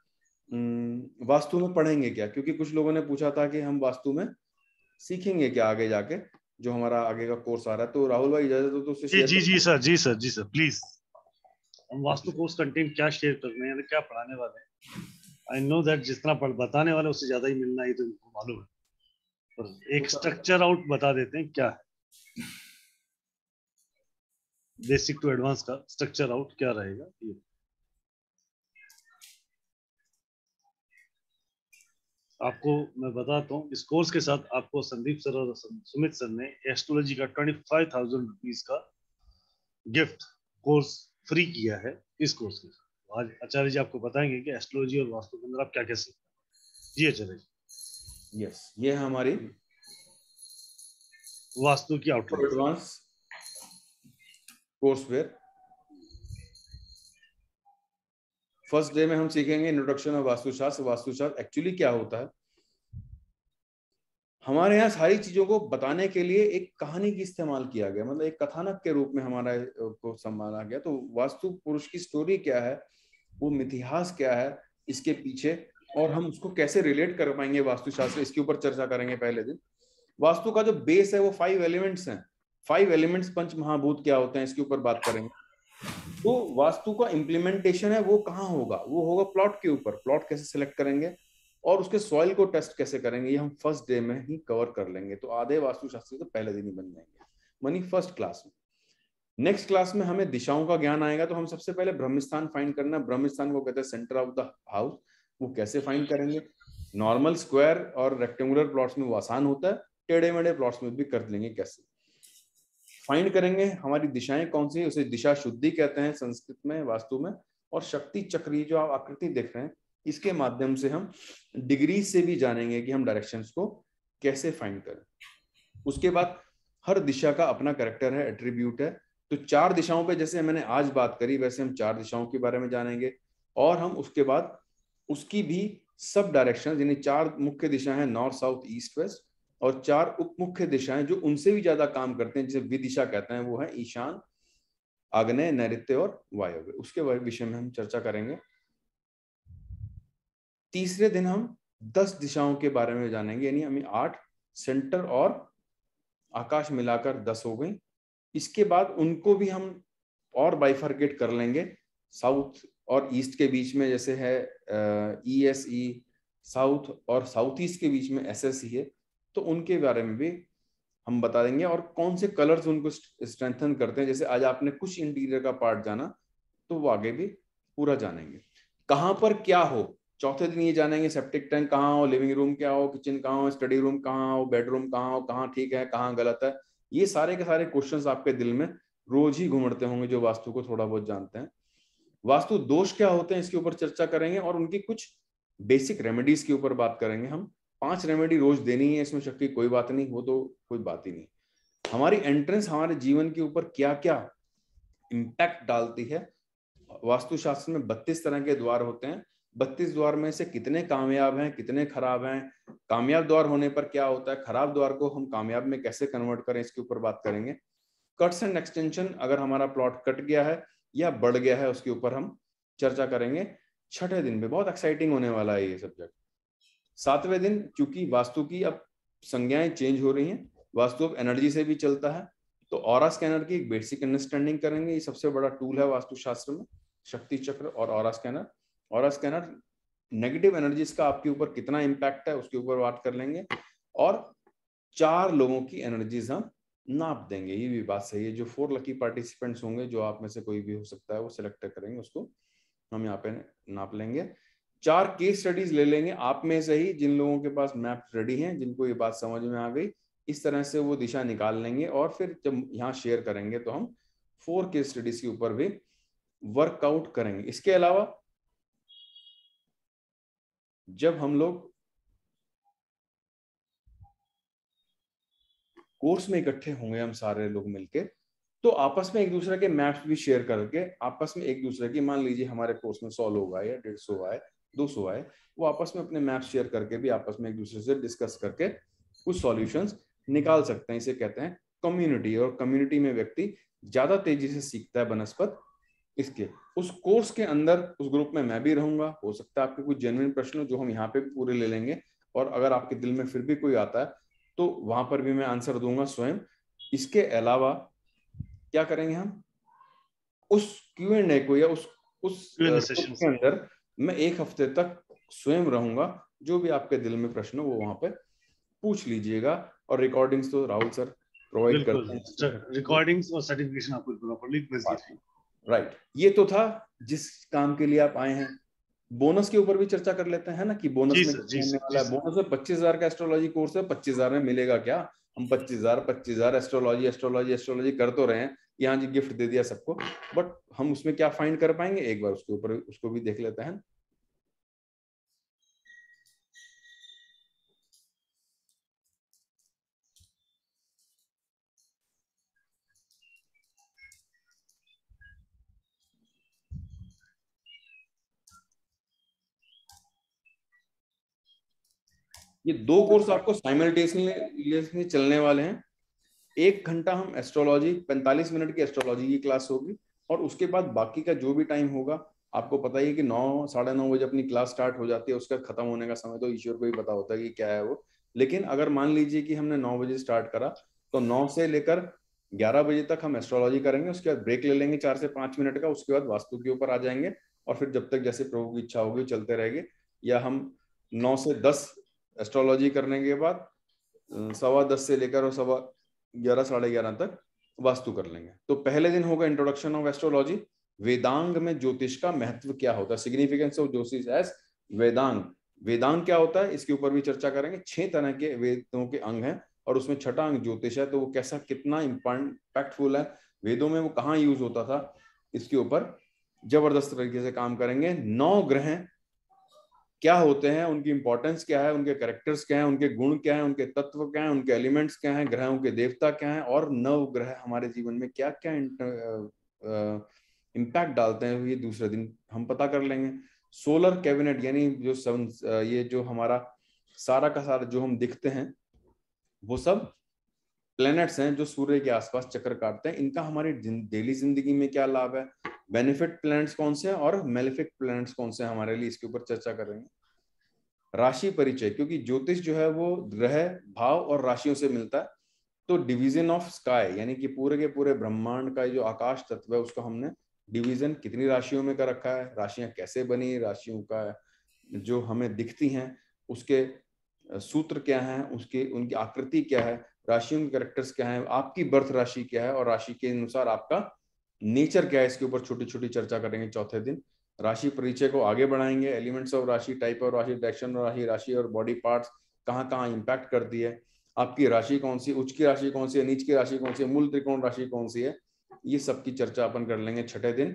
[SPEAKER 8] वास्तु में पढ़ेंगे क्या, क्योंकि कुछ लोगों ने पूछा था कि हम वास्तु में सीखेंगे क्या आगे जाके, जो हमारा आगे का कोर्स आ रहा है। तो राहुल भाई इजाजत हो तो उससे
[SPEAKER 1] जी जी जी सर, जी सर, जी सर, प्लीज। हम वास्तु कोर्स कंटेंट क्या शेयर करने हैं, क्या पढ़ाने वाले हैं। आई नो दैट जितना पढ़ बताने वाले उससे ज्यादा ही मिलना ही तो मालूम है, पर एक स्ट्रक्चर आउट बता देते हैं क्या है, बेसिक टू एडवांस का स्ट्रक्चर आउट क्या रहेगा। ये आपको मैं बताता हूँ, इस कोर्स के साथ आपको संदीप सर और सुमित सर ने एस्ट्रोलॉजी का ट्वेंटी फाइव थाउजेंड रुपीज का गिफ्ट कोर्स फ्री किया है इस कोर्स के साथ। आज आचार्य जी आपको बताएंगे कि एस्ट्रोलॉजी और वास्तु के अंदर आप क्या क्या सीखते हैं। जी आचार्य जी।
[SPEAKER 8] यस, ये है हमारी
[SPEAKER 1] वास्तु की outline
[SPEAKER 8] advance courseware. First day में हम सीखेंगे introduction of Vastushastra. Vastushastra actually क्या होता है। हमारे यहाँ सारी चीजों को बताने के लिए एक कहानी की इस्तेमाल किया गया, मतलब एक कथानक के रूप में हमारा को संभाला गया। तो वास्तु पुरुष की स्टोरी क्या है, वो इतिहास क्या है इसके पीछे, और हम उसको कैसे रिलेट कर पाएंगे वास्तुशास्त्र, इसके ऊपर चर्चा करेंगे पहले दिन। वास्तु का जो बेस है वो फाइव एलिमेंट्स हैं। फाइव एलिमेंट्स पंच महाभूत क्या होते हैं इसके ऊपर बात करेंगे। तो वास्तु का इम्प्लीमेंटेशन है वो कहाँ होगा, वो होगा प्लॉट के ऊपर। प्लॉट कैसे सिलेक्ट करेंगे और उसके सॉइल को टेस्ट कैसे करेंगे, ये हम फर्स्ट डे में ही कवर कर लेंगे। तो आधे वास्तुशास्त्र तो पहले दिन ही बन जाएंगे, मनी फर्स्ट क्लास में। नेक्स्ट क्लास में हमें दिशाओं का ज्ञान आएगा। तो हम सबसे पहले ब्रह्मस्थान फाइंड करना, ब्रह्मस्थान को कहते हैं सेंटर ऑफ द हाउस, वो कैसे फाइंड करेंगे। नॉर्मल स्क्वायर और रेक्टेंगुलर प्लॉट्स में वो आसान होता है, टेढ़े मेढ़े प्लॉट्स में भी कर लेंगे कैसे फाइंड करेंगे। हमारी दिशाएं कौन सी, उसे दिशा शुद्धि कहते हैं संस्कृत में, वास्तु में। और शक्ति चक्री जो आप आकृति देख रहे हैं, इसके माध्यम से हम डिग्री से भी जानेंगे कि हम डायरेक्शंस को कैसे फाइंड करें। उसके बाद हर दिशा का अपना कैरेक्टर है, एट्रीब्यूट है। तो चार दिशाओं पे जैसे मैंने आज बात करी, वैसे हम चार दिशाओं के बारे में जानेंगे। और हम उसके बाद उसकी भी सब डायरेक्शन, यानी चार मुख्य दिशा है, नॉर्थ साउथ ईस्ट वेस्ट, और चार उप मुख्य दिशाएं जो उनसे भी ज्यादा काम करते हैं, जिसे विदिशा कहते हैं, वो है ईशान, आग्नेय, नैऋत्य और वायव्य। उसके विषय में हम चर्चा करेंगे। तीसरे दिन हम दस दिशाओं के बारे में जानेंगे, यानी हमें आठ सेंटर और आकाश मिलाकर दस हो गई। इसके बाद उनको भी हम और बाइफर्केट कर लेंगे, साउथ और ईस्ट के बीच में जैसे है ई एस ई, साउथ और साउथ ईस्ट के बीच में एस एस ई है, तो उनके बारे में भी हम बता देंगे। और कौन से कलर्स उनको स्ट्रेंथन करते हैं, जैसे आज आपने कुछ इंटीरियर का पार्ट जाना, तो वो आगे भी पूरा जानेंगे। कहाँ पर क्या हो, चौथे दिन ये जानेंगे सेप्टिक टैंक कहाँ हो, लिविंग रूम क्या हो, किचन कहाँ हो, स्टडी रूम कहाँ हो, बेडरूम कहाँ हो, कहाँ ठीक है कहाँ गलत है। ये सारे के सारे क्वेश्चंस आपके दिल में रोज ही घूमते होंगे जो वास्तु को थोड़ा बहुत जानते हैं। वास्तु दोष क्या होते हैं इसके ऊपर चर्चा करेंगे, और उनकी कुछ बेसिक रेमेडीज के ऊपर बात करेंगे। हम पांच रेमेडी रोज देनी है, इसमें शक की कोई बात नहीं, वो तो कोई बात ही नहीं। हमारी एंट्रेंस हमारे जीवन के ऊपर क्या क्या इम्पैक्ट डालती है। वास्तुशास्त्र में बत्तीस तरह के द्वार होते हैं, बत्तीस द्वार में से कितने कामयाब हैं, कितने खराब हैं, कामयाब द्वार होने पर क्या होता है, खराब द्वार को हम कामयाब में कैसे कन्वर्ट करें, इसके ऊपर बात करेंगे। कट्स एंड एक्सटेंशन, अगर हमारा प्लॉट कट गया है या बढ़ गया है, उसके ऊपर हम चर्चा करेंगे। छठे दिन में बहुत एक्साइटिंग होने वाला है ये सब्जेक्ट। सातवें दिन चूंकि वास्तु की अब संज्ञाएं चेंज हो रही हैं, वास्तु अब एनर्जी से भी चलता है, तो ऑरा स्कैनर की एक बेसिक अंडरस्टैंडिंग करेंगे। ये सबसे बड़ा टूल है वास्तुशास्त्र में, शक्ति चक्र और aura scanner. Aura scanner negative energies का आपके ऊपर कितना इम्पैक्ट है उसके ऊपर बात कर लेंगे, और चार लोगों की एनर्जीज हम नाप देंगे। ये भी बात सही है। जो फोर लकी पार्टिसिपेंट्स होंगे, जो आप में से कोई भी हो सकता है, वो सिलेक्ट करेंगे, उसको हम यहाँ पे नाप लेंगे। चार केस स्टडीज ले लेंगे आप में से ही, जिन लोगों के पास मैप रेडी हैं, जिनको ये बात समझ में आ गई, इस तरह से वो दिशा निकाल लेंगे। और फिर जब यहाँ शेयर करेंगे तो हम फोर केस स्टडीज के ऊपर भी वर्कआउट करेंगे। इसके अलावा जब हम लोग कोर्स में इकट्ठे होंगे, हम सारे लोग मिलके, तो आपस में एक दूसरे के मैप्स भी शेयर करके आपस में एक दूसरे की, मान लीजिए हमारे कोर्स में सौ लोग आए या डेढ़ सौ आए, दो सौ आए, वो आपस में अपने मैप शेयर करके भी आपस में एक दूसरे से डिस्कस करके कुछ सॉल्यूशंस निकाल सकते हैं। इसे कहते हैं कम्युनिटी। और कम्युनिटी में व्यक्ति ज्यादा तेजी से सीखता है बनस्पत। इसके उस कोर्स के अंदर उस ग्रुप में मैं भी रहूंगा। हो सकता है आपके कुछ जेन्युइन प्रश्न जो हम यहाँ पे भी पूरे ले लेंगे, और अगर आपके दिल में फिर भी कोई आता है तो वहां पर भी मैं आंसर दूंगा स्वयं। इसके अलावा क्या करेंगे, हम उस क्यू एंड ए को या उस उस सेशन के अंदर मैं एक हफ्ते तक स्वयं रहूंगा। जो भी आपके दिल में प्रश्न हो वो वहां पे पूछ लीजिएगा। और रिकॉर्डिंग्स तो राहुल सर प्रोवाइड करते हैं,
[SPEAKER 1] रिकॉर्डिंग्स और सर्टिफिकेशन आपको प्रॉपर्ली भेज देंगे।
[SPEAKER 8] राइट, ये तो था जिस काम के लिए आप आए हैं। बोनस के ऊपर भी चर्चा कर लेते हैं ना, कि बोनस
[SPEAKER 1] जी
[SPEAKER 8] में
[SPEAKER 1] सर,
[SPEAKER 8] क्या
[SPEAKER 1] जी
[SPEAKER 8] मिलने
[SPEAKER 1] सर,
[SPEAKER 8] वाला
[SPEAKER 1] जी
[SPEAKER 8] है। बोनस में पच्चीस हजार का एस्ट्रोलॉजी कोर्स है, पच्चीस हजार में मिलेगा क्या? हम पच्चीस हजार पच्चीस हजार एस्ट्रोलॉजी एस्ट्रोलॉजी एस्ट्रोलॉजी कर तो रहे हैं, यहाँ जी गिफ्ट दे दिया सबको, बट हम उसमें क्या फाइंड कर पाएंगे? एक बार उसके ऊपर उसको भी देख लेते हैं। ये दो कोर्स आपको साइमल्टेनियसली चलने वाले हैं। एक घंटा हम एस्ट्रोलॉजी, पैंतालीस मिनट की एस्ट्रोलॉजी की क्लास होगी, और उसके बाद बाकी का जो भी टाइम होगा, आपको पता ही है कि नौ साढ़े नौ बजे अपनी क्लास स्टार्ट हो जाती है, उसका खत्म होने का समय तो ईश्वर को ही पता होता है कि क्या है वो। लेकिन अगर मान लीजिए कि हमने नौ बजे स्टार्ट करा, तो नौ से लेकर ग्यारह बजे तक हम एस्ट्रोलॉजी करेंगे, उसके बाद ब्रेक ले लेंगे चार से पांच मिनट का, उसके बाद वास्तु के ऊपर आ जाएंगे, और फिर जब तक जैसे प्रभु की इच्छा होगी चलते रहेंगे। या हम नौ से दस एस्ट्रोलॉजी करने के बाद सवा दस से लेकर और सवा ग्यारह साढ़े ग्यारह तक वास्तु कर लेंगे। तो पहले दिन होगा इंट्रोडक्शन ऑफ एस्ट्रोलॉजी, वेदांग में ज्योतिष का महत्व क्या होता है, सिग्निफिकेंस ऑफ ज्योतिष एज वेदांग। वेदांग क्या होता है इसके ऊपर भी चर्चा करेंगे। छह तरह के वेदों के अंग हैं, और उसमें छठा अंग ज्योतिष है, तो वो कैसा कितना इम्पैक्टफुल है, वेदों में वो कहाँ यूज होता था, इसके ऊपर जबरदस्त तरीके से काम करेंगे। नौ ग्रह क्या होते हैं, उनकी इंपॉर्टेंस क्या है, उनके कैरेक्टर्स क्या हैं, उनके गुण क्या हैं, उनके तत्व क्या हैं, उनके एलिमेंट्स क्या हैं, ग्रहों के देवता क्या हैं, और नव ग्रह हमारे जीवन में क्या क्या इम्पैक्ट डालते हैं, ये दूसरे दिन हम पता कर लेंगे। सोलर कैबिनेट यानी जो सन, ये जो हमारा सारा का सारा जो हम दिखते हैं वो सब प्लैनेट्स हैं जो सूर्य के आसपास चक्कर काटते हैं, इनका हमारी डेली जिंदगी में क्या लाभ है, बेनिफिट प्लैनेट्स कौन से हैं और मेलेफिक प्लैनेट्स कौन से हैं हमारे लिए, इसके ऊपर चर्चा करेंगे। राशि परिचय, क्योंकि ज्योतिष जो है वो ग्रह, भाव और राशियों से मिलता है, तो डिवीजन ऑफ स्काई यानी कि पूरे के पूरे ब्रह्मांड का जो आकाश तत्व है उसको हमने डिवीजन कितनी राशियों में कर रखा है, राशियां कैसे बनी, राशियों का जो हमें दिखती हैं उसके सूत्र क्या हैं, उसके उनकी आकृति क्या है, राशियों के कैरेक्टर्स क्या है, आपकी बर्थ राशि क्या है और राशि के अनुसार आपका नेचर क्या है, इसके ऊपर छोटी छोटी चर्चा करेंगे चौथे दिन। राशि परिचय को आगे बढ़ाएंगे, एलिमेंट्स ऑफ राशि, टाइप ऑफ राशि, डायरेक्शन ऑफ राशि, राशि और बॉडी पार्ट्स कहाँ कहाँ इंपैक्ट करती है, आपकी राशि कौन सी, उच्च की राशि कौन सी है, नीच की राशि कौन सी है, मूल त्रिकोण राशि कौन सी है, ये सब की चर्चा अपन कर लेंगे छठे दिन।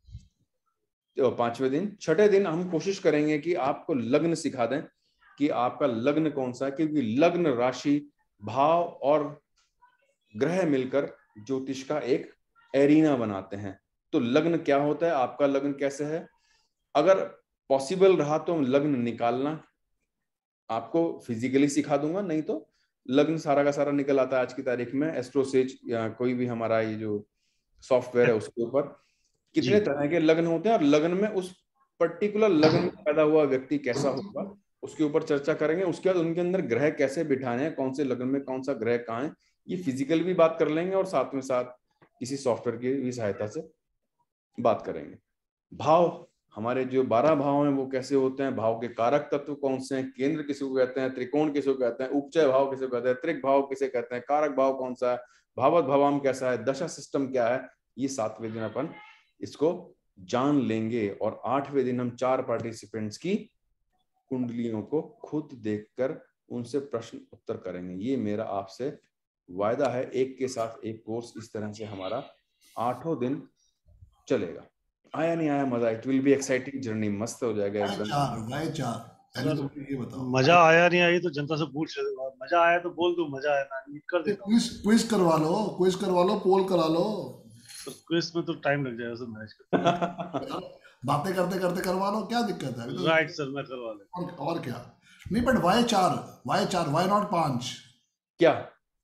[SPEAKER 8] पांचवें दिन, छठे दिन हम कोशिश करेंगे कि आपको लग्न सिखा दें कि आपका लग्न कौन सा है, क्योंकि लग्न, राशि, भाव और ग्रह मिलकर ज्योतिष का एक एरिना बनाते हैं। तो लग्न क्या होता है, आपका लग्न कैसे है, अगर पॉसिबल रहा तो लग्न निकालना आपको फिजिकली सिखा दूंगा, नहीं तो लग्न सारा का सारा निकल आता है आज की तारीख में एस्ट्रोसेज या कोई भी हमारा ये जो सॉफ्टवेयर है उसके ऊपर कितने तरह के लग्न होते हैं, और लग्न में उस पर्टिकुलर लग्न में पैदा हुआ व्यक्ति कैसा होगा उसके ऊपर चर्चा करेंगे। उसके बाद उनके अंदर ग्रह कैसे बिठाने हैं, कौन से लग्न में कौन सा ग्रह कहाँ है, ये फिजिकल भी बात कर लेंगे और साथ में साथ किसी सॉफ्टवेयर की भी सहायता से बात करेंगे। भाव, हमारे जो बारह भाव हैं वो कैसे होते हैं, भाव के कारक तत्व कौन से हैं, केंद्र किसी को कहते हैं, त्रिकोण किसी को कहते हैं, उपचय भाव किसे कहते हैं, त्रिक भाव किसे कहते हैं, कारक भाव कौन सा है, भावत भवाम कैसा है, दशा सिस्टम क्या है, ये सातवें दिन अपन इसको जान लेंगे। और आठवें दिन हम चार पार्टिसिपेंट्स की कुंडलियों को खुद देखकर उनसे प्रश्न उत्तर करेंगे। ये मेरा आपसे वायदा है, एक के साथ एक कोर्स इस तरह से हमारा आठों दिन चलेगा। आया नहीं आया मजा, it will be exciting journey, मस्त हो जाएगा एकदम।
[SPEAKER 16] चार चार पहले तो ये बताओ,
[SPEAKER 1] मजा आया नहीं आई तो जनता से पूछ ले, मजा आया तो बोल दो मजा आया, मैं म्यूट कर देता हूं।
[SPEAKER 16] क्विज क्विज करवा लो, क्विज करवा लो, पोल करा लो।
[SPEAKER 1] तो क्विज में तो टाइम लग जाएगा सर, मैनेज करते
[SPEAKER 16] बातें करते करते करवा लो, क्या दिक्कत है?
[SPEAKER 1] तो राइट सर, मैं करवा ले
[SPEAKER 16] और, और क्या नहीं, बट वाई चार, वाई चार, वाई नॉट पांच? क्या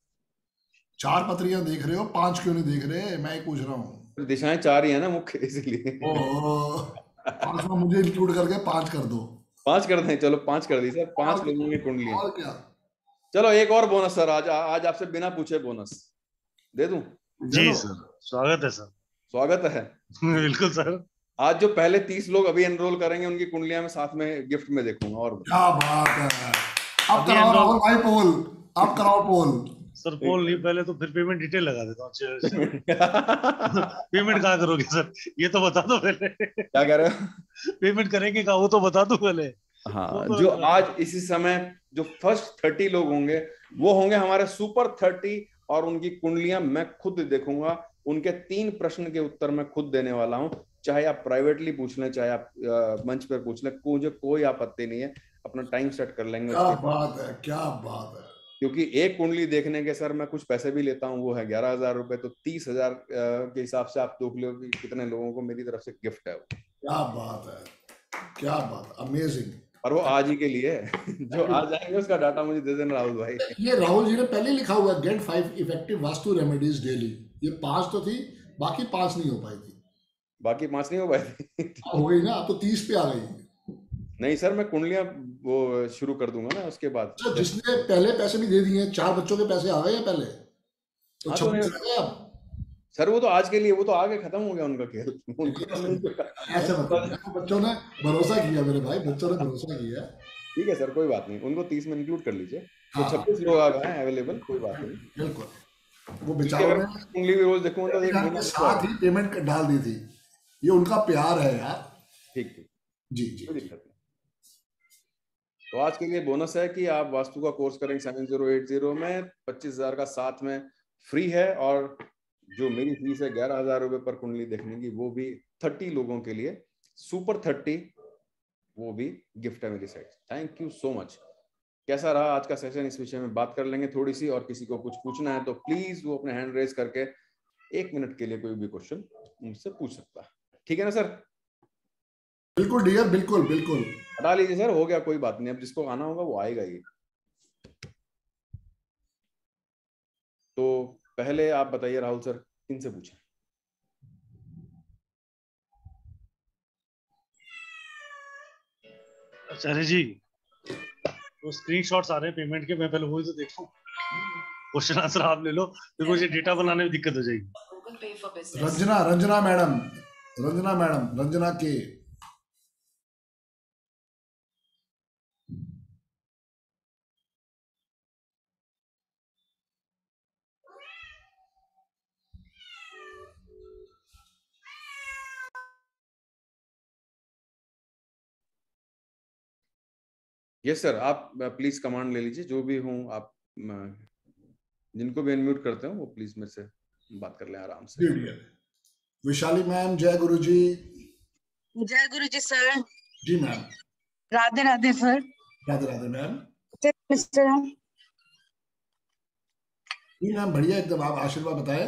[SPEAKER 16] चार पत्रियां देख रहे हो, पांच क्यों नहीं देख रहे? मैं ही पूछ रहा हूँ।
[SPEAKER 8] दिशाएं चार ही है ना मुख्य, इसलिए
[SPEAKER 16] पांच में मुझे इंक्लूड करके पांच कर दो।
[SPEAKER 8] पांच कर दें, चलो पांच कर दी सर, पांच लोगों की कुंडलियां।
[SPEAKER 16] और क्या,
[SPEAKER 8] चलो एक और बोनस सर, आज आज आपसे बिना पूछे बोनस दे दूं?
[SPEAKER 1] जी सर, स्वागत है सर।
[SPEAKER 8] स्वागत है
[SPEAKER 1] बिल्कुल सर।
[SPEAKER 8] आज जो पहले तीस लोग अभी एनरोल करेंगे उनकी कुंडलियां में साथ में गिफ्ट में देखूंगा। और
[SPEAKER 16] क्या बात है, अब कराओ राहुल भाई पोल, अब कराओ पोल।
[SPEAKER 1] सर पोल नहीं, पहले तो फिर पेमेंट डिटेल लगा देता हूँ। पेमेंट कहाँ करोगे सर, ये तो बता दो पहले।
[SPEAKER 8] क्या कह रहे हो?
[SPEAKER 1] पेमेंट करेंगे कहाँ, वो तो बता दो पहले।
[SPEAKER 8] हाँ, जो आज इसी समय जो फर्स्ट थर्टी लोग होंगे वो होंगे हमारे सुपर थर्टी, और उनकी कुंडलियां मैं खुद देखूंगा। उनके तीन प्रश्न के उत्तर मैं खुद देने वाला हूं, चाहे आप प्राइवेटली पूछ लें, चाहे आप मंच पर पूछ लें, मुझे कोई आपत्ति नहीं है। अपना टाइम सेट कर लेंगे।
[SPEAKER 16] क्या बात है, क्या बात है।
[SPEAKER 8] क्योंकि एक कुंडली देखने के सर मैं कुछ पैसे भी लेता हूँ, वो है ग्यारह हजार रुपए, तो तीस हजार के हिसाब से आप देख लो कि कितने लोगों को मेरी तरफ से गिफ्ट है।
[SPEAKER 16] क्या बात है, क्या बात, अमेजिंग।
[SPEAKER 8] और वो आज ही के लिए जो आ जाएंगे उसका डाटा मुझे दे देना राहुल भाई।
[SPEAKER 16] ये राहुल जी ने पहले लिखा हुआ है, get five effective vastu remedies daily. ये पांच तो थी, बाकी पांच नहीं हो पाई थी।
[SPEAKER 8] बाकी पांच नहीं हो पाई थी
[SPEAKER 16] हो गई ना, अब तो तीस पे आ गई।
[SPEAKER 8] नहीं सर, मैं कुंडलियां वो शुरू कर दूंगा ना उसके बाद।
[SPEAKER 16] तो जिसने पहले पैसे भी दे दिए, चार बच्चों के पैसे आ गए हैं पहले, तो
[SPEAKER 8] हाँ,
[SPEAKER 16] छब्बीस
[SPEAKER 8] तो
[SPEAKER 16] आ गए अब।
[SPEAKER 8] सर वो तो आज के लिए, वो तो आगे खत्म हो गया उनका खेल।
[SPEAKER 16] ऐसे मतलब बच्चों ने भरोसा किया मेरे भाई, बच्चों ने भरोसा किया।
[SPEAKER 8] ठीक है सर, कोई बात नहीं, उनको तीस में इंक्लूड कर लीजिए। तो छब्बीस लोग आ गए हैं अवेलेबल, कोई बात नहीं।
[SPEAKER 16] बिल्कुल, वो बेचारों ने
[SPEAKER 8] कुंडली भी रोज देखूंगा तो एक महीने
[SPEAKER 16] साथ ही पेमेंट डाल दी थी। ये उनका प्यार है यार।
[SPEAKER 8] ठीक ठीक
[SPEAKER 16] जी जी,
[SPEAKER 8] कोई दिक्कत नहीं। तो आज के लिए बोनस है कि आप वास्तु का कोर्स करेंगे सेवन जीरो एट जीरो में, पच्चीस हजार का साथ में फ्री है, और जो मेरी फीस है ग्यारह हजार रुपए पर कुंडली देखने की, वो भी थर्टी लोगों के लिए, सुपर थर्टी, वो भी गिफ्ट है मेरी side. Thank you so much. कैसा रहा आज का सेशन, इस विषय में बात कर लेंगे थोड़ी सी, और किसी को कुछ पूछना है तो प्लीज वो अपने हैंड रेज करके एक मिनट के लिए कोई भी क्वेश्चन मुझसे पूछ सकता है। ठीक है ना सर?
[SPEAKER 16] बिल्कुल डियर, बिल्कुल बिल्कुल।
[SPEAKER 8] हटा लीजिए सर, हो गया, कोई बात नहीं। अब जिसको आना होगा वो आएगा ही। तो पहले आप बताइए राहुल सर, किन से पूछें?
[SPEAKER 1] आचार्य जी, तो स्क्रीनशॉट्स आ रहे हैं पेमेंट के, मैं पहले वही तो देखूं। क्वेश्चन आंसर आप ले लो, फिर मुझे डेटा बनाने में दिक्कत हो जाएगी।
[SPEAKER 16] रंजना, रंजना मैडम, रंजना मैडम, रंजना के
[SPEAKER 8] यस सर, आप प्लीज कमांड ले लीजिए, जो भी हूँ आप, जिनको भी अनम्यूट करते हो वो प्लीज मेरे से बात कर लें आराम से।
[SPEAKER 16] विशाली मैम, जय गुरु जी।
[SPEAKER 17] जय गुरु जी सर।
[SPEAKER 16] जी ma'am.
[SPEAKER 17] Radhe Radhe sir.
[SPEAKER 16] Radhe Radhe ma'am.
[SPEAKER 17] Mister
[SPEAKER 16] जी मैम, बढ़िया एकदम। आप आशीर्वाद बताएं।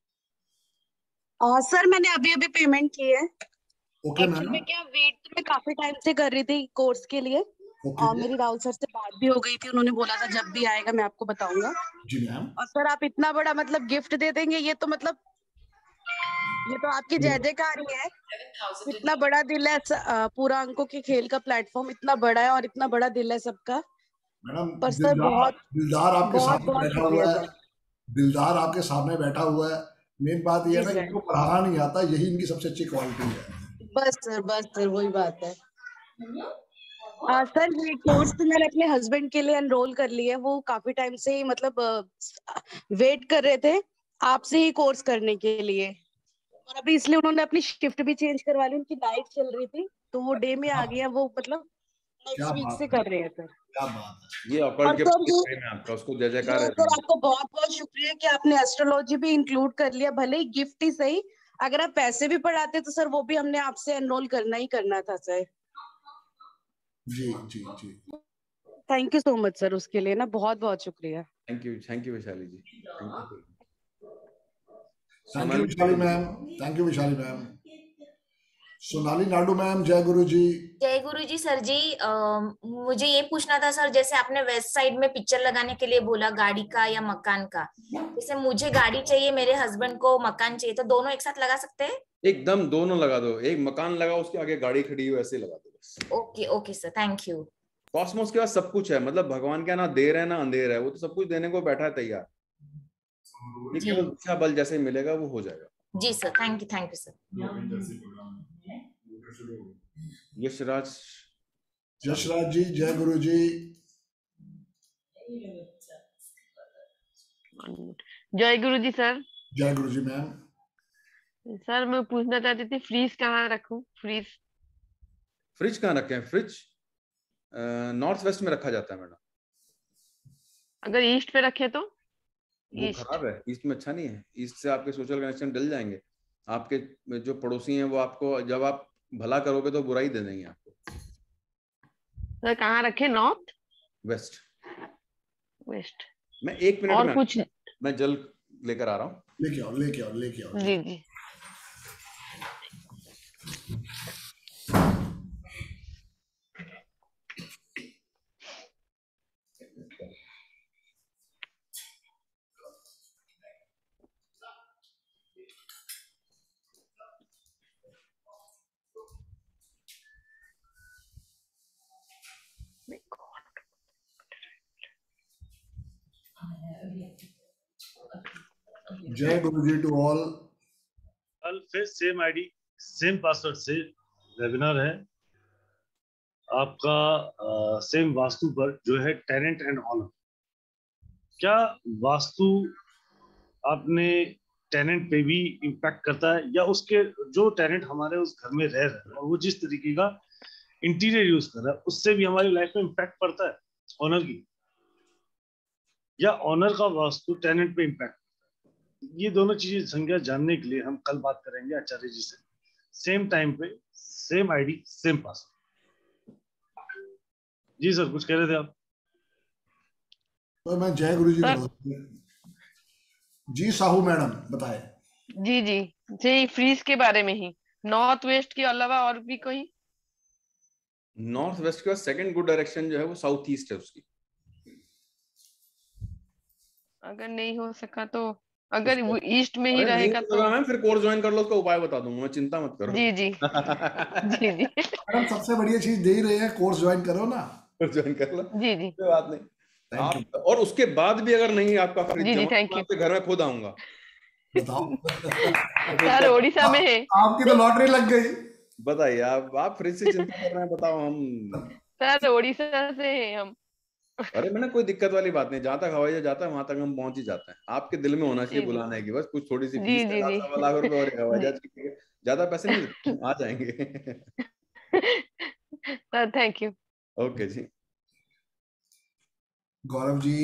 [SPEAKER 17] आ, सर मैंने अभी अभी पेमेंट की है।
[SPEAKER 16] Okay ma'am.
[SPEAKER 17] एक्चुअली क्या, वेट तो मैं काफी टाइम से कर रही थी कोर्स के लिए, और मेरी राहुल सर से बात भी हो गई थी, उन्होंने बोला था जब भी आएगा मैं आपको बताऊंगा।
[SPEAKER 16] जी मैम।
[SPEAKER 17] और सर आप इतना बड़ा मतलब गिफ्ट दे देंगे, ये तो मतलब ये तो आपकी जय जयकार ही है। इतना बड़ा दिल है, पूरा अंकों के खेल का प्लेटफॉर्म इतना बड़ा है और इतना बड़ा दिल है सबका।
[SPEAKER 16] मैडम
[SPEAKER 17] पर सर बहुत
[SPEAKER 16] दिलदार आपके
[SPEAKER 17] बहुत
[SPEAKER 16] सामने
[SPEAKER 17] बहुत
[SPEAKER 16] बैठा हुआ
[SPEAKER 17] शुक्रिया
[SPEAKER 16] है,
[SPEAKER 17] सर।
[SPEAKER 16] दिलदार आपके सामने बैठा हुआ है। मेन बात ये है
[SPEAKER 17] जी
[SPEAKER 16] ना,
[SPEAKER 17] सर।
[SPEAKER 16] इनको पढ़ाना नहीं आता, यही इनकी सबसे अच्छी क्वालिटी है।
[SPEAKER 17] बस सर, बस सर, वही बात है। आ, सर ये कोर्स तो मैंने अपने हस्बैंड के लिए एनरोल कर लिया है। वो काफी टाइम से ही मतलब वेट कर रहे थे आपसे ही कोर्स करने के लिए, और अभी इसलिए उन्होंने अपनी शिफ्ट भी चेंज करवा ली। उनकी नाइट चल रही थी तो वो डे में आ गया, वो मतलब नेक्स्ट वीक से कर रहे हैं सर।
[SPEAKER 16] क्या बात है।
[SPEAKER 8] ये ऑकवर्ड गिफ्ट है आपका, उसको जय जयकार है
[SPEAKER 17] सर। आपको बहुत बहुत शुक्रिया कि आपने एस्ट्रोलॉजी भी इंक्लूड कर लिया, भले ही गिफ्ट ही सही। अगर आप पैसे भी पढ़ाते तो सर वो भी हमने आपसे एनरोल करना ही करना था सर।
[SPEAKER 16] जी जी जी।
[SPEAKER 17] Thank you so much sir, उसके लिए ना बहुत बहुत शुक्रिया।
[SPEAKER 8] Thank you, thank you Vaishali ji.
[SPEAKER 16] Thank you Vishali ma'am, thank you Vishali ma'am. Sonali Naidu ma'am, जय गुरु जी।
[SPEAKER 18] जय गुरु जी सर जी। आ, मुझे ये पूछना था सर, जैसे आपने वेस्ट साइड में पिक्चर लगाने के लिए बोला, गाड़ी का या मकान का, जैसे मुझे गाड़ी चाहिए, मेरे हस्बैंड को मकान चाहिए, तो दोनों एक साथ लगा सकते हैं?
[SPEAKER 8] एकदम दोनों लगा दो, एक मकान लगाओ, उसके आगे गाड़ी खड़ी हो, ऐसे लगा दो बस।
[SPEAKER 18] Okay okay sir, thank you.
[SPEAKER 8] Cosmos के पास सब कुछ है, मतलब भगवान क्या ना देर है ना अंधेर है, वो तो सब कुछ देने को बैठा है तैयार। केवल अच्छा बल जैसे मिलेगा वो हो जाएगा।
[SPEAKER 18] जी sir, thank you, thank you sir.
[SPEAKER 8] Yashraj,
[SPEAKER 16] Yashraj ji, जय गुरु जी।
[SPEAKER 19] जय गुरु जी सर।
[SPEAKER 16] जय गुरु जी मैम।
[SPEAKER 19] सर मैं पूछना चाहती थी फ्रीज कहाँ रखूं? फ्रीज
[SPEAKER 8] फ्रिज कहाँ रखें? फ्रिज नॉर्थ वेस्ट में रखा जाता है मैडम।
[SPEAKER 19] अगर ईस्ट पे रखे तो?
[SPEAKER 8] वो
[SPEAKER 19] ईस्ट
[SPEAKER 8] खराब है, ईस्ट में अच्छा नहीं है। ईस्ट से आपके सोशल कनेक्शन डल जाएंगे। आपके जो पड़ोसी हैं वो आपको, जब आप भला करोगे तो बुराई दे देंगे आपको।
[SPEAKER 19] सर कहाँ रखे? North
[SPEAKER 8] west.
[SPEAKER 19] वेस्ट।
[SPEAKER 8] मैं एक मिनट
[SPEAKER 19] और
[SPEAKER 8] में
[SPEAKER 19] कुछ
[SPEAKER 8] मैं जल लेकर आ रहा हूँ।
[SPEAKER 16] लेके आओ लेके आओ लेके आओ।
[SPEAKER 19] जी जी।
[SPEAKER 16] जय गुरु जी टू ऑल।
[SPEAKER 1] कल फिर सेम आईडी सेम पासवर्ड से वेबिनार है आपका, सेम वास्तु पर जो है टेनेंट एंड ऑनर। क्या वास्तु आपने टेनेंट पे भी इम्पैक्ट करता है, या उसके जो टेनेंट हमारे उस घर में रह रहे हैं और वो जिस तरीके का इंटीरियर यूज कर रहा है उससे भी हमारी लाइफ में इम्पैक्ट पड़ता है ऑनर की, या ऑनर का वास्तु टेनेंट पे इम्पैक्ट? ये दोनों चीजें संख्या जानने के लिए हम कल बात करेंगे आचार्य जी से, सेम टाइम पे सेम आईडी सेम पासवर्ड। जी सर कुछ कह रहे थे आप?
[SPEAKER 16] तो मैं जय गुरु जी बोल जी। साहू मैडम बताए।
[SPEAKER 19] जी जी जी फ्रीज के बारे में ही। नॉर्थ वेस्ट के अलावा और भी कोई?
[SPEAKER 8] नॉर्थ वेस्ट के बाद सेकंड गुड डायरेक्शन जो है वो साउथ ईस्ट है उसकी।
[SPEAKER 19] अगर नहीं हो सका तो अगर वो ईस्ट में ही रहेगा तो?
[SPEAKER 8] मैं फिर कोर्स ज्वाइन कर लो, उसका उपाय बता दूंगा मैं, चिंता मत करो।
[SPEAKER 19] जी जी जी जी
[SPEAKER 16] मैडम सबसे बढ़िया चीज दे ही रहे हैं, कोर्स ज्वाइन करो ना।
[SPEAKER 8] कोर्स ज्वाइन कर लो।
[SPEAKER 19] जी जी
[SPEAKER 8] कोई बात नहीं। आप और उसके बाद भी अगर नहीं आपका फ्रिज
[SPEAKER 19] जी जी
[SPEAKER 8] जमा,
[SPEAKER 19] थैंक
[SPEAKER 8] मैं
[SPEAKER 19] यू।
[SPEAKER 8] आपके घर में खुद आऊंगा।
[SPEAKER 16] बताओ
[SPEAKER 19] सर ओडिशा में है।
[SPEAKER 16] आपकी तो लॉटरी लग गई।
[SPEAKER 8] बताइए आप आप फ्रिज से चिंता कर रहे हैं, बताओ हम।
[SPEAKER 19] सर ओडिशा से है हम।
[SPEAKER 8] अरे मैंने कोई दिक्कत वाली बात नहीं, जहाँ तक हवाई जहाज जाता है वहां तक हम पहुंच ही जाते हैं। आपके दिल में होना चाहिए बुलाने की, बस कुछ थोड़ी सी फीस है, लाख सवा लाख रुपए और हवाई जहाज की, ज्यादा पैसे नहीं देते, आ जाएंगे।
[SPEAKER 19] Sir thank you.
[SPEAKER 8] ओके जी।
[SPEAKER 16] गौरव जी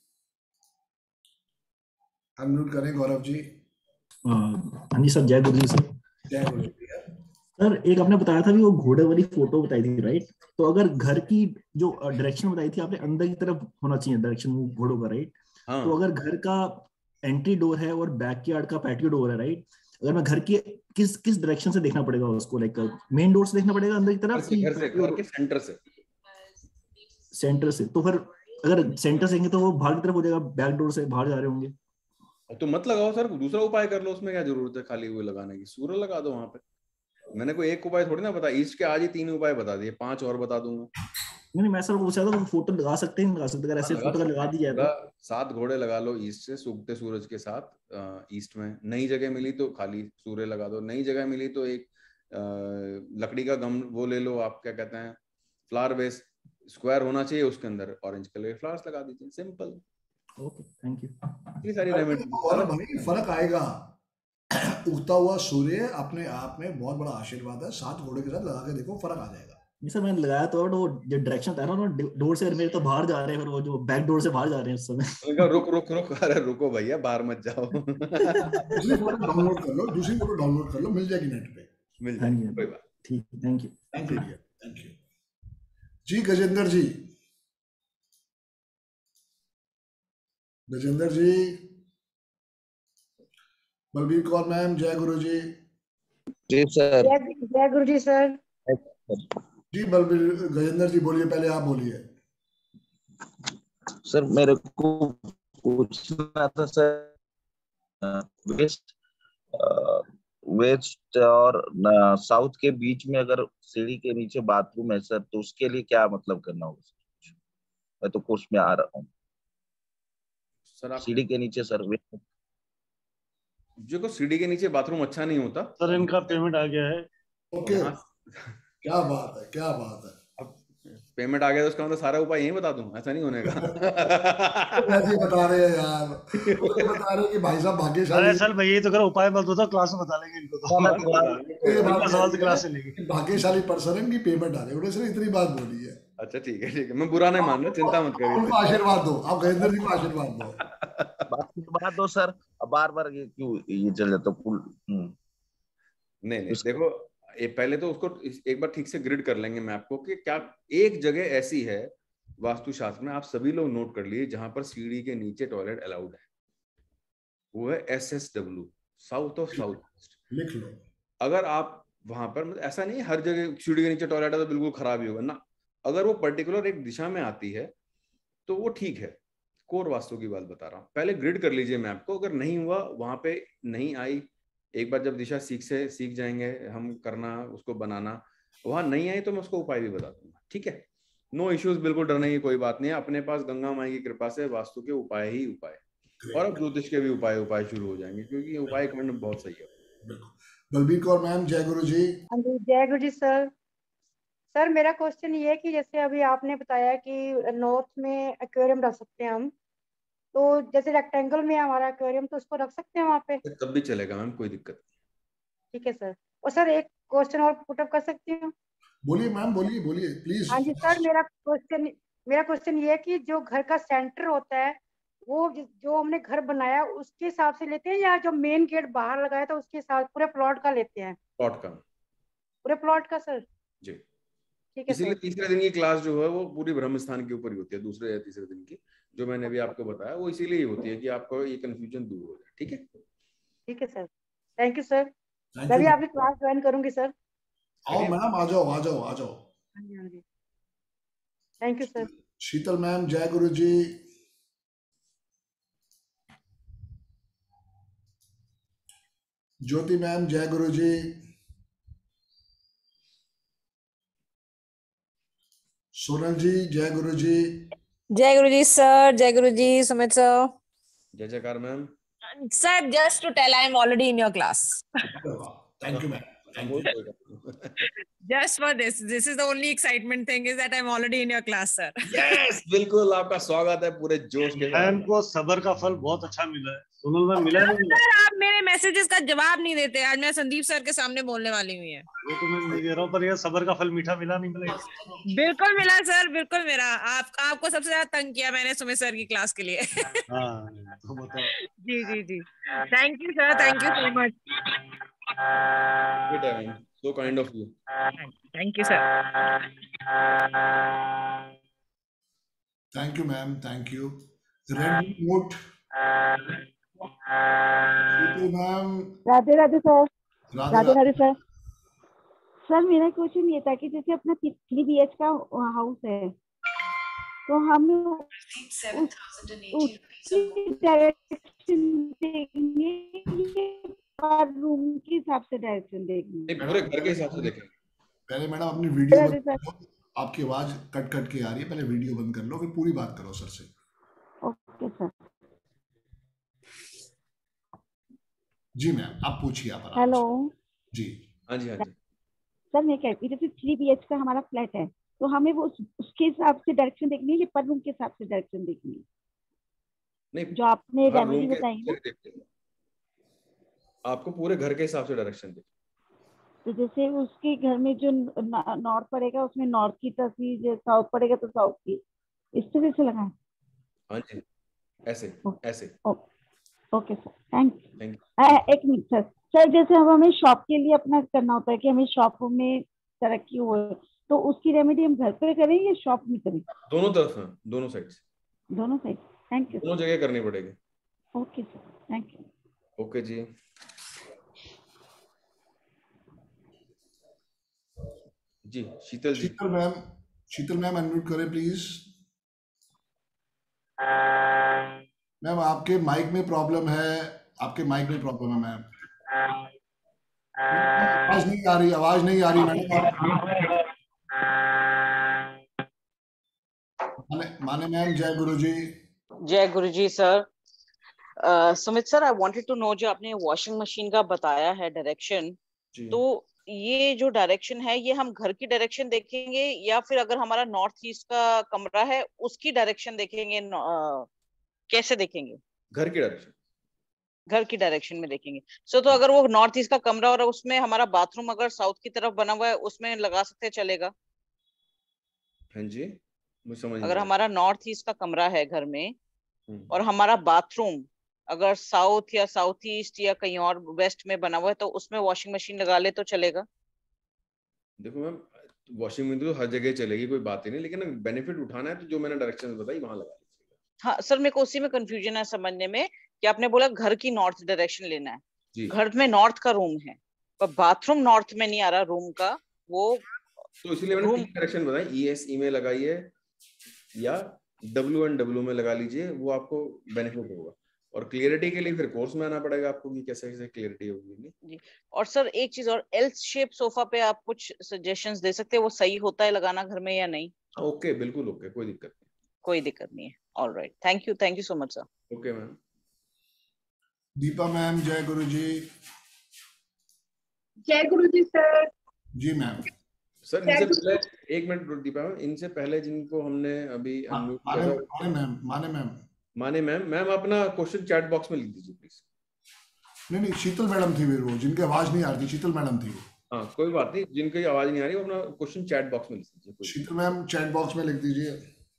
[SPEAKER 16] अनम्यूट करें। गौरव जी।
[SPEAKER 20] हाँ जी सर, जय गुरु जी सर।
[SPEAKER 16] जय गुरु जी।
[SPEAKER 20] सर एक आपने बताया था कि वो घोड़े वाली फोटो बताई थी राइट, तो अगर घर की जो डायरेक्शन बताई थी आपने अंदर की तरफ होना चाहिए डायरेक्शन वो घोड़ों का राइट।
[SPEAKER 8] हाँ।
[SPEAKER 20] तो अगर घर का एंट्री डोर है और बैक यार्ड का पैटियो डोर है राइट, अगर मैं घर की किस किस डायरेक्शन से देखना पड़ेगा उसको, लाइक मेन डोर से देखना पड़ेगा अंदर की तरफ?
[SPEAKER 8] घर से, घर के सेंटर से।
[SPEAKER 20] सेंटर से। तो फिर अगर सेंटर से तो वो बाहर की तरफ हो जाएगा, बैक डोर से बाहर जा रहे होंगे।
[SPEAKER 8] तो मत लगाओ सर, दूसरा उपाय कर लो, उसमें क्या जरूरत है खाली वो लगाने की, सूर्य लगा दो वहां पे। मैंने कोई एक उपाय थोड़ी ना बता, ईस्ट के आज ही तीन उपाय बता दिए, पांच और बता दूंगा।
[SPEAKER 20] नहीं नहीं मैं सर पूछा था फोटो लगा सकते हैं लगा सकते हैं, अगर ऐसे फोटो लगा दी जाए तो।
[SPEAKER 8] सात घोड़े लगा लो ईस्ट से, सूखते सूरज के साथ ईस्ट में। नई जगह मिली तो खाली सूर्य लगा दो, नई जगह मिली तो एक लकड़ी का गम वो ले लो, आप क्या कहते हैं फ्लावर बेस स्क्वायर होना चाहिए, उसके अंदर ऑरेंज कलर के फ्लावर्स लगा दीजिए, सिंपल।
[SPEAKER 20] Okay thank you.
[SPEAKER 8] इतनी सारी रेमेडी।
[SPEAKER 16] और भाई फर्क आएगा। उगता हुआ सूर्य अपने आप में बहुत बड़ा आशीर्वाद है, सात घोड़े के साथ लगा के देखो फर्क आ जाएगा।
[SPEAKER 20] नहीं सर मैंने लगाया तो वो जो डायरेक्शन था ना डोर से मेरे तो बाहर जा रहे हैं, फिर वो जो बैक डोर से बाहर जा रहे हैं उस समय।
[SPEAKER 8] रुक रुक रुक अरे रुको भैया, बाहर मत जाओ।
[SPEAKER 16] दूसरी फोटो डाउनलोड कर लो, दूसरी फोटो डाउनलोड कर लो, मिल जाएगी नेट पे।
[SPEAKER 8] मिल जाएगी, कोई बात।
[SPEAKER 20] ठीक, thank you.
[SPEAKER 16] Thank you thank you जी। गजेंद्र जी। गजेंद्र जी। बलबीर कौर मैम। जय गुरु जी।
[SPEAKER 21] जी सर।
[SPEAKER 17] जय गुरु जी सर।
[SPEAKER 16] जी बलबीर गजेंद्र जी बोलिए, पहले आप बोलिए।
[SPEAKER 21] सर मेरे को पूछना था सर, वेस्ट वेस्ट और साउथ के बीच में अगर सीढ़ी के नीचे बाथरूम है सर, तो उसके लिए क्या मतलब करना होगा? मैं तो कोर्स में आ रहा हूँ
[SPEAKER 8] सर।
[SPEAKER 21] सीढ़ी के नीचे सर,
[SPEAKER 8] जो को सीढ़ी के नीचे बाथरूम अच्छा नहीं होता
[SPEAKER 1] सर। इनका पेमेंट आ गया है।
[SPEAKER 16] ओके क्या बात है, क्या बात है।
[SPEAKER 8] अब पेमेंट आ गया तो उसका मतलब सारा उपाय यही बता दूं, ऐसा नहीं होने का।
[SPEAKER 16] ऐसे बता रहे हैं यार, वो तो बता रहे हैं कि भाई साहब भाग्यशाली।
[SPEAKER 1] अरे सर भाई ये तो करो, उपाय मत बताओ, क्लास में बता लेंगे इनको तो।
[SPEAKER 16] ये बात
[SPEAKER 1] सवाल तो क्लास में लेंगे।
[SPEAKER 16] भाग्यशाली पर्सन है, इनकी पेमेंट आ रही है, उन्होंने सिर्फ इतनी बात बोली है।
[SPEAKER 8] अच्छा ठीक है ठीक है, मैं बुरा नहीं मान रहा, चिंता मत करिए।
[SPEAKER 16] उनको आशीर्वाद दो, आप गजेंद्र जी को आशीर्वाद दो।
[SPEAKER 21] आशीर्वाद दो सर, बार बार ये क्यों ये चल जाता है?
[SPEAKER 8] नहीं नहीं देखो, ये पहले तो उसको एक बार ठीक से ग्रिड कर लेंगे मैप को कि क्या एक जगह ऐसी है वास्तुशास्त्र में, आप सभी लोग नोट कर लिए, जहां पर सीढ़ी के नीचे टॉयलेट अलाउड है। वो है S S W, south of south west.
[SPEAKER 16] लिख लो।
[SPEAKER 8] अगर आप वहां पर, मतलब ऐसा नहीं हर जगह सीढ़ी के नीचे टॉयलेट है तो बिल्कुल खराब ही होगा ना, अगर वो पर्टिकुलर एक दिशा में आती है तो वो ठीक है। कोर वास्तु की बात बता रहा हूँ, पहले ग्रिड कर लीजिए मैप को। अगर नहीं हुआ, वहां पे नहीं आई, एक बार जब दिशा सीख से सीख जाएंगे हम करना, उसको बनाना, वहां नहीं आई तो मैं उसको उपाय भी बता दूंगा, ठीक है? नो इश्यूज, बिल्कुल डरने की कोई बात नहीं है। अपने पास गंगा माई की कृपा से वास्तु के उपाय ही उपाय, और अब ज्योतिष के भी उपाय उपाय शुरू हो जाएंगे, क्योंकि उपाय करना बहुत सही है।
[SPEAKER 16] बलबीर कौर मैम, जय गुरु जी।
[SPEAKER 6] जय गुरु जी सर। सर मेरा क्वेश्चन ये है कि जैसे अभी आपने बताया कि नॉर्थ में एक्वेरियम रख सकते हैं हम, तो जैसे रेक्टेंगल में हमारा एक्वेरियम, तो उसको रख सकते हैं वहाँ पे?
[SPEAKER 8] तब भी चलेगा मैम, कोई दिक्कत नहीं।
[SPEAKER 6] ठीक है सर। और सर एक क्वेश्चन और पुटअप कर सकती हूँ?
[SPEAKER 16] बोलिए मैम, बोलिए बोलिए प्लीज।
[SPEAKER 6] हाँ जी सर, मेरा क्वेश्चन मेरा क्वेश्चन ये है कि जो घर का सेंटर होता है वो जो हमने घर बनाया उसके हिसाब से लेते हैं, या जो मेन गेट बाहर लगाया था उसके हिसाब पूरे प्लॉट का लेते हैं?
[SPEAKER 8] प्लॉट का,
[SPEAKER 6] पूरे प्लॉट का सर।
[SPEAKER 8] जी
[SPEAKER 6] ठीक है।
[SPEAKER 8] इसीलिए तीसरे दिन की क्लास जो है वो पूरी ब्रह्म स्थान के ऊपर ही होती है, दूसरे या तीसरे दिन की जो मैंने अभी आपको बताया, वो इसीलिए होती है कि आपको ये कंफ्यूजन दूर हो जाए, ठीक है?
[SPEAKER 6] ठीक है सर, थैंक यू सर। मैं भी आपकी क्लास ज्वाइन करूंगी सर।
[SPEAKER 16] आओ मैम, आ जाओ आ जाओ आ जाओ।
[SPEAKER 6] हाँ जी हाँ जी, thank you sir.
[SPEAKER 16] Sheetal ma'am, जय गुरु जी। ज्योति मैम, जय गुरु जी। सोनल जी, जय गुरु जी।
[SPEAKER 22] जय गुरु जी सर। जय गुरु जी सुमित सर।
[SPEAKER 8] जय जयकार ma'am.
[SPEAKER 22] Sir, just to tell, I am already in your class.
[SPEAKER 16] Thank you, ma'am. Thank you.
[SPEAKER 22] Just for this, this is the only excitement thing is that I am already in your class, sir.
[SPEAKER 8] Yes, बिल्कुल आपका स्वागत है पूरे जोश के साथ।
[SPEAKER 1] इनको सबर का फल बहुत अच्छा मिला है। सुनल में मिला नहीं मिला?
[SPEAKER 22] सर आप मेरे मैसेजेस का जवाब नहीं देते, आज मैं संदीप सर के सामने बोलने वाली हुई है।
[SPEAKER 1] वो तो मैं नहीं दे रहा हूँ, पर ये सबर का फल मीठा मिला नहीं मिला?
[SPEAKER 22] बिल्कुल मिला सर, बिल्कुल मिला। आप आपको सबसे ज्यादा तंग किया मैंने सुमित सर की क्लास के लिए।
[SPEAKER 1] हाँ, तो बताओ।
[SPEAKER 22] जी जी जी, thank you sir, thank you so much.
[SPEAKER 8] Good evening. So kind of you.
[SPEAKER 22] Thank you, sir.
[SPEAKER 16] Thank you, ma'am. Thank you. Red note. Ma'am.
[SPEAKER 6] Radhe Radhe sir. Radhe Radhe sir.
[SPEAKER 23] Sir मेरा क्वेश्चन ये था कि जैसे अपना थ्री बी एच का house है, तो हम डायरेक्शन देंगे पर रूम के हिसाब से डायरेक्शन देंगे?
[SPEAKER 8] पूरे घर के हिसाब से देखेंगे।
[SPEAKER 16] पहले मैडम अपनी वीडियो बंद करो, आपकी आवाज कट कट के आ रही है, पहले वीडियो बंद कर लो फिर पूरी बात करो सर से।
[SPEAKER 23] Okay sir.
[SPEAKER 16] जी मैम, आप पूछिए आप।
[SPEAKER 23] हेलो
[SPEAKER 16] जी।
[SPEAKER 8] हाँ जी हाँ जी
[SPEAKER 23] सर, मैं कहती हूँ जैसे थ्री बी एच का हमारा फ्लैट है, तो हमें वो उस, उसके हिसाब से डायरेक्शन देखनी है या पर रूम के हिसाब से डायरेक्शन देखनी है?
[SPEAKER 8] नहीं,
[SPEAKER 23] जो आपने रेमेडी बताई ना,
[SPEAKER 8] आपको पूरे घर के हिसाब से डायरेक्शन दे।
[SPEAKER 23] तो जैसे उसके घर में जो नॉर्थ पड़ेगा उसमें नॉर्थ की तस्वीर, जो साउथ पड़ेगा तो साउथ की, इस तरह से लगाएं?
[SPEAKER 8] हाँ जी, ऐसे ऐसे।
[SPEAKER 23] Okay sir, thank you.
[SPEAKER 8] Thank
[SPEAKER 23] you. एक मिनट सर। सर जैसे अब हमें शॉप के लिए अपना करना होता है कि हमें शॉप में तरक्की हो, तो उसकी रेमेडी हम घर पे करें या शॉप में करें?
[SPEAKER 8] दोनों तरफ हैं, दोनों साइड से।
[SPEAKER 23] दोनों साइड। Thank you.
[SPEAKER 8] दोनों जगह करनी पड़ेगी।
[SPEAKER 23] Okay sir, thank you.
[SPEAKER 8] Okay जी। जी Sheetal ji.
[SPEAKER 16] Sheetal ma'am, Sheetal ma'am unmute करें प्लीज। मैम आपके माइक में प्रॉब्लम है, आपके माइक में प्रॉब्लम है मैम। आवाज नहीं आ रही, आवाज नहीं आ रही मैडम। माने माने मैम, जय गुरु जी।
[SPEAKER 24] जय गुरु जी sir. Sumit sir, I wanted to know, जो आपने वॉशिंग मशीन का बताया है डायरेक्शन, तो
[SPEAKER 2] ये जो डायरेक्शन है ये हम घर की डायरेक्शन देखेंगे या फिर अगर हमारा नॉर्थ ईस्ट का कमरा है उसकी डायरेक्शन देखेंगे, न, कैसे देखेंगे?
[SPEAKER 8] घर की डायरेक्शन
[SPEAKER 2] घर की डायरेक्शन में देखेंगे। सो so, तो अगर वो नॉर्थ ईस्ट का कमरा और उसमें हमारा बाथरूम अगर साउथ की तरफ बना हुआ है उसमें लगा सकते हैं, चलेगा?
[SPEAKER 8] हाँ जी, मुझे समझ
[SPEAKER 2] अगर
[SPEAKER 8] नहीं
[SPEAKER 2] हमारा नॉर्थ ईस्ट का कमरा है घर में और हमारा बाथरूम अगर साउथ या साउथ ईस्ट या कहीं और वेस्ट में बना हुआ है तो उसमें वॉशिंग मशीन लगा ले तो चलेगा?
[SPEAKER 8] देखो मैम, वॉशिंग मशीन तो हर जगह चलेगी, कोई बात ही नहीं, लेकिन बेनिफिट उठाना है तो जो मैंने डायरेक्शन बताई वहां लगा लीजिएगा।
[SPEAKER 2] हाँ सर, मेरे को उसी में कंफ्यूजन है समझने में कि आपने बोला घर की नॉर्थ डायरेक्शन लेना है, घर में नॉर्थ का रूम है पर बाथरूम नॉर्थ में नहीं आ रहा रूम का, वो
[SPEAKER 8] तो इसलिए मैंने तीन डायरेक्शन बताई, ई एस ई में लगाइए या डब्ल्यू एंड डब्ल्यू में लगा लीजिए, वो आपको बेनिफिट होगा। और क्लियरिटी के लिए फिर कोर्स में आना पड़ेगा आपको कि कैसे कैसे क्लियरिटी होगी।
[SPEAKER 2] जी, और सर एक चीज और, एल शेप सोफा पे आप कुछ सजेशंस दे सकते हैं, वो सही होता है लगाना घर में या नहीं?
[SPEAKER 8] ओके, बिल्कुल ओके, कोई दिक्कत नहीं,
[SPEAKER 2] कोई दिक्कत नहीं है। Alright, thank you, thank you so much sir.
[SPEAKER 8] Okay ma'am.
[SPEAKER 16] Deepa ma'am, जय गुरु जी।
[SPEAKER 4] जय गुरु जी सर।
[SPEAKER 16] जी मैम।
[SPEAKER 8] सर इनसे पहले एक मिनट दीपा मैम, इनसे पहले जिनको हमने अभी अनम्यूट किया था,
[SPEAKER 16] माने मैम, माने मैम
[SPEAKER 8] माने मैम मैम अपना क्वेश्चन चैट बॉक्स में लिख दीजिए प्लीज।
[SPEAKER 16] नहीं नहीं, शीतल मैडम थी वो, जिनकी आवाज नहीं आ रही थी, शीतल मैडम थी वो।
[SPEAKER 8] हाँ कोई बात नहीं, जिनकी आवाज नहीं आ रही वो अपना क्वेश्चन चैट बॉक्स में लिख दीजिए।
[SPEAKER 16] शीतल मैम चैट बॉक्स में लिख दीजिए।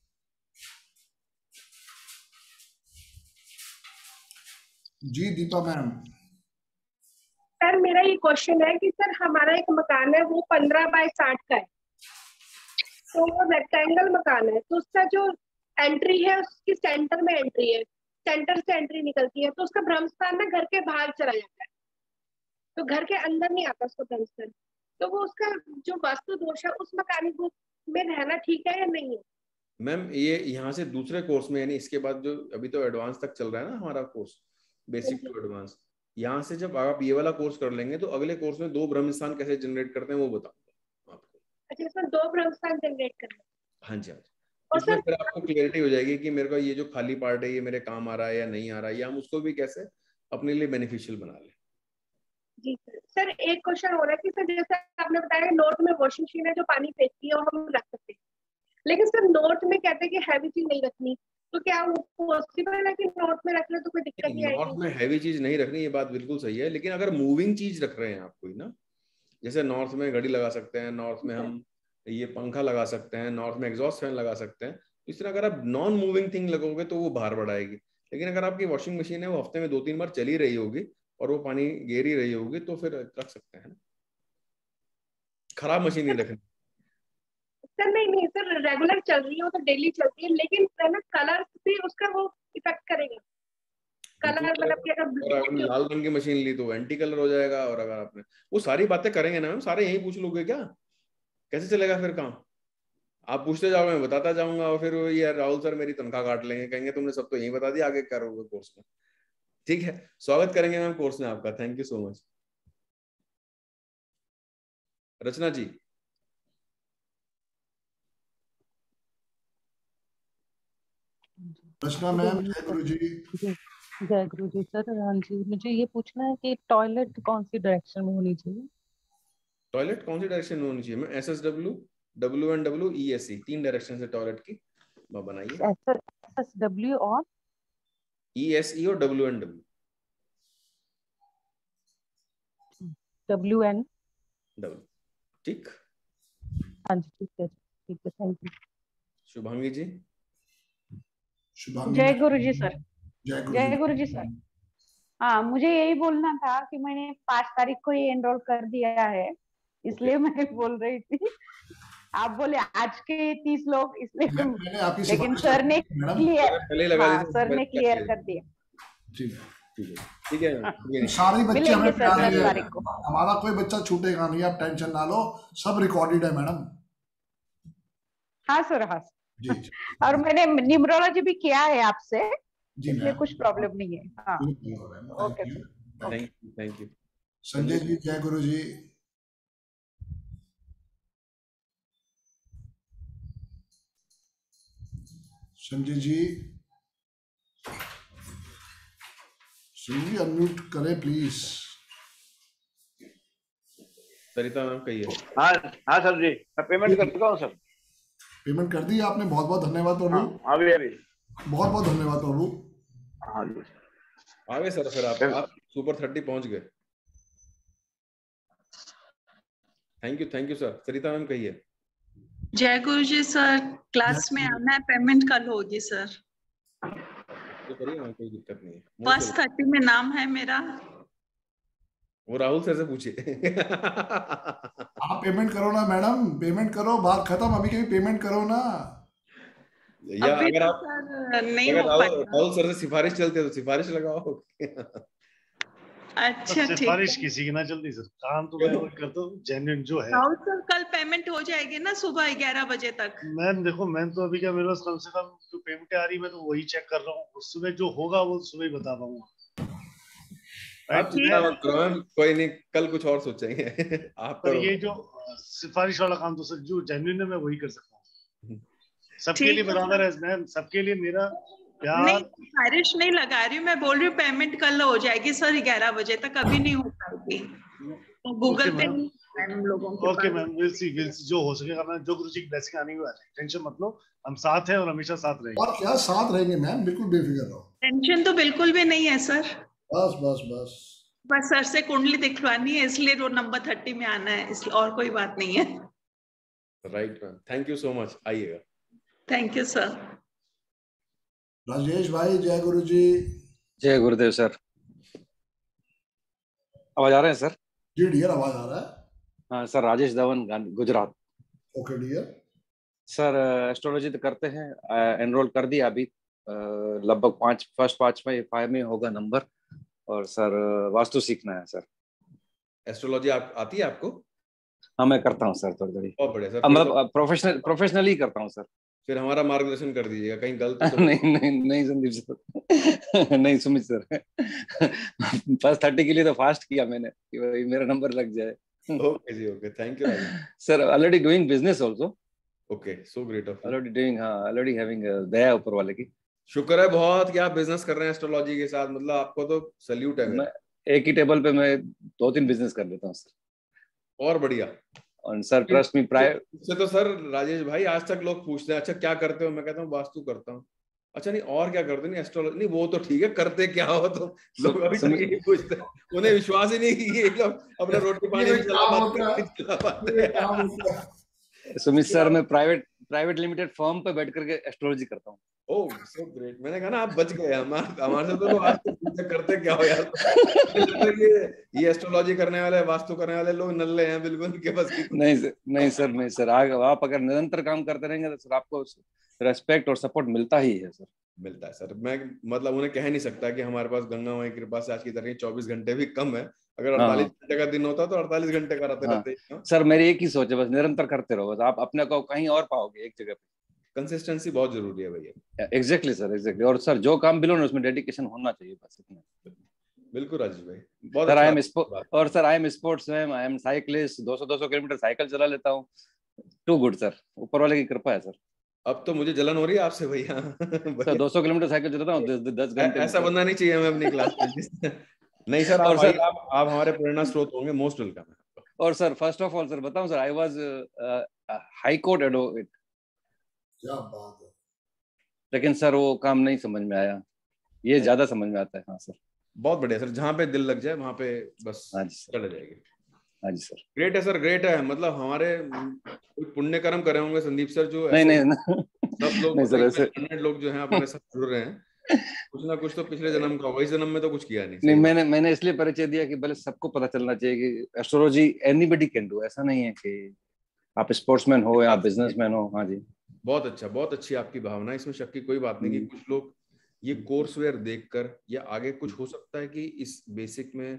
[SPEAKER 16] जी दीपा मैम।
[SPEAKER 4] सर मेरा ये क्वेश्चन है कि सर हमारा एक मकान है वो पंद्रह बाय साठ का है, तो वो रेक्टेंगल मकान है, तो उसका जो एंट्री है उसकी सेंटर में एंट्री है, सेंटर से एंट्री निकलती है, तो उसका ब्रह्मस्थान ना घर के बाहर चला जाता है, तो घर के अंदर नहीं आता उसका ब्रह्मस्थान, तो वो उसका जो वास्तु दोष है उस मकान में रहना ठीक है या नहीं है?
[SPEAKER 8] मैम ये यहाँ से दूसरे कोर्स में, यानी इसके बाद जो अभी तो एडवांस तक चल रहा है ना हमारा कोर्स, बेसिक टू एडवांस, यहाँ से जब आप ये वाला कोर्स कर लेंगे तो अगले कोर्स में दो ब्रह्मस्थान कैसे जनरेट करते हैं वो बताऊंगा आपको।
[SPEAKER 4] अच्छा, इसमें दो ब्रह्मस्थान जनरेट करना?
[SPEAKER 8] हाँ जी, हाँ जी। उसमें फिर आपको क्लियरिटी हो जाएगी कि मेरे को ये जो खाली पार्ट है ये मेरे काम आ रहा है या नहीं आ रहा है, या हम उसको भी कैसे अपने लिए बेनिफिशियल बना लें।
[SPEAKER 4] जी सर। सर एक क्वेश्चन हो रहा है कि सर जैसे आपने बताया नोट में वॉशिंग मशीन है जो पानी फेंकती है और हम रख सकते हैं, लेकिन सर नोट में कहते हैं कि हैवी चीज नहीं रखनी, तो क्या वो पॉसिबल है कि नोट में रख ले तो कोई दिक्कत नहीं आएगी?
[SPEAKER 8] नोट में हैवी चीज नहीं रखनी, ये बात बिल्कुल सही है, लेकिन अगर मूविंग चीज रख रहे हैं आप कोई ना, जैसे नॉर्थ में घड़ी लगा सकते हैं, नॉर्थ में हम ये पंखा लगा सकते हैं, नॉर्थ में एग्जॉस्ट फैन लगा सकते हैं, इस तरह अगर आप नॉन मूविंग थिंग लगोगे तो वो बाहर बढ़ाएगी। लेकिन अगर आपकी वॉशिंग मशीन है वो हफ्ते में दो तीन बार चली रही होगी और वो पानी गिर ही रही होगी तो फिर रख सकते हैं। खराब मशीन नहीं रखनी।
[SPEAKER 4] सर नहीं नहीं सर, रेगुलर चल रही है तो डेली चलती है, लेकिन ना कलर भी उसका वो इफेक्ट करेगा। कलर मतलब कि अगर
[SPEAKER 8] आपने लाल रंग की मशीन ली तो एंटी कलर हो जाएगा, और अगर आपने वो सारी बातें करेंगे ना मैम, सारे यही पूछ लोगे क्या, कैसे चलेगा फिर काम? आप पूछते जाओगे, मैं बताता जाऊंगा, और फिर यार राहुल सर मेरी तनख्वाह काट लेंगे, कहेंगे तुमने सब तो यही बता दिया, आगे करोगे कोर्स में। ठीक है, स्वागत करेंगे मैम कोर्स में आपका, thank you so much. Rachna ji.
[SPEAKER 16] Rachna ma'am, जय गुरु जी।
[SPEAKER 5] जय गुरु जी सर। हाँ जी, मुझे ये पूछना है कि टॉयलेट कौन सी डायरेक्शन में होनी चाहिए?
[SPEAKER 8] टॉयलेट कौन सी डायरेक्शन में होनी चाहिए? मैं S S W, W and W, E S C, तीन डायरेक्शन से टॉयलेट की बनाइए।
[SPEAKER 5] एस एस डब्ल्यू और
[SPEAKER 8] ई एस ई और W and W.
[SPEAKER 5] W N
[SPEAKER 8] W, ठीक?
[SPEAKER 5] हाँ जी ठीक है, ठीक है, थैंक यू।
[SPEAKER 8] शुभांगी जी।
[SPEAKER 23] जय गुरु जी सर।
[SPEAKER 16] जय गुरु
[SPEAKER 23] जय गुरु जी सर। हाँ, मुझे यही बोलना था कि मैंने पांच तारीख को ही एनरोल कर दिया है, इसलिए मैं बोल रही थी। आप बोले आज के तीस लोग, इसलिए लेकिन सर ने क्लियर, हाँ सर ने क्लियर कर दिया।
[SPEAKER 16] ठीक है
[SPEAKER 8] ठीक है ठीक है।
[SPEAKER 16] सारे बच्चे हमें प्यारे हैं, हमारा कोई बच्चा छूटेगा नहीं, आप टेंशन ना लो, सब रिकॉर्डेड है मैडम।
[SPEAKER 23] हाँ सर, हाँ
[SPEAKER 16] जी, जी।
[SPEAKER 23] और मैंने न्यूमरोलॉजी भी किया है आपसे,
[SPEAKER 16] जी
[SPEAKER 23] इसलिए कुछ प्रॉब्लम नहीं है। हाँ okay
[SPEAKER 8] thank you thank you.
[SPEAKER 16] Sanjay ji, जय गुरु जी। संजय जी, संजय जी अनम्यूट करें प्लीज।
[SPEAKER 8] सरिता मैम कहिए।
[SPEAKER 9] हाँ हाँ सर जी, मैं पेमेंट कर चुका हूँ सर।
[SPEAKER 16] पेमेंट कर दी आपने? बहुत बहुत धन्यवाद प्रभु।
[SPEAKER 9] हाँ, अभी अभी
[SPEAKER 16] बहुत बहुत धन्यवाद प्रभु।
[SPEAKER 9] हाँ जी
[SPEAKER 8] आ गए सर, फिर आप आप सुपर थर्टी पहुंच गए। Thank you thank you sir. Sarita ma'am कहिए।
[SPEAKER 10] जय गुरु जी सर, क्लास में आना है, पेमेंट कल होगी सर।
[SPEAKER 8] तो करिए मैम, कोई दिक्कत नहीं है।
[SPEAKER 10] फर्स्ट थर्टी में नाम है मेरा।
[SPEAKER 8] वो राहुल सर से पूछिए।
[SPEAKER 16] आप पेमेंट करो ना मैडम, पेमेंट करो, बात खत्म। अभी कभी पेमेंट करो ना।
[SPEAKER 8] या
[SPEAKER 10] अभी
[SPEAKER 8] अगर
[SPEAKER 10] तो
[SPEAKER 8] आप
[SPEAKER 10] सर नहीं
[SPEAKER 8] अगर
[SPEAKER 10] हो
[SPEAKER 8] राहुल
[SPEAKER 10] पाएगा।
[SPEAKER 8] राहुल सर से सिफारिश चलती है तो सिफारिश लगाओ।
[SPEAKER 10] अच्छा ठीक
[SPEAKER 1] सिफारिश
[SPEAKER 10] है।
[SPEAKER 1] किसी की ना जल्दी सर, काम तो मैं वही करता हूँ जेन्युइन जो है।
[SPEAKER 10] राहुल सर कल पेमेंट हो जाएगी ना सुबह ग्यारह बजे तक?
[SPEAKER 1] मैम देखो, मैं तो अभी क्या, मेरे पास कम से कम जो पेमेंट आ रही है मैं तो वही चेक कर रहा हूँ। सुबह जो होगा वो सुबह ही बता पाऊंगा।
[SPEAKER 8] आप चिंता मत करो मैम, कोई नहीं, कल कुछ और सोचेंगे। आप
[SPEAKER 1] पर
[SPEAKER 8] करो।
[SPEAKER 1] ये जो सिफारिश वाला काम तो सर जो जेन्युइन है मैं वही कर सकता हूँ। सबके
[SPEAKER 10] ठीक
[SPEAKER 1] लिए
[SPEAKER 10] है
[SPEAKER 1] बराबर है मैम, सबके लिए मेरा
[SPEAKER 10] नहीं,
[SPEAKER 1] प्यार।
[SPEAKER 10] सिफारिश नहीं लगा रही हूँ, मैं बोल रही हूँ पेमेंट कल हो जाएगी सर ग्यारह बजे तक, अभी नहीं हो पाएगी। तो गूगल पे नहीं है हम लोगों के
[SPEAKER 1] ओके
[SPEAKER 10] पास।
[SPEAKER 1] Ma'am, will see will see जो हो सकेगा मैम, जो गुरुजी की ब्लेसिंग आनी हुई आ जाएगी, टेंशन मत लो, हम साथ हैं और हमेशा साथ रहेंगे।
[SPEAKER 16] और क्या साथ रहेंगे मैम, बिल्कुल बेफिक्र रहो।
[SPEAKER 10] टेंशन तो बिल्कुल भी नहीं है सर।
[SPEAKER 16] बस बस बस
[SPEAKER 10] बस सर से कुंडली दिखवानी है, इसलिए वो नंबर थर्टी में आना है, इसलिए और कोई बात नहीं है।
[SPEAKER 8] Right ma'am, thank you so much. आइएगा।
[SPEAKER 10] Thank you sir.
[SPEAKER 16] राजेश भाई, जय गुरु जी।
[SPEAKER 11] जय गुरुदेव सर। आवाज आ रहे हैं सर?
[SPEAKER 16] जी डियर, आवाज आ रहा है।
[SPEAKER 11] हाँ sir, Rajesh Dhawan, Gujarat.
[SPEAKER 16] Okay dear.
[SPEAKER 11] Sir astrology तो करते हैं, एनरोल कर दिया अभी, लगभग पांच फर्स्ट पांच में फाइव में होगा नंबर। और सर वास्तु सीखना है सर।
[SPEAKER 8] एस्ट्रोलॉजी आप आती है आपको?
[SPEAKER 11] हाँ मैं करता हूँ सर, थोड़ी थोड़ी।
[SPEAKER 8] बहुत बढ़िया सर।
[SPEAKER 11] मतलब प्रोफेशनल प्रोफेशनली करता हूँ सर।
[SPEAKER 8] फिर हमारा मार्गदर्शन कर दीजिएगा, कहीं गलत तो
[SPEAKER 11] नहीं नहीं नहीं संदीप सर। नहीं सुमित सर, फर्स्ट थर्टी के लिए तो फास्ट किया मैंने कि भाई मेरा नंबर लग जाए।
[SPEAKER 8] ओके जी, okay, thank you
[SPEAKER 11] sir. Already doing business also.
[SPEAKER 8] Okay, so great of you.
[SPEAKER 11] Already doing, हाँ ऑलरेडी हैविंग दया ऊपर वाले की।
[SPEAKER 8] शुक्र है बहुत कि आप बिजनेस कर रहे हैं एस्ट्रोलॉजी के साथ, मतलब आपको तो सैल्यूट है मेरा।
[SPEAKER 11] एक ही टेबल पे मैं दो तीन बिजनेस कर लेता हूँ सर।
[SPEAKER 8] और बढ़िया।
[SPEAKER 11] और सर ट्रस्ट मी, प्राइवेट
[SPEAKER 8] से तो सर राजेश भाई आज तक लोग पूछते हैं अच्छा क्या करते हो, मैं कहता हूँ वास्तु करता हूँ। अच्छा नहीं और क्या करते? नहीं एस्ट्रोलॉजी नहीं, वो तो ठीक है, करते क्या हो तो लोग अभी तक यही पूछते हैं, उन्हें विश्वास ही नहीं कि ये लोग अपना रोटी पानी भी चला पाते।
[SPEAKER 11] सुमित सर, मैं प्राइवेट प्राइवेट लिमिटेड फर्म पे बैठ करके एस्ट्रोलॉजी करता हूँ।
[SPEAKER 8] Oh so great. मैंने कहा ना आप बच गए, हमारे हमारे से तो लोग आज तक पूछते करते क्या हो यार। ये ये एस्ट्रोलॉजी करने वाले, वास्तु करने वाले लोग नल्ले हैं बिल्कुल के बस की।
[SPEAKER 11] नहीं सर, नहीं सर, नहीं सर। आप अगर निरंतर काम करते रहेंगे तो सर आपको रेस्पेक्ट और सपोर्ट मिलता ही है सर।
[SPEAKER 8] मिलता है सर। मैं मतलब उन्हें कह नहीं सकता कि हमारे पास गंगा माई की कृपा से आज की तरह चौबीस घंटे भी कम है। अगर अड़तालीस घंटे का दिन होता तो अड़तालीस घंटे का रहते
[SPEAKER 11] हाँ।
[SPEAKER 8] रहते।
[SPEAKER 11] सर मेरी एक ही सोच है, बस निरंतर करते रहो, बस आप अपने को कहीं और पाओगे एक जगह पे।
[SPEAKER 8] कंसिस्टेंसी बहुत जरूरी है भैया।
[SPEAKER 11] Exactly sir, exactly. और सर जो काम बिलो ना उसमें डेडिकेशन होना चाहिए, बस इतना।
[SPEAKER 8] बिल्कुल राजेश भाई, बहुत
[SPEAKER 11] सर
[SPEAKER 8] अच्छा।
[SPEAKER 11] आई एम और sir I am sportsman, I am cyclist, दो सौ दो सौ किलोमीटर साइकिल चला लेता हूँ। टू गुड सर, ऊपर वाले की कृपा है सर।
[SPEAKER 8] अब तो मुझे जलन हो रही है आपसे भैया।
[SPEAKER 11] सर दो सौ किलोमीटर साइकिल चलाता हूँ दस घंटे।
[SPEAKER 8] ऐसा बंदा नहीं चाहिए हमें अपनी क्लास में। नहीं सर, आप सर आप आप हमारे प्रेरणा स्रोत होंगे, मोस्ट वेलकम है।
[SPEAKER 11] और sir first of all sir बताऊं sir, I was high court advocate.
[SPEAKER 16] क्या बात है।
[SPEAKER 11] लेकिन सर वो काम नहीं समझ में आया, ये ज्यादा समझ में आता है। हाँ सर,
[SPEAKER 8] बहुत बढ़िया सर, जहाँ पे दिल लग जाए वहाँ पे बस चले जाएगी।
[SPEAKER 11] हाँ जी सर।
[SPEAKER 8] ग्रेट है सर, ग्रेट है। मतलब हमारे कोई पुण्य कर्म करे होंगे संदीप सर, जो
[SPEAKER 11] नहीं नहीं
[SPEAKER 8] सब लोग
[SPEAKER 11] नहीं सर, ऐसे
[SPEAKER 8] लोग जो हैं हमारे साथ जुड़ रहे हैं, कुछ ना कुछ तो पिछले जन्म का होगा, इस जन्म में तो कुछ किया नहीं।
[SPEAKER 11] नहीं मैंने मैंने इसलिए परिचय दिया कि भले सबको पता चलना चाहिए कि एस्ट्रोलॉजी एनीबॉडी कैन डू। ऐसा नहीं है कि आप स्पोर्ट्समैन हो या बिजनेसमैन हो। हाँ जी,
[SPEAKER 8] बहुत अच्छा, बहुत अच्छी आपकी भावना, इसमें शक की कोई बात नहीं कि कुछ लोग ये कोर्स वेयर देखकर या आगे कुछ हो सकता है कि इस बेसिक में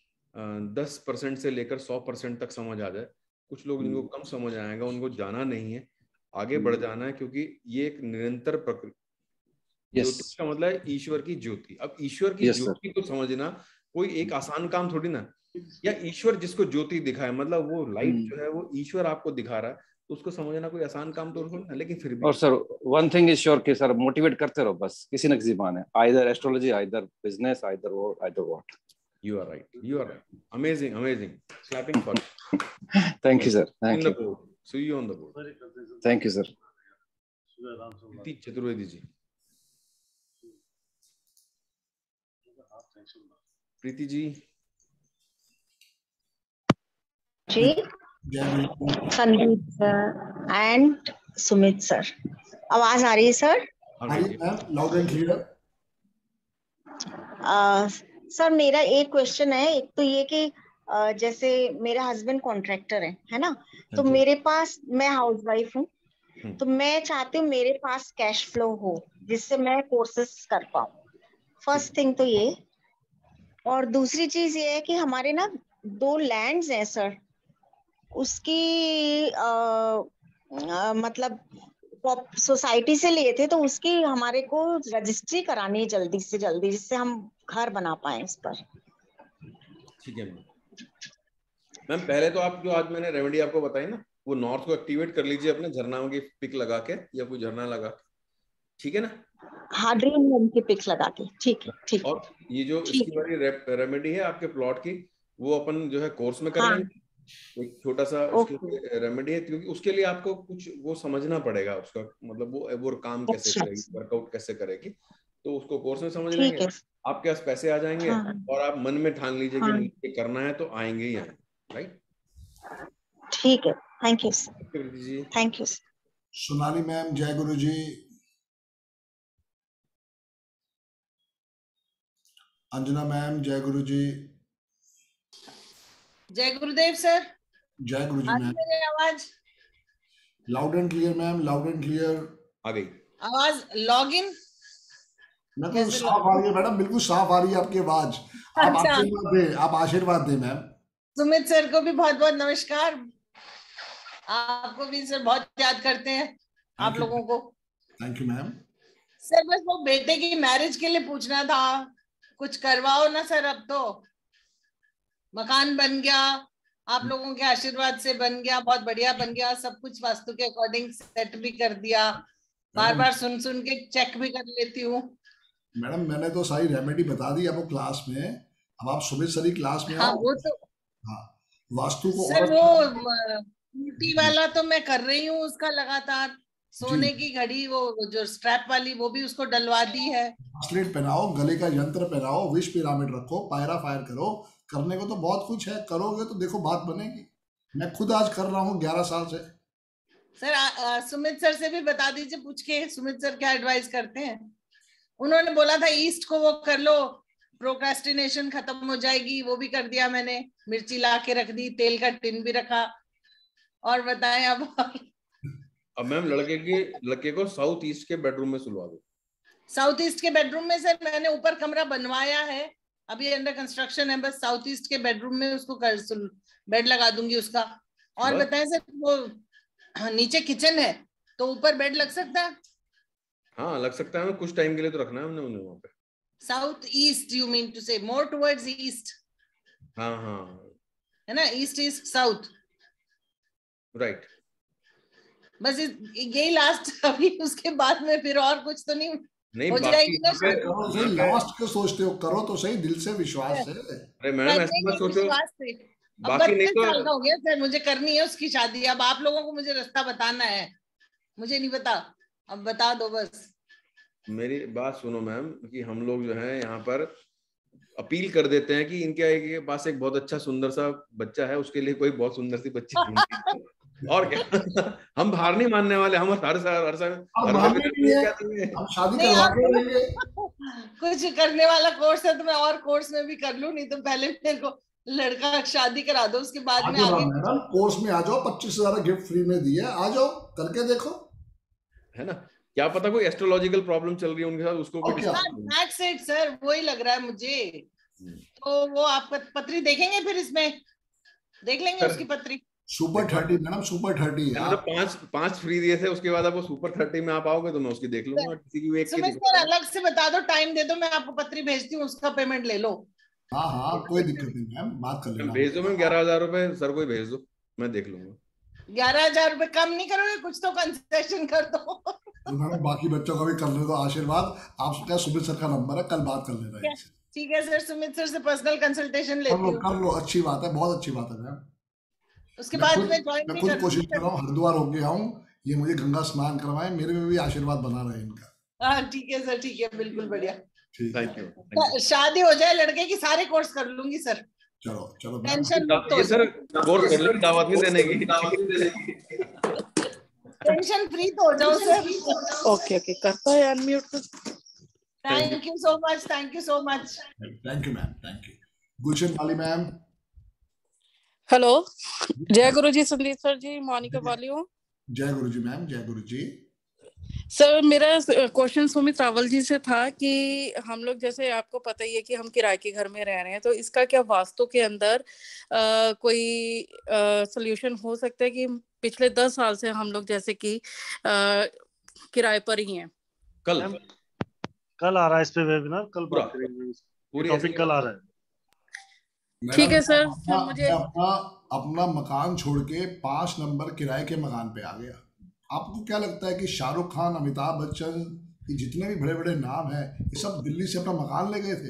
[SPEAKER 8] दस परसेंट से लेकर सौ परसेंट तक समझ आ जाए। कुछ लोग जिनको कम समझ आएगा, उनको जाना नहीं है, आगे बढ़ जाना है, क्योंकि ये एक निरंतर प्रक्रिया। ज्योति का मतलब है ईश्वर की ज्योति। अब ईश्वर की ज्योति को समझना कोई एक आसान काम थोड़ी ना, या ईश्वर जिसको ज्योति दिखाए, मतलब वो लाइट जो है वो ईश्वर आपको दिखा रहा है, तो उसको समझना कोई आसान काम तो थोड़ी ना। लेकिन फिर भी
[SPEAKER 11] और sir one thing is sure कि सर मोटिवेट करते रहो बस, किसी न किसी बहाने, either astrology, either business, either वो either what.
[SPEAKER 8] You are right. You are right. Amazing, amazing. Clapping for you.
[SPEAKER 11] Thank you, sir. Thank
[SPEAKER 8] On
[SPEAKER 11] you.
[SPEAKER 8] the board. See you on the board.
[SPEAKER 11] Thank you, sir.
[SPEAKER 8] Preeti Chaturvedi ji. Preeti ji.
[SPEAKER 3] जी. Sandeep sir and Sumit sir. आवाज आ रही है sir?
[SPEAKER 16] Loud and clear.
[SPEAKER 3] Sir मेरा एक question है. एक तो ये कि uh, जैसे मेरे हस्बैंड कॉन्ट्रैक्टर है है ना, तो मेरे पास, मैं हाउसवाइफ हूँ, तो मैं चाहती हूँ मेरे पास कैश फ्लो हो जिससे मैं कोर्सेस कर पाऊँ. फर्स्ट थिंग तो ये. और दूसरी चीज ये है कि हमारे ना दो लैंड्स हैं सर, उसकी आ, आ, मतलब सोसाइटी से लिए थे, तो उसकी हमारे को रजिस्ट्री करानी है जल्दी से जल्दी, जिससे हम घर बना पाए उस पर.
[SPEAKER 8] ठीक है मैम. मैम पहले तो आप जो आज मैंने रेमेडी आपको बताई ना, वो नॉर्थ को एक्टिवेट कर लीजिए अपने झरनाओं की पिक लगा के या कोई झरना लगा के. ठीक है ना?
[SPEAKER 3] हाँ, ड्रीम होम की पिक लगा के. ठीक है, ठीक.
[SPEAKER 8] और ये जो इसकी वाली रेमेडी है आपके प्लॉट की, वो अपन जो है कोर्स में करेंगे. हाँ. एक छोटा सा उसके रेमेडी है, क्योंकि उसके लिए आपको कुछ वो समझना पड़ेगा, उसका मतलब वो वो काम कैसे करेगी, वर्कआउट कैसे करेगी, तो उसको कोर्स में समझ लेंगे. आपके पास पैसे आ जाएंगे. हाँ. और आप मन में ठान लीजिए कि मुझे करना है तो आएंगे ही आएंगे. राइट?
[SPEAKER 3] ठीक है. थैंक यू
[SPEAKER 8] जी.
[SPEAKER 3] Thank you.
[SPEAKER 16] सोनाली मैम, जय गुरु जी. अंजना मैम, जय गुरु जी.
[SPEAKER 10] जय गुरुदेव सर.
[SPEAKER 16] जय गुरु जी मैम.
[SPEAKER 10] मेरी आवाज
[SPEAKER 16] loud and clear ma'am, loud and clear
[SPEAKER 8] आ गई.
[SPEAKER 10] आवाज लॉग इन
[SPEAKER 16] मैं तो साफ आ रही है मैडम, बिल्कुल साफ आ रही है आपकी आवाज. आप आशीर्वाद दे, आप आशीर्वाद दे मैम.
[SPEAKER 10] सुमित सर को भी बहुत बहुत नमस्कार. आपको भी सर बहुत याद करते हैं आप लोगों को.
[SPEAKER 16] Thank you ma'am.
[SPEAKER 10] सर बस वो बेटे की मैरिज के लिए पूछना था, कुछ करवाओ ना सर. अब तो मकान बन गया, आप लोगों के आशीर्वाद से बन गया, बहुत बढ़िया बन गया, सब कुछ वास्तु के अकॉर्डिंग सेट भी कर दिया. बार बार सुन सुन के चेक भी कर लेती हूँ.
[SPEAKER 16] मैडम मैंने तो सारी रेमेडी बता दी आपको क्लास में. अब आप सुमित सर की क्लास में.
[SPEAKER 10] हाँ, वो तो
[SPEAKER 16] हाँ, वास्तु को
[SPEAKER 10] सर वो ऊटी वाला तो मैं कर रही हूँ, उसका लगातार. सोने की घड़ी, वो जो स्ट्रैप वाली, वो भी उसको डलवा दी है.
[SPEAKER 16] ब्रेसलेट पहनाओ, गले का यंत्र पहनाओ, विश पिरामिड रखो, पायरा फायर करो. करने को तो बहुत कुछ है, करोगे तो देखो बात बनेगी. मैं खुद आज कर रहा हूँ ग्यारह साल से.
[SPEAKER 10] सर आ, आ, सुमित सर से भी बता दीजिए, पूछ के सुमित सर क्या एडवाइस करते हैं. उन्होंने बोला था ईस्ट को वो कर लो, प्रोक्रेस्टिनेशन खत्म हो जाएगी. वो भी कर दिया मैंने, मिर्ची ला के रख दी, तेल का टिन भी रखा. और बताएं अब.
[SPEAKER 8] अब मैम लड़के के लड़के को साउथ ईस्ट के बेडरूम में सुलवा दो.
[SPEAKER 10] साउथ ईस्ट के बेडरूम में सर मैंने ऊपर कमरा बनवाया है, अभी अंडर कंस्ट्रक्शन है. बस साउथ ईस्ट के बेडरूम में उसको कर बेड लगा दूंगी उसका. और बताएं सर, वो नीचे किचन है तो ऊपर बेड लग सकता है?
[SPEAKER 8] हाँ लग सकता है, कुछ टाइम के लिए तो रखना है हमने उन्हें वहाँ पे.
[SPEAKER 10] South east you mean to say, more towards east.
[SPEAKER 8] हाँ हाँ
[SPEAKER 10] है ना, ईस्ट ईस्ट साउथ.
[SPEAKER 8] राइट.
[SPEAKER 10] बस यही लास्ट. अभी उसके बाद में फिर और कुछ तो नहीं
[SPEAKER 8] नहीं
[SPEAKER 10] हो जाएगी ना.
[SPEAKER 16] लास्ट को सोचते हो, करो तो सही, दिल से विश्वास है.
[SPEAKER 8] अरे मैडम ऐसे मत सोचो.
[SPEAKER 10] बाकी नहीं तो साल का हो गया सर, मुझे करनी है उसकी शादी. अब आप लोगों को मुझे रास्ता बताना है, मुझे नहीं पता, अब बता दो बस.
[SPEAKER 8] मेरी बात सुनो मैम, कि हम लोग जो है यहाँ पर अपील कर देते हैं कि इनके पास एक बहुत अच्छा सुंदर सा बच्चा है, उसके लिए कोई बहुत सुंदर सी बच्ची. और क्या. हम हार नहीं मानने वाले. हम हर साल हर साल
[SPEAKER 16] शादी करवा.
[SPEAKER 10] कुछ करने वाला कोर्स है तो मैं और कोर्स में भी कर लूं, नहीं तो पहले मेरे को लड़का शादी करा दो, उसके बाद में आगे.
[SPEAKER 16] मैडम कोर्स में आ जाओ, पच्चीस हजार गिफ्ट फ्री में दिए, आ जाओ करके देखो.
[SPEAKER 8] है ना, क्या पता कोई एस्ट्रोलॉजिकल प्रॉब्लम चल रही है उनके साथ, उसको कोई.
[SPEAKER 10] दैट्स इट सर, वही लग रहा है मुझे. तो वो आप पत्री देखेंगे, फिर इसमें देख लेंगे उसकी पत्री.
[SPEAKER 16] Super thirty madam, super thirty.
[SPEAKER 8] मतलब पांच पांच फ्री दिए थे, उसके बाद आपको सुपर थर्टी में आप आओगे तो मैं उसकी देख लूंगा. किसी की एक
[SPEAKER 10] की सर अलग से बता दो, टाइम दे दो, मैं आपको पत्री भेजती हूँ, उसका पेमेंट ले लो.
[SPEAKER 16] हाँ हाँ कोई दिक्कत नहीं मैम, बात कर लेना.
[SPEAKER 8] भेज दो मैम, ग्यारह हजार रुपए सर को ही भेज दो, मैं देख लूंगा.
[SPEAKER 10] ग्यारह हजार रुपए कम नहीं करोगे? कुछ तो कंसेशन कर दो.
[SPEAKER 16] मैडम बाकी बच्चों का भी कर ले दो आशीर्वाद. आप क्या सुमित सर का नंबर है, कल बात कर लेना.
[SPEAKER 10] ठीक है सर, सुमित सर से पर्सनल कंसल्टेशन लेती
[SPEAKER 16] कर लो
[SPEAKER 10] हूँ।
[SPEAKER 16] कर लो, अच्छी बात है, बहुत अच्छी बात है मैम।
[SPEAKER 10] उसके
[SPEAKER 16] मैं
[SPEAKER 10] बाद
[SPEAKER 16] खुद
[SPEAKER 10] मैं ज्वाइन
[SPEAKER 16] मैं
[SPEAKER 10] भी
[SPEAKER 16] खुद
[SPEAKER 10] कर
[SPEAKER 16] कोशिश कर रहा हूँ हरिद्वार होके आऊँ, ये मुझे गंगा स्नान करवाए, मेरे में भी आशीर्वाद बना रहे इनका।
[SPEAKER 10] हाँ ठीक है सर, ठीक है, बिल्कुल बढ़िया।
[SPEAKER 8] Thank you.
[SPEAKER 10] शादी हो जाए लड़के की, सारे कोर्स कर लूंगी सर।
[SPEAKER 16] चलो चलो
[SPEAKER 10] टेंशन मुक्त हो
[SPEAKER 8] ये सर
[SPEAKER 10] जाओ।
[SPEAKER 8] कोर्स कर लेंगे, दावत नहीं देने की।
[SPEAKER 10] टेंशन फ्री तो हो जाओ सर।
[SPEAKER 17] ओके ओके, करता है unmute.
[SPEAKER 10] Thank you so much, thank you so much.
[SPEAKER 16] Thank you ma'am, thank you. Gulshan वाली मैम।
[SPEAKER 17] हेलो, जय गुरु जी, संदीप सर जी, मोनिका वाली हूँ।
[SPEAKER 16] जय गुरु जी मैम, जय गुरु जी।
[SPEAKER 17] सर मेरा क्वेश्चन सुमित रावल जी से था कि हम लोग, जैसे आपको पता ही है कि हम किराए के घर में रह रहे हैं, तो इसका क्या वास्तु के अंदर आ, कोई सोल्यूशन हो सकता है कि पिछले दस साल से हम लोग जैसे कि किराए पर ही हैं?
[SPEAKER 8] कल
[SPEAKER 1] कल आ रहा है इस पे वेबिनार, कल बात करेंगे, पूरी टॉपिक कल आ रहा है।
[SPEAKER 17] ठीक है सर।
[SPEAKER 16] अपना,
[SPEAKER 17] सर मुझे
[SPEAKER 16] अपना अपना मकान छोड़ के पांच नंबर किराए के मकान पे आ गया। आपको क्या लगता है कि शाहरुख खान, अमिताभ बच्चन, ये जितने भी बड़े बड़े नाम हैं, ये सब दिल्ली से अपना मकान ले गए थे?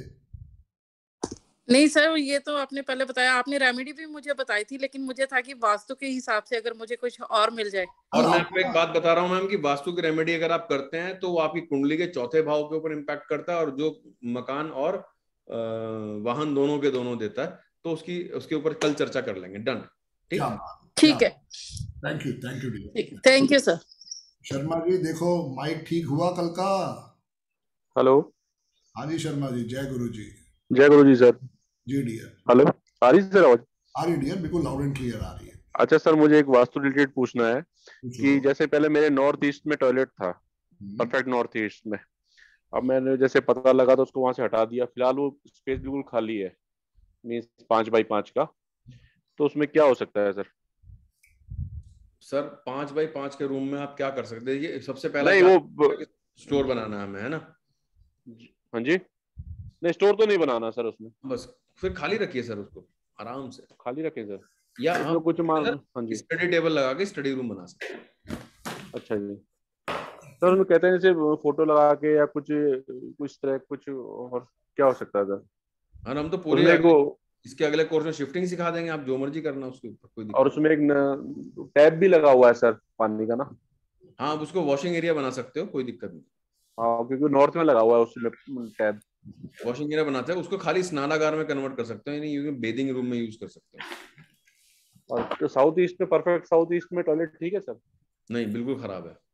[SPEAKER 17] नहीं सर, ये तो आपने पहले बताया, आपने रेमेडी भी मुझे बताई थी, लेकिन मुझे था कि वास्तु के हिसाब से अगर मुझे कुछ और मिल जाए।
[SPEAKER 8] और मैं आपको एक बात बता रहा हूँ मैम कि वास्तु की रेमेडी अगर आप करते हैं तो वो आपकी कुंडली के चौथे भाव के ऊपर इम्पैक्ट करता है, और जो मकान और वाहन दोनों के दोनों देता है, तो उसकी उसके ऊपर कल चर्चा कर लेंगे। डन, ठीक है,
[SPEAKER 17] ठीक है।
[SPEAKER 16] Thank you, thank you,
[SPEAKER 17] thank you sir.
[SPEAKER 16] Sharma ji देखो माइक ठीक हुआ कल का?
[SPEAKER 12] हेलो।
[SPEAKER 16] हाँ जी शर्मा जी, जय गुरु जी।
[SPEAKER 12] जय गुरु जी सर।
[SPEAKER 16] जी डियर।
[SPEAKER 12] हेलो, आ रही सर आवाज?
[SPEAKER 16] आ रही डियर, बिल्कुल लाउड एंड क्लियर आ रही है।
[SPEAKER 12] अच्छा सर, मुझे एक वास्तु रिलेटेड पूछना है कि जैसे पहले मेरे नॉर्थ ईस्ट में टॉयलेट था, परफेक्ट नॉर्थ ईस्ट में, अब मैंने जैसे पता लगा तो उसको वहां से हटा दिया, फिलहाल वो स्पेस बिल्कुल खाली है, मीन्स पांच बाई पांच का, तो उसमें क्या हो सकता है सर?
[SPEAKER 8] सर पांच बाई पांच के रूम में आप क्या कर सकते हैं? ये सबसे पहला
[SPEAKER 12] नहीं, वो
[SPEAKER 8] स्टोर बनाना हमें, है ना?
[SPEAKER 12] हाँ जी, नहीं स्टोर तो नहीं बनाना सर उसमें,
[SPEAKER 8] बस फिर खाली रखिए सर, उसको आराम से
[SPEAKER 12] खाली रखें सर,
[SPEAKER 8] या आप
[SPEAKER 12] कुछ मान, हाँ जी,
[SPEAKER 8] स्टडी टेबल लगा के स्टडी रूम बना सकते हैं।
[SPEAKER 12] अच्छा जी सर, उसमें कहते हैं जैसे फोटो लगा के या कुछ कुछ तरह कुछ, और क्या हो सकता है सर?
[SPEAKER 8] हाँ, हम तो पूरे
[SPEAKER 12] को
[SPEAKER 8] इसके अगले कोर्स में शिफ्टिंग सिखा देंगे, आप जो मर्जी करना उसके ऊपर, कोई दिक्कत।
[SPEAKER 12] और उसमें एक टैब भी लगा हुआ है सर पानी का ना?
[SPEAKER 8] हाँ, आप उसको वॉशिंग एरिया बना सकते हो, कोई दिक्कत नहीं।
[SPEAKER 12] हाँ, क्योंकि नॉर्थ में लगा हुआ है उसमें टैब,
[SPEAKER 8] वॉशिंग एरिया बनाते हैं, उसको खाली स्नानागार में कन्वर्ट कर सकते हो, यानी बेदिंग रूम में यूज कर सकते हो।
[SPEAKER 12] और तो साउथ ईस्ट में, परफेक्ट साउथ ईस्ट में टॉयलेट ठीक है सर?
[SPEAKER 8] नहीं, बिल्कुल खराब है,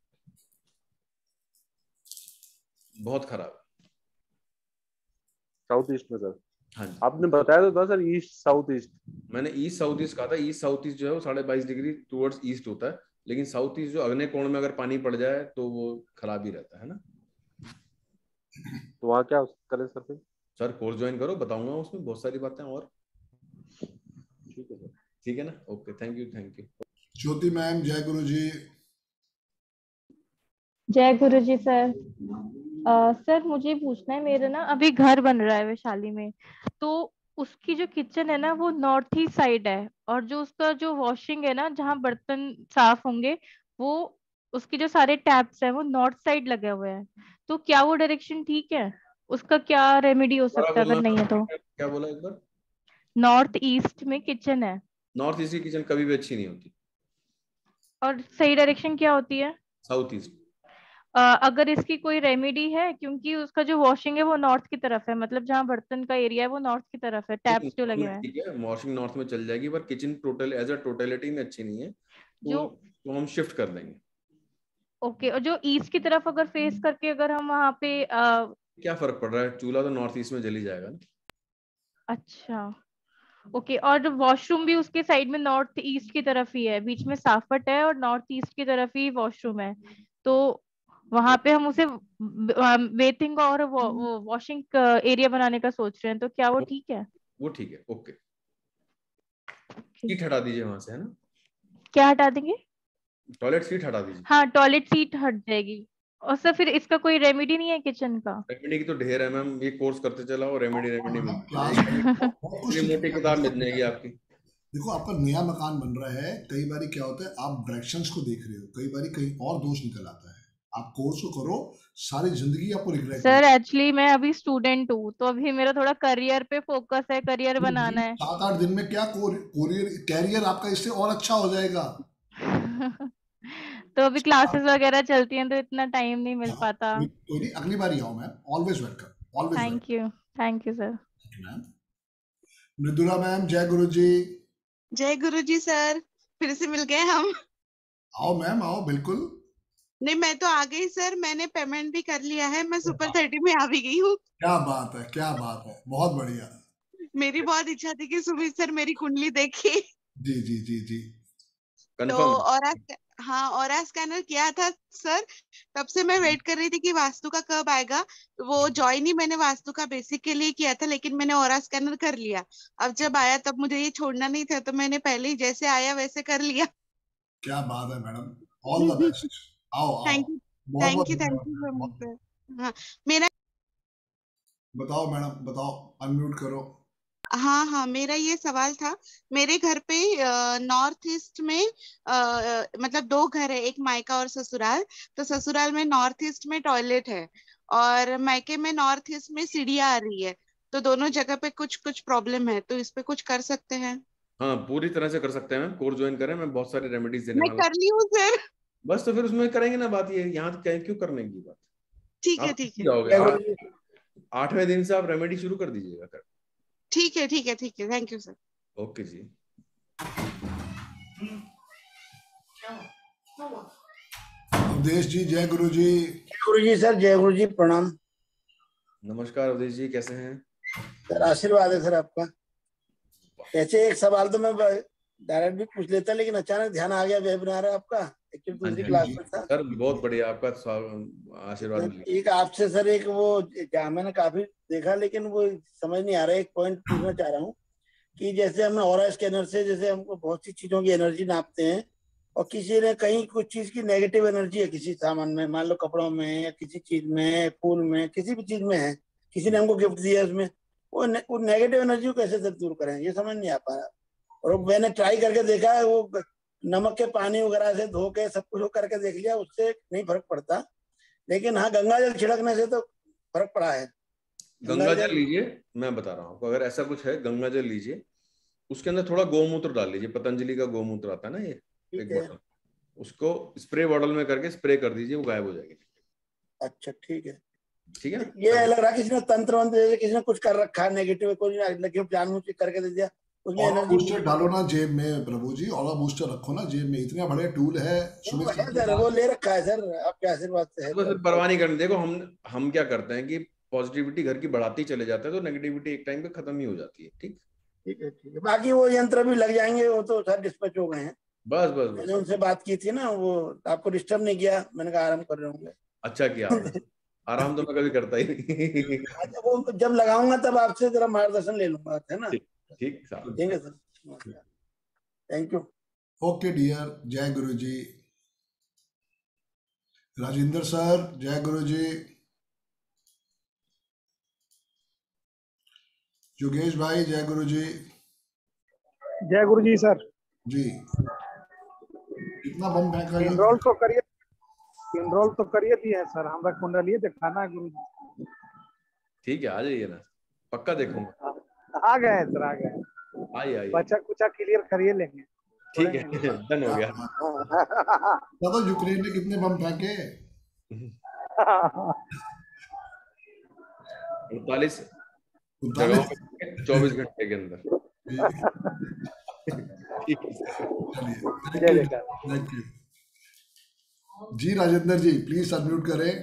[SPEAKER 8] बहुत खराब है
[SPEAKER 12] साउथ ईस्ट में सर।
[SPEAKER 8] हाँ जी,
[SPEAKER 12] आपने बताया तो था सर ईस्ट साउथ ईस्ट,
[SPEAKER 8] मैंने ईस्ट साउथ ईस्ट कहा था। ईस्ट साउथ ईस्ट जो है वो साढ़े बाईस डिग्री टुवर्ड्स ईस्ट होता है, लेकिन साउथ ईस्ट जो अग्नि कोण में अगर पानी पड़ जाए तो वो खराब ही रहता है ना।
[SPEAKER 12] तो वहाँ क्या करें सर? फिर
[SPEAKER 8] सर कोर्स ज्वाइन करो, बताऊंगा उसमें बहुत सारी बातें और। ठीक है सर, ठीक है ना, okay, thank you, thank you.
[SPEAKER 16] Jyoti ma'am, जय गुरु जी।
[SPEAKER 13] जय गुरु जी सर। Uh, सर मुझे पूछना है, मेरा ना अभी घर बन रहा है वैशाली में, तो उसकी जो किचन है ना वो नॉर्थ ईस्ट साइड है, और जो उसका जो वॉशिंग है ना, जहाँ बर्तन साफ होंगे, वो उसकी जो सारे टैप्स हैं वो नॉर्थ साइड लगे हुए हैं, तो क्या वो डायरेक्शन ठीक है? उसका क्या रेमेडी हो सकता है अगर नहीं है तो?
[SPEAKER 8] क्या बोला एक बार?
[SPEAKER 13] नॉर्थ ईस्ट में किचन है।
[SPEAKER 8] नॉर्थ ईस्ट की किचन कभी भी अच्छी नहीं होती।
[SPEAKER 13] और सही डायरेक्शन क्या होती है?
[SPEAKER 8] South east.
[SPEAKER 13] Uh, अगर इसकी कोई रेमेडी है, क्योंकि उसका जो वॉशिंग है वो नॉर्थ की तरफ है, मतलब जहाँ बर्तन का एरिया है वो नॉर्थ की तरफ है, टैप्स जो लगे हुए हैं।
[SPEAKER 8] ठीक है, वॉशिंग नॉर्थ में चल जाएगी, पर kitchen total as a totality में अच्छी नहीं है,
[SPEAKER 13] जो
[SPEAKER 8] तो हम शिफ्ट कर देंगे।
[SPEAKER 13] ओके, और जो ईस्ट की तरफ अगर फेस करके अगर हम वहाँ पे आ...
[SPEAKER 8] क्या फर्क पड़ रहा है, चूल्हा तो नॉर्थ ईस्ट में जल ही जाएगा ना।
[SPEAKER 13] अच्छा ओके, और वॉशरूम भी उसके साइड में नॉर्थ ईस्ट की तरफ ही है, बीच में साफट है और नॉर्थ ईस्ट की तरफ ही वॉशरूम है, तो वहां पे हम उसे बेथिंग और वो वॉशिंग एरिया बनाने का सोच रहे हैं, तो क्या वो ठीक है?
[SPEAKER 8] वो ठीक है, ओके। सीट हटा दीजिए वहां से, है ना?
[SPEAKER 13] क्या हटा देंगे?
[SPEAKER 8] टॉयलेट सीट हटा दीजिए।
[SPEAKER 13] हाँ, टॉयलेट सीट हट जाएगी। और सर फिर इसका कोई रेमेडी नहीं है किचन का?
[SPEAKER 8] रेमेडी की तो ढेर है मैम, ये कोर्स करते चला और रेमेडी रेमेडी में मोटी किताब मिल जाएगी आपकी।
[SPEAKER 16] देखो आपका नया मकान बन रहा है, कई बार क्या होता है आप डायरेक्शंस को देख रहे हो, कई बार कहीं और दोष निकल आता है, आप कोर्स को करो, सारी जिंदगी आपको रिग्रेट।
[SPEAKER 13] सर एक्चुअली मैं अभी स्टूडेंट हूँ, तो अभी मेरा थोड़ा करियर पे फोकस है, करियर बनाना है।
[SPEAKER 16] सात आठ दिन में क्या कोरियर कैरियर आपका इससे और अच्छा हो जाएगा।
[SPEAKER 13] तो अभी क्लासेस वगैरह चलती हैं तो इतना टाइम नहीं मिल पाता।
[SPEAKER 16] कोई नहीं, अगली बार ही आओ ma'am, always welcome, always.
[SPEAKER 13] Thank you, thank you sir.
[SPEAKER 16] Ma'am Mridula ma'am, जय गुरु जी।
[SPEAKER 7] जय गुरु जी सर, फिर से मिल गए हम।
[SPEAKER 16] आओ मैम आओ, बिल्कुल।
[SPEAKER 7] नहीं मैं तो आ गई सर, मैंने पेमेंट भी कर लिया है, मैं सुपर थर्टी में आ भी गई हूँ।
[SPEAKER 16] क्या बात है, क्या बात है, बहुत बढ़िया।
[SPEAKER 7] मेरी बहुत इच्छा थी कि सुमित सर मेरी कुंडली देखे।
[SPEAKER 16] जी जी जी जी।
[SPEAKER 7] तो और हाँ, और स्कैनर किया था सर, तब से मैं वेट कर रही थी कि वास्तु का कब आएगा। वो ज्वाइन ही मैंने वास्तु का बेसिक के लिए किया था, लेकिन मैंने और स्कैनर कर लिया। अब जब आया तब मुझे ये छोड़ना नहीं था, तो मैंने पहले ही जैसे आया वैसे कर लिया।
[SPEAKER 16] क्या बात है मैडम, ऑल द बेस्ट। आओ आओ।
[SPEAKER 7] Thank you, thank you, thank you so much sir. हाँ मेरा
[SPEAKER 16] बताओ मैडम, बताओ, अनम्यूट करो।
[SPEAKER 7] हाँ हाँ मेरा ये सवाल था, मेरे घर पे नॉर्थ ईस्ट में आ, मतलब दो घर है, एक मायका और ससुराल। तो ससुराल में नॉर्थ ईस्ट में टॉयलेट है और मायके में नॉर्थ ईस्ट में सीढ़ियाँ आ रही है, तो दोनों जगह पे कुछ कुछ प्रॉब्लम है, तो इस पे कुछ कर सकते हैं?
[SPEAKER 8] हाँ पूरी तरह से कर सकते हैं, कोर्स ज्वाइन करें, मैं बहुत सारी रेमेडीज देने
[SPEAKER 7] मैं
[SPEAKER 8] वाला हूं।
[SPEAKER 7] कर ली हूँ सर।
[SPEAKER 8] बस तो फिर उसमें करेंगे ना, बात ये यहाँ क्यों करने की बात।
[SPEAKER 7] ठीक है
[SPEAKER 8] आप
[SPEAKER 7] ठीक है
[SPEAKER 8] जाओगे आठवें दिन से आप रेमेडी शुरू कर दीजिएगा कर।
[SPEAKER 7] ठीक है ठीक है ठीक है, थैंक यू सर।
[SPEAKER 8] ओके जी।
[SPEAKER 16] अवधेश जी, जय गुरु जी।
[SPEAKER 14] जय गुरु जी सर, जय गुरु जी, प्रणाम।
[SPEAKER 8] नमस्कार अवधेश जी, कैसे हैं
[SPEAKER 14] सर? आशीर्वाद है सर आपका। ऐसे एक सवाल तो मैं डायरेक्ट भी पूछ लेता, लेकिन अचानक ध्यान आ गया वेबिनार है आपका, एक्चुअली दूसरी क्लास में था
[SPEAKER 8] सर। बहुत बढ़िया, आपका आशीर्वाद।
[SPEAKER 14] एक आपसे सर, एक वो जहाँ मैंने काफी देखा लेकिन वो समझ नहीं आ रहा है, एक पॉइंट पूछना चाह रहा हूँ कि जैसे हम ऑरा स्कैनर से जैसे हमको बहुत सी चीजों की एनर्जी नापते हैं, और किसी ने कहीं कुछ चीज की नेगेटिव एनर्जी है किसी सामान में, मान लो कपड़ों में या किसी चीज में, फूल में, किसी भी चीज में है, किसी ने हमको गिफ्ट दिया उसमें, वो ने, वो नेगेटिव एनर्जी को कैसे दूर करें, ये समझ नहीं आ पा रहा। और मैंने ट्राई करके देखा है, वो नमक के पानी वगैरह से धो के सब कुछ करके देख लिया, उससे नहीं फर्क पड़ता, लेकिन हाँ गंगा जल छिड़कने से तो फर्क पड़ा है।
[SPEAKER 8] गंगा जल लीजिए, मैं बता रहा हूँ आपको, अगर ऐसा कुछ है गंगा जल लीजिए, उसके अंदर थोड़ा गोमूत्र डाल लीजिए, पतंजलि का गोमूत्र आता है ना ये एक बोतल, उसको स्प्रे बॉटल में करके स्प्रे कर दीजिए, वो गायब हो जाएगी।
[SPEAKER 14] अच्छा ठीक है
[SPEAKER 8] ठीक है।
[SPEAKER 14] ये लग रहा किसी ने तंत्र वंत्र किसी ने कुछ कर रखा है नेगेटिव, कोई गिफ्ट जानबूझ के करके दे दिया, उसमें एनर्जी।
[SPEAKER 16] बूस्टर डालो ना जेब में प्रभु जी, और बूस्टर रखो ना जेब में, इतने बड़े टूल है।
[SPEAKER 14] वो है सर, वो ले रखा है सर, आपके आशीर्वाद से है।
[SPEAKER 8] तो परवाह नहीं करनी। देखो हम हम क्या करते हैं कि पॉजिटिविटी घर की बढ़ाती चले जाते हैं, तो नेगेटिविटी एक टाइम पे खत्म ही हो जाती है। ठीक
[SPEAKER 14] ठीक है ठीक है। बाकी वो यंत्र भी लग जाएंगे, वो तो सर डिस्पैच हो गए हैं।
[SPEAKER 8] बस बस बस
[SPEAKER 14] मैंने उनसे बात की थी ना, वो आपको डिस्टर्ब नहीं किया, मैंने कहा आराम कर रहे होंगे।
[SPEAKER 8] अच्छा किया आराम तो मैं कभी करता ही नहीं।
[SPEAKER 14] वो जब लगाऊंगा तब आपसे जरा मार्गदर्शन ले लूंगा, है ना?
[SPEAKER 8] ठीक
[SPEAKER 14] ठीक है sir, thank you.
[SPEAKER 16] Okay dear, जय गुरु जी। राजेंद्र सर, जय गुरु जी। योगेश भाई, जय गुरु जी।
[SPEAKER 15] जय गुरु जी सर।
[SPEAKER 16] जी, कितना बम फेंका?
[SPEAKER 15] इनरोल तो करिए, इनरोल तो करिए दिए है सर, हमरा कुंडली दिखाना है गुरु जी।
[SPEAKER 8] ठीक है, आ जाइए ना, पक्का देखूंगा।
[SPEAKER 15] आ गए हैं सर, आ गए हैं।
[SPEAKER 8] आइए आइए,
[SPEAKER 15] बच्चा कुचा क्लियर करिए लेंगे।
[SPEAKER 8] ठीक है, डन हो गया।
[SPEAKER 16] तो यूक्रेन ने कितने बम फेंके?
[SPEAKER 8] उनतालीस चौबीस घंटे के अंदर।
[SPEAKER 16] थैंक यू जी। राजेंद्र जी प्लीज अनम्यूट करें।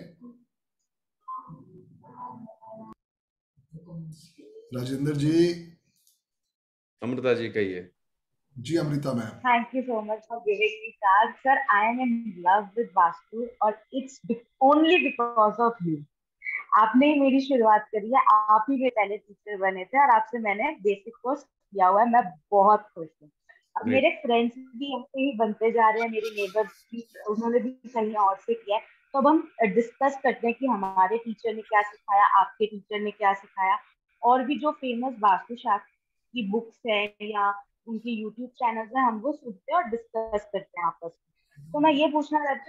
[SPEAKER 16] राजेंद्र जी।
[SPEAKER 8] अमृता जी कहिए।
[SPEAKER 16] जी Amrita ma'am.
[SPEAKER 18] Thank you so much for giving me that, sir. I am in love with Vastu, और it's only because of you. आपने ही मेरी शुरुआत करी है, आप ही मेरे पहले टीचर बने थे, और आपसे मैंने बेसिक कोर्स किया हुआ है, मैं बहुत खुश हूँ। अब मेरे फ्रेंड्स भी ऐसे ही बनते जा रहे हैं, मेरे नेबर्स भी, उन्होंने भी कहीं और से किया है, तो अब हम डिस्कस करते हैं कि हमारे टीचर ने क्या सिखाया, आपके टीचर ने क्या सिखाया, और भी जो फेमस वास्तुशास्त्र की बुक्स हैं या उनकी यूट्यूब चैनल्स हैं, हम वो सुनते हैं और डिस्कस करते हैं आपस में। तो मैं ये पूछना चाहती हूँ, जैसे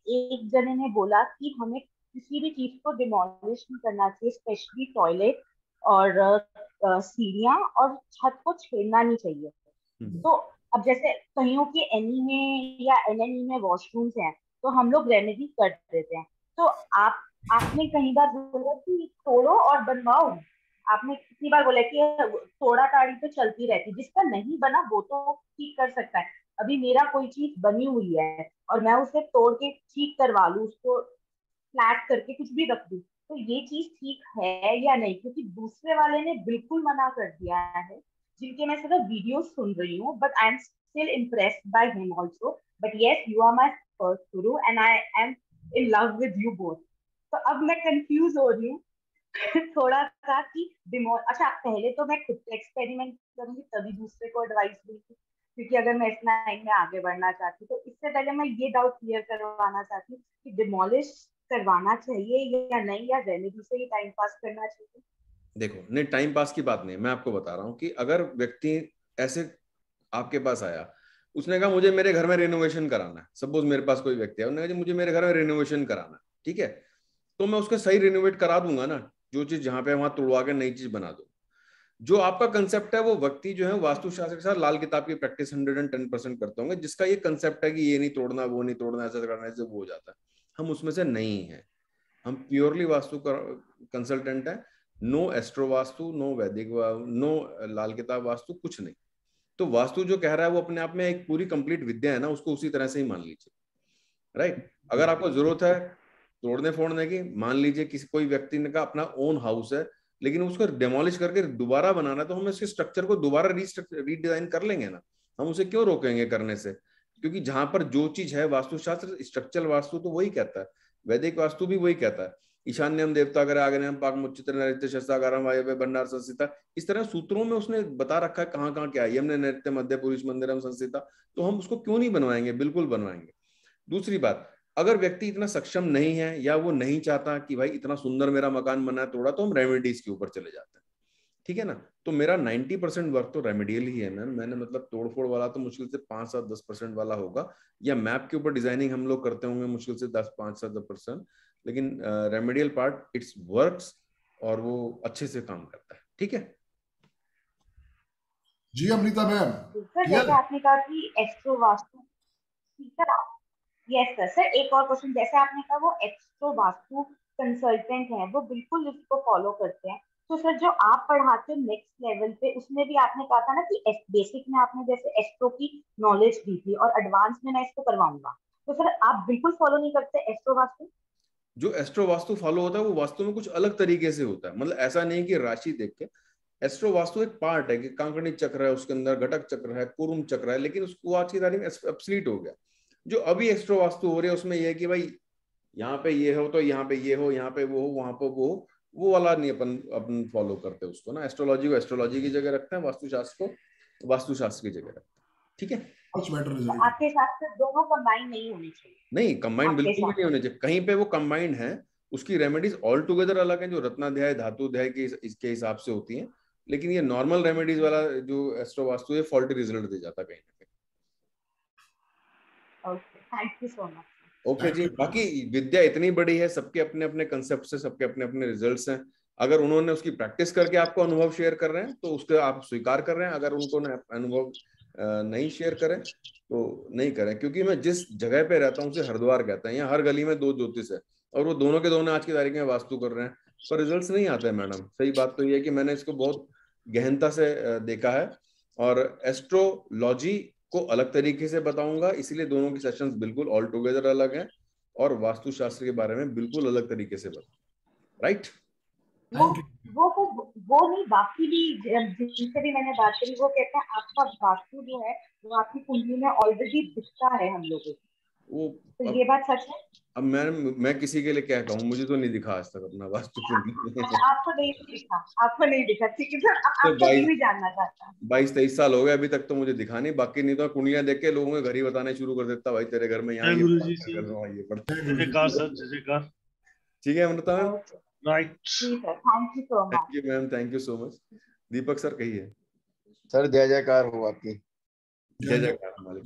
[SPEAKER 18] एक जने ने बोला कि हमें किसी भी चीज को डिमोलिश नहीं करना चाहिए, स्पेशली टॉयलेट और सीढ़ियां और छत को छेड़ना नहीं चाहिए। तो अब जैसे कईयों के एनी में या एनएनई में वॉशरूम्स हैं तो हम लोग रेमेडी कर देते हैं। तो आप आपने कई बार बोला कि तोड़ो और बनवाओ, आपने कितनी बार बोला कि तोड़ा ताड़ी तो चलती रहती, जिसका नहीं बना वो तो ठीक कर सकता है। अभी मेरा कोई चीज बनी हुई है और मैं उसे तोड़ के ठीक करवा लूं, उसको फ्लैट करके कुछ भी रख दूं, तो ये चीज ठीक है या नहीं? क्योंकि दूसरे वाले ने बिल्कुल मना कर दिया है, जिनके मैं सिर्फ वीडियो सुन रही हूँ, but I am still impressed by him also. But yes, you are my first guru and I am in love with you both. तो अब मैं कंफ्यूज हो रही हूँ थोड़ा सा कि डिमो अच्छा पहले तो मैं खुद एक्सपेरिमेंट करूंगी तभी दूसरे को एडवाइस दूंगी, क्योंकि अगर मैं इस लाइन में आगे बढ़ना चाहती हूँ तो इससे पहले मैं ये डाउट क्लियर करवाना चाहती हूँ कि डिमोलिश करवाना चाहिए या नहीं, या रेमेडी से ही टाइम पास करना चाहिए।
[SPEAKER 8] देखो, नहीं टाइम पास की बात नहीं, मैं आपको बता रहा हूँ कि अगर व्यक्ति ऐसे आपके पास आया, उसने कहा मुझे मेरे घर में रिनोवेशन कराना है, सपोज मेरे पास कोई व्यक्ति है, उसने कहा मुझे मेरे घर में रिनोवेशन कराना है, ठीक है, तो मैं उसका सही रिनोवेट करा दूंगा ना, जो चीज जहां पे वहां तोड़वा के नई चीज बना दो। जो आपका कंसेप्ट है वो व्यक्ति जो है वास्तुशास्त्र के साथ लाल किताब की practice hundred and ten percent करते होंगे, जिसका ये कंसेप्ट है कि ये नहीं तोड़ना, वो नहीं तोड़ना, ऐसा करने से वो हो जाता है। हम उसमें से नहीं है, हम प्योरली वास्तु कंसल्टेंट है। नो एस्ट्रो वास्तु, नो वैदिक, नो लाल किताब वास्तु, कुछ नहीं। तो वास्तु जो कह रहा है वो अपने आप में एक पूरी कंप्लीट विद्या है ना, उसको उसी तरह से ही मान लीजिए, राइट। अगर आपको जरूरत है तोड़ने फोड़ने की, मान लीजिए किसी कोई व्यक्ति ने कहा अपना ओन हाउस है लेकिन उसको डिमोलिश करके दोबारा बनाना, तो हम इसके स्ट्रक्चर को दोबारा रीडिजाइन कर लेंगे ना, हम उसे क्यों रोकेंगे करने से? क्योंकि जहां पर जो चीज है, वास्तुशास्त्र स्ट्रक्चरल वास्तु तो वही कहता है, वैदिक वास्तु भी वही कहता है, ईशान्यम देवतागर आग्नेयम पाक मुच्चित नैऋत्य शस्त्रागारम वायव्य भंडार संस्थिता, इस तरह सूत्रों में उसने बता रखा है कहाँ कहाँ क्या है, यमने नैऋत्य मध्य पुरुष मंदिरम संस्थिता, तो हम उसको क्यों नहीं बनवाएंगे, बिल्कुल बनवाएंगे। दूसरी बात, अगर व्यक्ति इतना सक्षम नहीं है या वो नहीं चाहता कि भाई इतना सुंदर मेरा मकान बना है तोड़ा, तो हम रेमेडीज के ऊपर चले जाते हैं, ठीक है ना। तो मेरा नब्बे परसेंट वर्क तो रेमेडियल ही है मैम, मैंने मतलब तोड़फोड़ वाला तो मुश्किल से पांच सात दस परसेंट वाला होगा, या मैप के ऊपर डिजाइनिंग हम लोग करते होंगे मुश्किल से दस पांच सात दस परसेंट, लेकिन रेमेडियल पार्ट इट्स वर्क्स और वो अच्छे से काम करता है, ठीक है
[SPEAKER 16] जी। अमृता मैम,
[SPEAKER 18] जैसे आपने कहा कि astro vastu, yes sir. Sir एक और क्वेश्चन, जैसे आपने कहा वो एस्ट्रो वास्तु कंसल्टेंट हैं, वो बिल्कुल इसको फॉलो करते हैं, तो सर जो आप पढ़ाते हो नेक्स्ट लेवल पे, उसमें भी आपने कहा था ना कि बेसिक में आपने जैसे एस्ट्रो की नॉलेज दी थी और एडवांस में मैं इसको करवाऊंगा, तो सर आप बिल्कुल फॉलो नहीं करते एस्ट्रो वास्तु?
[SPEAKER 8] जो एस्ट्रो वास्तु फॉलो होता है वो वास्तु में कुछ अलग तरीके से होता है, मतलब ऐसा नहीं कि राशि देख के। एस्ट्रो वास्तु एक पार्ट है कि कांकड़ी चक्र है, उसके अंदर घटक चक्र है, कुरुम चक्र है, लेकिन उसको आज की तारीख में एब्सोल्यूट हो गया। जो अभी एस्ट्रो वास्तु हो रही है उसमें यह है कि भाई यहाँ पे ये हो तो यहाँ पे ये हो, यहाँ पे वो हो, वहां पे वो हो, वो वाला नहीं अपन अपन फॉलो करते उसको ना। एस्ट्रोलॉजी को एस्ट्रोलॉजी की जगह रखते हैं, वास्तुशास्त्र को वास्तुशास्त्र की जगह रखते हैं, ठीक है।
[SPEAKER 18] आपके हिसाब से दोनों कंबाइन नहीं होनी चाहिए?
[SPEAKER 8] नहीं, कंबाइंड बिल्कुल भी नहीं होने चाहिए, कहीं पे वो कंबाइंड है, उसकी रेमेडीज ऑल टुगेदर अलग है, जो रत्नाध्याय धातुध्याय के इसके हिसाब से होती हैं, लेकिन ये नॉर्मल रेमेडीज वाला जो एस्ट्रो वास्तु है फॉल्टी रिजल्ट दे जाता है कहीं ना कहीं।
[SPEAKER 18] Okay, thank you so much.
[SPEAKER 8] Okay जी, बाकी विद्या इतनी बड़ी है, सबके अपने अपने कंसेप्ट से, सबके अपने अपने रिजल्ट्स हैं। अगर उन्होंने उसकी प्रैक्टिस करके आपको अनुभव शेयर कर रहे हैं तो उसको आप स्वीकार कर रहे हैं, अगर उनको अनुभव नहीं शेयर करें तो नहीं करें। क्योंकि मैं जिस जगह पे रहता हूँ उसे हरिद्वार कहते हैं, यहाँ हर गली में दो ज्योतिष है और वो दोनों के दोनों आज की तारीख में वास्तु कर रहे हैं, पर रिजल्ट्स नहीं आते हैं मैडम। सही बात तो ये है कि मैंने इसको बहुत गहनता से देखा है और एस्ट्रोलॉजी को अलग तरीके से बताऊंगा, इसलिए दोनों की सेशंस बिल्कुल ऑल टुगेदर अलग हैं और वास्तुशास्त्र के बारे में बिल्कुल अलग तरीके से बताऊंगा, राइट।
[SPEAKER 18] वो वो वो वो नहीं, बाकी भी जिनसे भी मैंने बात करी वो कहते हैं आपका वास्तु जो है वो आपकी कुंडली में ऑलरेडी दिखता है हम लोगों को।
[SPEAKER 8] वो
[SPEAKER 18] तो ये बात सच है?
[SPEAKER 8] अब मैं मैं किसी के लिए क्या कहूँ, मुझे तो नहीं दिखा आज तक अपना वास्तु कुंडली।
[SPEAKER 18] आपको नहीं दिखा? आपको नहीं दिखा, ठीक है सर। आपको ये भी जानना चाहता हूँ।
[SPEAKER 8] बाईस तेईस साल हो गए अभी तक तो मुझे दिखा नहीं, बाकी नहीं तो कुंडलियां देख के लोगों के घर ही बताने शुरू कर देता, भाई तेरे घर में यहाँ ये पड़ता है। ठीक है Amrita ma'am,
[SPEAKER 1] right.
[SPEAKER 18] Thank you so much.
[SPEAKER 8] Thank you ma'am, thank you so much. Deepak sir कहिए।
[SPEAKER 19] सर जय जयकार हो आपकी।
[SPEAKER 8] जय जयकार मालिक साहब।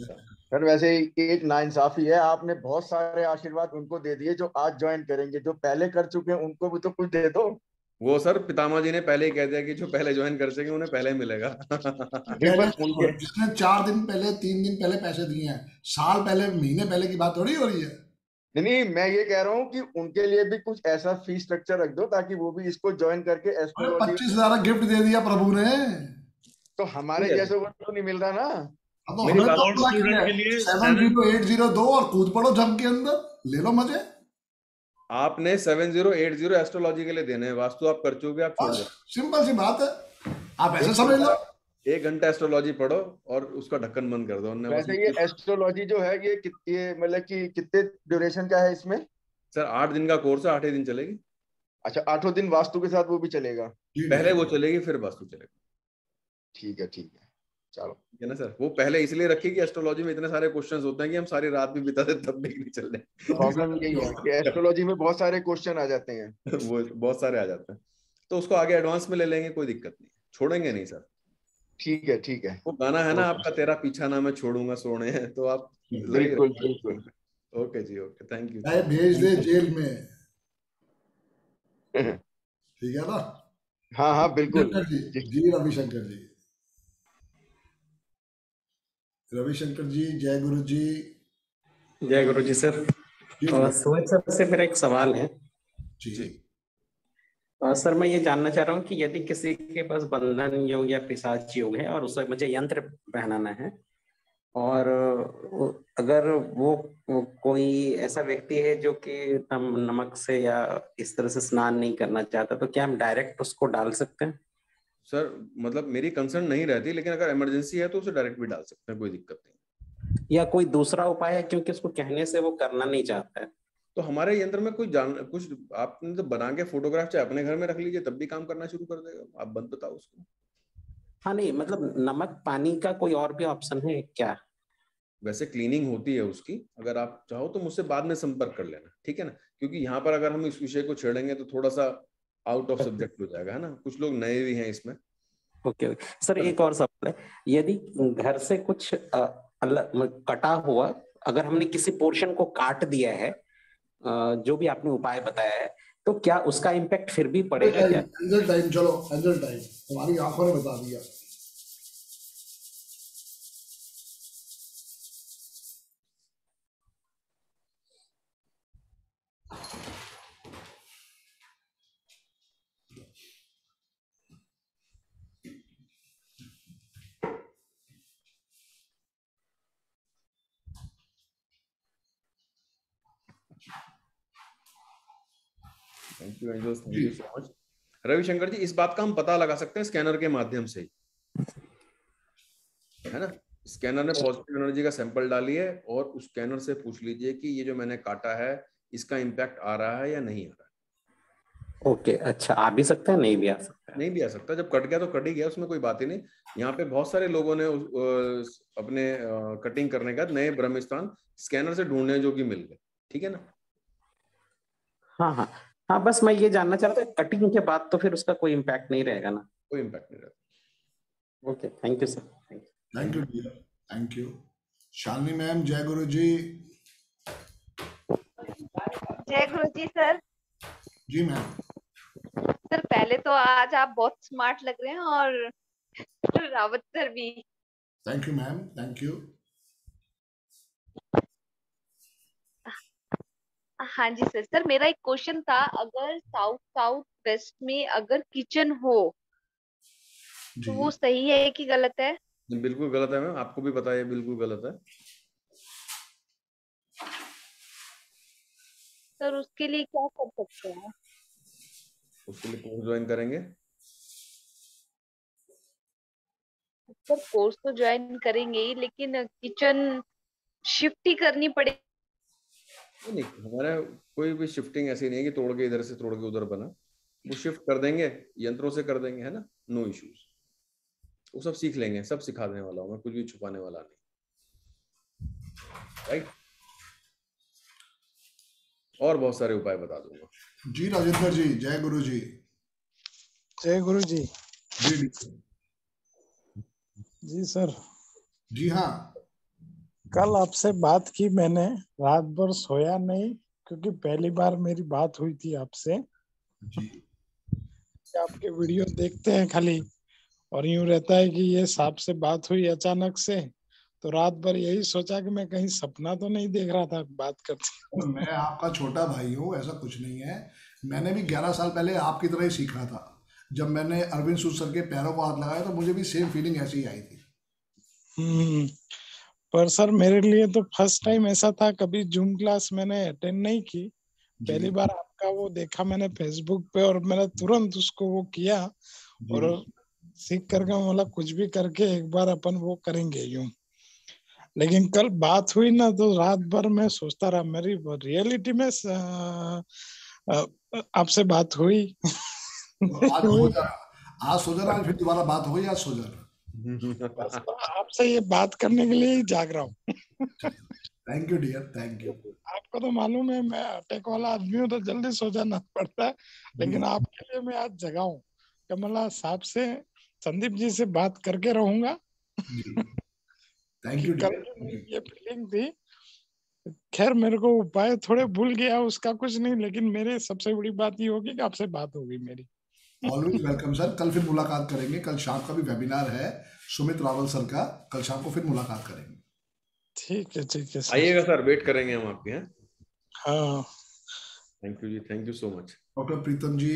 [SPEAKER 19] सर वैसे एक नाइंसाफी है, आपने बहुत सारे आशीर्वाद उनको दे दिए जो आज ज्वाइन करेंगे, जो पहले कर चुके हैं उनको भी तो कुछ दे दो।
[SPEAKER 8] वो सर पितामा जी ने पहले ही कह दिया कि जो पहले ज्वाइन कर सके उन्हें पहले मिलेगा।
[SPEAKER 16] पहले जिसने चार दिन पहले तीन दिन पहले पैसे दिए हैं, साल पहले महीने पहले की बात थोड़ी हो रही है।
[SPEAKER 19] नहीं नहीं, मैं ये कह रहा हूँ कि उनके लिए भी कुछ ऐसा फीस स्ट्रक्चर रख दो ताकि वो भी इसको ज्वाइन करके एस्ट्रोलॉजी।
[SPEAKER 16] पच्चीस हजार गिफ्ट दे दिया प्रभु ने,
[SPEAKER 19] तो हमारे जैसे को तो नहीं मिल रहा ना।
[SPEAKER 16] अब सेवन जीरो एट जीरो दो और कूद पड़ो जम के अंदर, ले लो मजे।
[SPEAKER 8] आपने seven zero eight zero astrology के लिए देने हैं, वास्तु आप कर चुके, आप छोड़ दो।
[SPEAKER 16] सिंपल सी बात है, आप ऐसे समझ लो।
[SPEAKER 8] एक घंटा एस्ट्रोलॉजी पढ़ो और उसका ढक्कन बंद कर दो।
[SPEAKER 19] वैसे ये एस्ट्रोलॉजी जो है ये कितने मतलब कि कितने ड्यूरेशन का है इसमें?
[SPEAKER 8] सर आठ दिन का कोर्स है, आठ ही दिन चलेगी।
[SPEAKER 19] अच्छा, आठों दिन वास्तु के साथ वो भी चलेगा?
[SPEAKER 8] पहले वो चलेगी फिर वास्तु चलेगा।
[SPEAKER 19] ठीक है ठीक है, चलो
[SPEAKER 8] है ना सर। वो पहले इसलिए रखी कि एस्ट्रोलॉजी में इतने सारे क्वेश्चंस होते हैं कि हम सारी रात भी बिता दें तब भी नहीं चल रहे।
[SPEAKER 19] प्रॉब्लम यही है कि एस्ट्रोलॉजी में बहुत सारे क्वेश्चन आ जाते हैं।
[SPEAKER 8] वो बहुत सारे आ जाते हैं, तो उसको आगे एडवांस में ले लेंगे, कोई दिक्कत नहीं, छोड़ेंगे नहीं सर।
[SPEAKER 19] ठीक है ठीक है।
[SPEAKER 8] वो गाना है ना आपका, तेरा पीछा ना मैं छोड़ूंगा सोने हैं, तो आप
[SPEAKER 19] बिल्कुल बिल्कुल।
[SPEAKER 8] ओके जी, ओके, थैंक यू।
[SPEAKER 16] भेज दे जेल में, ठीक है ना?
[SPEAKER 19] हाँ हाँ बिल्कुल
[SPEAKER 16] जी। जी रविशंकर जी, रविशंकर जी, जय गुरु जी।
[SPEAKER 20] जय गुरु जी सर। सुमित सर से मेरा एक सवाल है
[SPEAKER 16] जी। जी
[SPEAKER 20] और सर मैं ये जानना चाह रहा हूँ कि यदि किसी के पास बंधन योग या पिशाच योग है और उसे मुझे यंत्र पहनाना है, और अगर वो, वो कोई ऐसा व्यक्ति है जो कि नमक से या इस तरह से स्नान नहीं करना चाहता, तो क्या हम डायरेक्ट उसको डाल सकते हैं?
[SPEAKER 8] सर मतलब मेरी कंसर्न नहीं रहती, लेकिन अगर इमरजेंसी है तो उसे डायरेक्ट भी डाल सकते हैं, कोई दिक्कत नहीं।
[SPEAKER 20] या कोई दूसरा उपाय है क्योंकि उसको कहने से वो करना नहीं चाहता है?
[SPEAKER 8] तो हमारे यंत्र में कोई जान कुछ आपने तो बना के फोटोग्राफ चाहे अपने घर में रख लीजिए, तब भी काम करना शुरू कर देगा। आप बंद बताओ उसको।
[SPEAKER 20] हाँ नहीं, मतलब नमक पानी का कोई और भी ऑप्शन है क्या?
[SPEAKER 8] वैसे क्लीनिंग होती है उसकी, अगर आप चाहो तो मुझसे बाद में संपर्क कर लेना, ठीक है ना? क्योंकि यहाँ पर अगर हम इस विषय को छेड़ेंगे तो थोड़ा सा आउट ऑफ सब्जेक्ट हो जाएगा, है ना? कुछ लोग नए भी हैं इसमें।
[SPEAKER 20] ओके ओके सर, एक और सवाल है, यदि घर से कुछ अलग कटा हुआ, अगर हमने किसी पोर्शन को काट दिया है, जो भी आपने उपाय बताया है, तो क्या उसका इम्पैक्ट फिर भी पड़ेगा क्या?
[SPEAKER 16] एंजल टाइम, चलो एंजल टाइम, हमारी आंखों ने बता दिया।
[SPEAKER 8] Thank you angels, thank you so much. Ravishankar ji, इस बात का हम पता लगा सकते हैं स्कैनर के माध्यम से ही, है ना? स्कैनर ने पॉजिटिव एनर्जी का सैंपल डाली है और उस स्कैनर से पूछ लीजिए कि ये जो मैंने काटा है इसका इम्पैक्ट आ रहा है या नहीं आ रहा है।
[SPEAKER 20] ओके, अच्छा, आ भी सकता है, नहीं भी आ सकता है?
[SPEAKER 8] नहीं भी आ सकता, जब कट गया तो कट ही गया, उसमें कोई बात ही नहीं। यहाँ पे बहुत सारे लोगों ने अपने कटिंग करने का नए ब्रह्म स्थान स्कैनर से ढूंढने जो कि मिल गए, ठीक है ना?
[SPEAKER 20] हाँ हाँ हाँ, बस मैं ये जानना चाह रहा था, कटिंग के बाद तो फिर उसका कोई इम्पैक्ट नहीं रहेगा ना?
[SPEAKER 8] कोई इम्पैक्ट नहीं रहेगा।
[SPEAKER 20] Okay, thank you sir.
[SPEAKER 16] Thank you जी, थैंक यू। शालिनी मैम, जय गुरु जी।
[SPEAKER 21] जय गुरु जी सर।
[SPEAKER 16] जी मैम।
[SPEAKER 21] सर पहले तो आज आप बहुत स्मार्ट लग रहे हैं, और रावत सर भी।
[SPEAKER 16] Thank you ma'am, thank you.
[SPEAKER 21] हाँ जी सर। सर मेरा एक क्वेश्चन था, अगर साउथ साउथ वेस्ट में अगर किचन हो तो वो सही है कि गलत है?
[SPEAKER 8] बिल्कुल गलत है मैम, आपको भी पता है बिल्कुल गलत है।
[SPEAKER 21] सर उसके लिए क्या कर सकते हैं?
[SPEAKER 8] उसके लिए कोर्स ज्वाइन करेंगे।
[SPEAKER 21] सर कोर्स तो ज्वाइन करेंगे ही, लेकिन किचन शिफ्ट ही करनी पड़ेगी।
[SPEAKER 8] नहीं, हमारा कोई भी शिफ्टिंग ऐसी नहीं है कि तोड़ के इधर से तोड़ के उधर बना, वो शिफ्ट कर देंगे, यंत्रों से कर देंगे, है ना? नो इश्यूज, वो सब सीख लेंगे, सब सिखा देने वाला हूँ मैं, कुछ भी छुपाने वाला नहीं, राइट? और बहुत सारे उपाय बता दूंगा।
[SPEAKER 16] जी राजेंद्र जी, जय गुरु जी।
[SPEAKER 15] जय गुरु जी।
[SPEAKER 16] जी
[SPEAKER 15] जी सर।
[SPEAKER 16] जी हाँ
[SPEAKER 15] कल आपसे बात की मैंने, रात भर सोया नहीं क्योंकि पहली बार मेरी बात हुई थी आपसे। आपके वीडियो देखते हैं खाली और यूं रहता है कि ये सांप से बात हुई अचानक से, तो रात भर यही सोचा कि मैं कहीं सपना तो नहीं देख रहा था बात करते।
[SPEAKER 16] मैं आपका छोटा भाई हूँ, ऐसा कुछ नहीं है। मैंने भी ग्यारह साल पहले आपकी तरह ही सीखा था। जब मैंने अरविंद सूद सर के पैरों को हाथ लगाया तो मुझे भी सेम फीलिंग ऐसी ही आई थी।
[SPEAKER 15] हम्म, पर सर मेरे लिए तो फर्स्ट टाइम ऐसा था, कभी जूम क्लास मैंने अटेंड नहीं की। पहली बार आपका वो देखा मैंने फेसबुक पे और मैंने तुरंत उसको वो किया और सीख करके मतलब कुछ भी करके एक बार अपन वो करेंगे यूं। लेकिन कल बात हुई ना तो रात भर मैं सोचता रहा, मेरी रियलिटी में आपसे बात हुई।
[SPEAKER 16] आज हो जा आज सो जा, फिर दोबारा बात हो गई, आज सो जा।
[SPEAKER 15] आपसे ये बात करने के लिए ही जाग रहा हूँ।
[SPEAKER 16] Thank you dear, thank you.
[SPEAKER 15] आपको तो मालूम है मैं अटैक वाला आदमी हूँ तो जल्दी सो जाना पड़ता है, लेकिन आपके लिए मैं आज जगा हूँ। कमला साहब से, संदीप जी से बात करके रहूंगा।
[SPEAKER 16] थैंक यू
[SPEAKER 15] कल ये फीलिंग थी। खैर मेरे को उपाय थोड़े भूल गया, उसका कुछ नहीं, लेकिन मेरे सबसे बड़ी बात ये होगी कि आपसे बात होगी मेरी।
[SPEAKER 16] Always welcome sir. कल फिर मुलाकात करेंगे। कल शाम का भी वेबिनार है सुमित रावल सर का, कल शाम को फिर मुलाकात करेंगे।
[SPEAKER 15] ठीक है ठीक है
[SPEAKER 8] आइएगा सर, वेट करेंगे हम आपके। हैं
[SPEAKER 15] हाँ,
[SPEAKER 8] थैंक यू जी, thank you so much.
[SPEAKER 16] Doctor Pritam ji.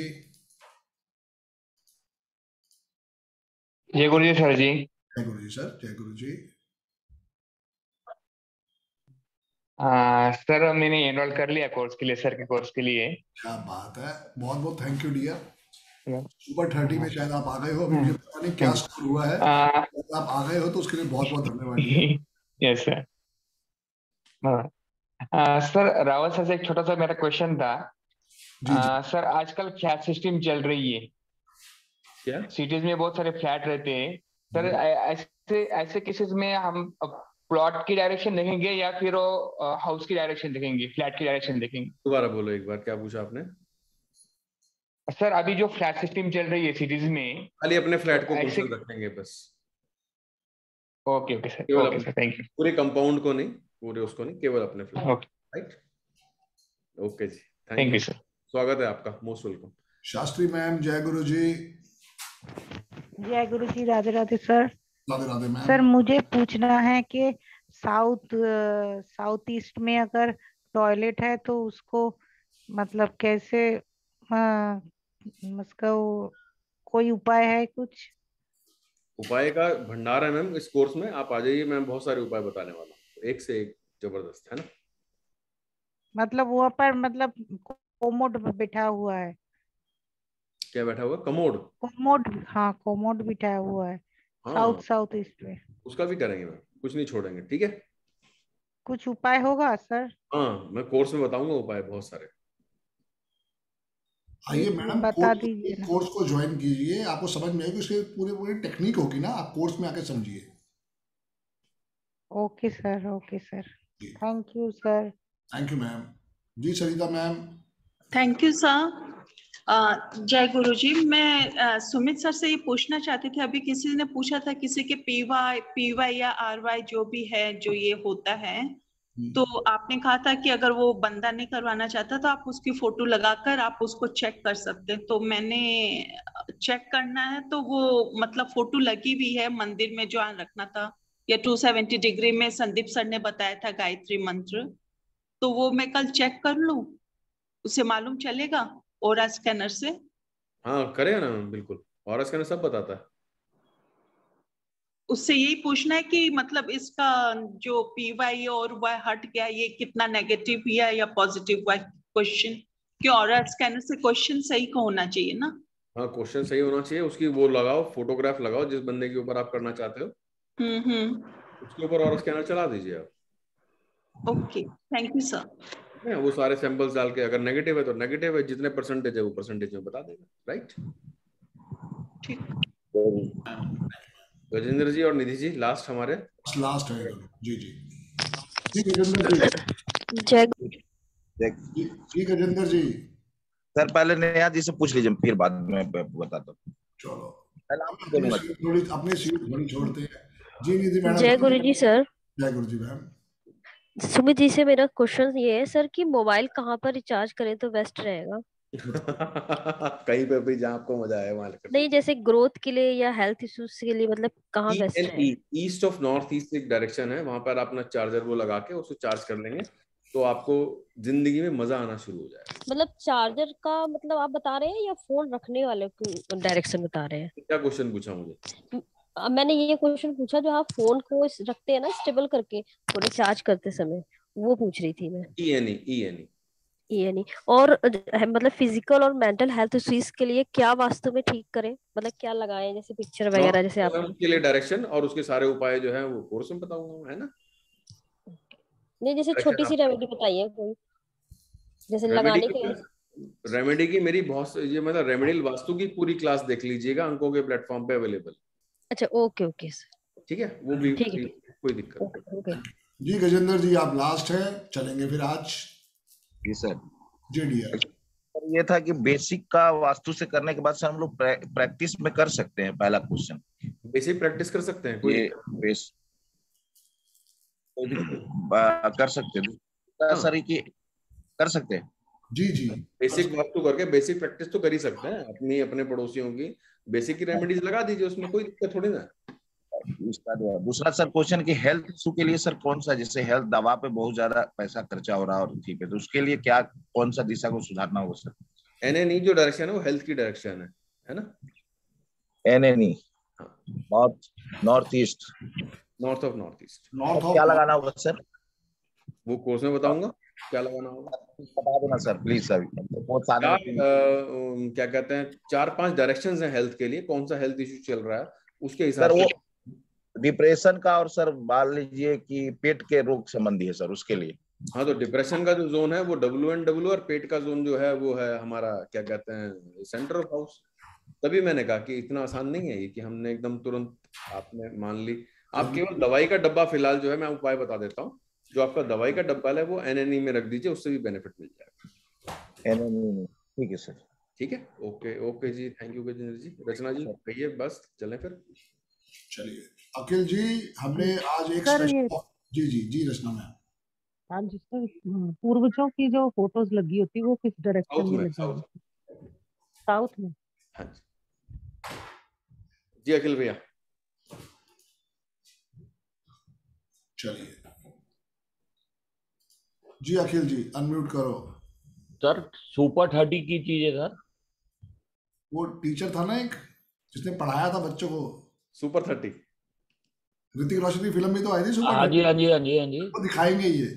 [SPEAKER 2] जय गुरु जी सर जी।
[SPEAKER 16] जय गुरु जी सर, जय गुरु जी।
[SPEAKER 2] आ, सर मैंने एनरोल कर लिया कोर्स के लिए, सर के कोर्स के लिए।
[SPEAKER 16] क्या बात है, बहुत बहुत thank you dear. Super thirty में शायद आप आ गए हो, मुझे पता नहीं क्या स्कोर हुआ है, अगर आप आ गए हो तो उसके लिए बहुत बहुत धन्यवाद।
[SPEAKER 2] Yes sir. Sir Rawal sir से एक छोटा सा मेरा क्वेश्चन था। आ, सर आजकल फ्लैट सिस्टम चल रही है,
[SPEAKER 8] क्या
[SPEAKER 2] सिटीज में बहुत सारे फ्लैट रहते हैं सर। ऐसे ऐसे केसेस में हम प्लॉट की डायरेक्शन देखेंगे या फिर हाउस की डायरेक्शन देखेंगे, फ्लैट की डायरेक्शन देखेंगे?
[SPEAKER 8] दोबारा बोलो एक बार, क्या पूछा आपने?
[SPEAKER 2] सर अभी जो फ्लैट सिस्टम चल रही है सिटीज में,
[SPEAKER 8] खाली अपने फ्लैट को
[SPEAKER 2] ऐसे
[SPEAKER 8] रखेंगे बस।
[SPEAKER 2] ओके ओके सर,
[SPEAKER 8] केवल
[SPEAKER 2] ओके सर, थैंक यू।
[SPEAKER 8] पूरे कंपाउंड को नहीं, पूरे उसको नहीं, केवल अपने फ्लैट।
[SPEAKER 2] ओके
[SPEAKER 8] राइट, ओके जी,
[SPEAKER 2] थैंक यू सर।
[SPEAKER 8] स्वागत है आपका, मोस्ट वेलकम।
[SPEAKER 16] शास्त्री मैम, जय गुरु जी।
[SPEAKER 6] जय गुरु जी, Radhe Radhe sir.
[SPEAKER 16] Radhe Radhe ma'am.
[SPEAKER 6] Sir मुझे पूछना है कि साउथ साउथ ईस्ट में अगर टॉयलेट है तो उसको मतलब कैसे, आ, उसका कोई उपाय है कुछ?
[SPEAKER 8] उपाय का भंडार है मैम इस कोर्स में, आप आ जाइए, मैं बहुत सारे उपाय बताने वाला हूँ, एक से एक जबरदस्त, है ना।
[SPEAKER 6] मतलब वहाँ पर मतलब कोमोड बैठा हुआ है।
[SPEAKER 8] क्या बैठा हुआ? कमोड?
[SPEAKER 6] कोमोड, हाँ कोमोड बैठा हुआ है।
[SPEAKER 8] हाँ,
[SPEAKER 6] साउथ साउथ ईस्ट में
[SPEAKER 8] उसका भी करेंगे मैम, कुछ नहीं छोड़ेंगे, ठीक है।
[SPEAKER 6] कुछ उपाय होगा सर?
[SPEAKER 8] हाँ, मैं कोर्स में बताऊंगा उपाय बहुत सारे।
[SPEAKER 16] आइए मैडम,
[SPEAKER 6] बता दीजिए ना।
[SPEAKER 16] कोर्स को ज्वाइन कीजिए, आपको समझ में आएगी, उसके पूरी पूरी टेक्निक होगी ना, आप कोर्स में आके समझिए।
[SPEAKER 6] Okay sir, okay sir, thank you sir.
[SPEAKER 16] Thank you ma'am. जी Sarita ma'am.
[SPEAKER 22] Thank you sir. जय गुरु जी। मैं uh, सुमित सर से ये पूछना चाहती थी, अभी किसी ने पूछा था किसी के पीवाई पीवाई या आरवाई जो भी है जो ये होता है, तो आपने कहा था कि अगर वो बंदा नहीं करवाना चाहता तो आप उसकी फोटो लगाकर आप उसको चेक कर सकते हैं। तो मैंने चेक करना है, तो वो मतलब फोटो लगी भी है मंदिर में, जो आन रखना था, या टू सेवेंटी डिग्री में संदीप सर ने बताया था गायत्री मंत्र, तो वो मैं कल चेक कर लूं, उसे मालूम चलेगा ओरा स्कैनर से?
[SPEAKER 8] हाँ करेगा ना बिल्कुल, ओरा स्कैनर सब बताता है।
[SPEAKER 22] उससे यही पूछना है कि मतलब इसका जो पीवाई और वाई हट गया, ये कितना नेगेटिव या या पॉजिटिव हुआ क्वेश्चन, कि ओरा स्कैनर से क्वेश्चन सही का होना चाहिए ना?
[SPEAKER 8] हाँ, क्वेश्चन सही होना चाहिए, उसकी वो लगाओ, फोटोग्राफ लगाओ जिस बंदे के ऊपर आप करना चाहते हो,
[SPEAKER 22] हम्म हम्म
[SPEAKER 8] उसके ऊपर ओरा स्कैनर चला दीजिए आप।
[SPEAKER 22] Okay, thank you sir.
[SPEAKER 8] वो सारे सैंपल्स डाल के, अगर नेगेटिव है तो नेगेटिव है, जितने परसेंटेज है वो परसेंटेज में बता देगा। राइट,
[SPEAKER 22] ठीक।
[SPEAKER 8] गजेंद्र जी और निधि जी लास्ट हमारे
[SPEAKER 16] लास्ट है। जी जी जी गजेंद्र जी। जी गजेंद्र जी।
[SPEAKER 24] सर पहले नेहा जी से पूछ लीजिए, फिर बाद में बताता हूँ।
[SPEAKER 16] चलो
[SPEAKER 24] पहले
[SPEAKER 16] थोड़ी अपनी सीट थोड़ी छोड़ते हैं। जी निधि मैडम।
[SPEAKER 21] जय गुरु जी सर।
[SPEAKER 16] जय गुरु जी मैम।
[SPEAKER 4] सुमित जी से मेरा क्वेश्चन ये है सर कि मोबाइल कहाँ पर रिचार्ज करें तो बेस्ट रहेगा?
[SPEAKER 8] कहीं पे भी जहाँ आपको मजा आए वहां कर
[SPEAKER 4] नहीं, जैसे ग्रोथ के लिए या हेल्थ इश्यूज के लिए, मतलब कहाँ बेस्ट है?
[SPEAKER 8] ईस्ट ऑफ नॉर्थ ईस्ट एक डायरेक्शन है, वहां पर अपना चार्जर वो लगा के उसको चार्ज कर लेंगे तो आपको जिंदगी में मजा आना शुरू हो जाएगा।
[SPEAKER 4] मतलब चार्जर का मतलब आप बता रहे हैं या फोन रखने वाले को डायरेक्शन बता रहे हैं?
[SPEAKER 8] क्या क्वेश्चन पूछा मुझे?
[SPEAKER 4] अब मैंने ये क्वेश्चन पूछा जो आप फोन को रखते हैं ना स्टेबल करके थोड़ी चार्ज करते समय, वो पूछ रही थी मैं।
[SPEAKER 8] E N E E N E
[SPEAKER 4] E N E और मतलब फिजिकल और मेंटल हेल्थ इश्यूज के लिए क्या वास्तु में ठीक करें, मतलब क्या लगाएं, जैसे पिक्चर वगैरह जैसे आप
[SPEAKER 8] उसके लिए डायरेक्शन और उसके सारे उपाय जो है वो कोर्स में बताऊंगा, है ना?
[SPEAKER 4] नहीं, जैसे छोटी सी रेमेडी बताइए कोई, जैसे लगाने के लिए।
[SPEAKER 8] रेमेडी की मेरी बहुत ये मतलब रेमेडियल वास्तु की पूरी क्लास देख लीजिएगा, अंकों के प्लेटफॉर्म पे अवेलेबल।
[SPEAKER 4] अच्छा, ओके ओके सर,
[SPEAKER 8] ठीक है, वो भी
[SPEAKER 4] ठीक है,
[SPEAKER 8] कोई दिक्कत नहीं।
[SPEAKER 4] ओके
[SPEAKER 16] जी गजेंद्र जी आप लास्ट है, चलेंगे फिर आज।
[SPEAKER 24] जी सर।
[SPEAKER 16] जी डियर।
[SPEAKER 24] ये था कि बेसिक का वास्तु से करने के बाद सर हम लोग प्रैक्टिस में कर सकते हैं, पहला क्वेश्चन।
[SPEAKER 8] बेसिक प्रैक्टिस कर सकते हैं, कोई
[SPEAKER 24] ये बेस कर सकते हैं सर कि कर सकते हैं।
[SPEAKER 16] जी जी
[SPEAKER 8] बेसिक वास्तु करके बेसिक प्रैक्टिस तो कर ही सकते हैं, अपनी अपने पड़ोसियों की बेसिक की रेमेडीज लगा दीजिए, उसमें कोई दिक्कत थोड़ी ना।
[SPEAKER 24] दूसरा सर क्वेश्चन कि हेल्थ इशू के लिए सर कौन सा, जैसे हेल्थ दवा पे बहुत ज्यादा पैसा खर्चा हो रहा है और ठीक है, तो उसके लिए क्या कौन सा दिशा को सुधारना होगा सर?
[SPEAKER 8] एन एन ई जो डायरेक्शन है वो हेल्थ की डायरेक्शन है, है ना?
[SPEAKER 24] N N E north north east
[SPEAKER 8] north of north east
[SPEAKER 24] north क्या लगाना होगा सर?
[SPEAKER 8] वो कोर्स में बताऊंगा क्या लगाना होगा,
[SPEAKER 24] बता देना सर प्लीज सर। बहुत सारे
[SPEAKER 8] क्या कहते हैं चार पांच डायरेक्शंस हैं हेल्थ के लिए, कौन सा हेल्थ इशू चल रहा है उसके हिसाब से।
[SPEAKER 24] डिप्रेशन का और सर मान लीजिए कि पेट के रोग संबंधी है सर, उसके लिए।
[SPEAKER 8] हाँ, तो डिप्रेशन का जो जोन है वो डब्ल्यू एंड डब्ल्यू और पेट का जोन जो है वो है हमारा क्या कहते हैं सेंटर ऑफ हाउस। तभी मैंने कहा कि इतना आसान नहीं है ये कि हमने एकदम तुरंत आपने मान ली। आप केवल दवाई का डब्बा फिलहाल जो है मैं उपाय बता देता हूँ, जो आपका दवाई का डब्बा है वो एन एन ई में रख दीजिए, उससे भी बेनिफिट मिल जाएगा।
[SPEAKER 24] एन एन ई ठीक है सर।
[SPEAKER 8] ठीक है, ओके ओके जी, थैंक यू गजेंद्र जी। रचना जी कहिए, बस चलें फिर।
[SPEAKER 16] चलिए अखिल जी, हमने आज एक स्पेशल जी जी जी रचना मैम।
[SPEAKER 6] हाँ जी सर, पूर्वजों की जो फोटोज लगी होती है वो किस डायरेक्शन में लगी है? साउथ में।
[SPEAKER 8] हाँ जी जी अखिल भैया।
[SPEAKER 16] चलिए जी अखिल जी अनम्यूट करो।
[SPEAKER 5] सर सुपर थर्टी की चीज है सर।
[SPEAKER 16] वो टीचर था ना एक जिसने पढ़ाया था बच्चों को,
[SPEAKER 8] सुपर थर्टी।
[SPEAKER 16] ऋतिक रोशन की फिल्म में तो आई थी सुपर।
[SPEAKER 5] हाँ जी हाँ जी हाँ जी हाँ जी
[SPEAKER 16] वो दिखाएंगे ये।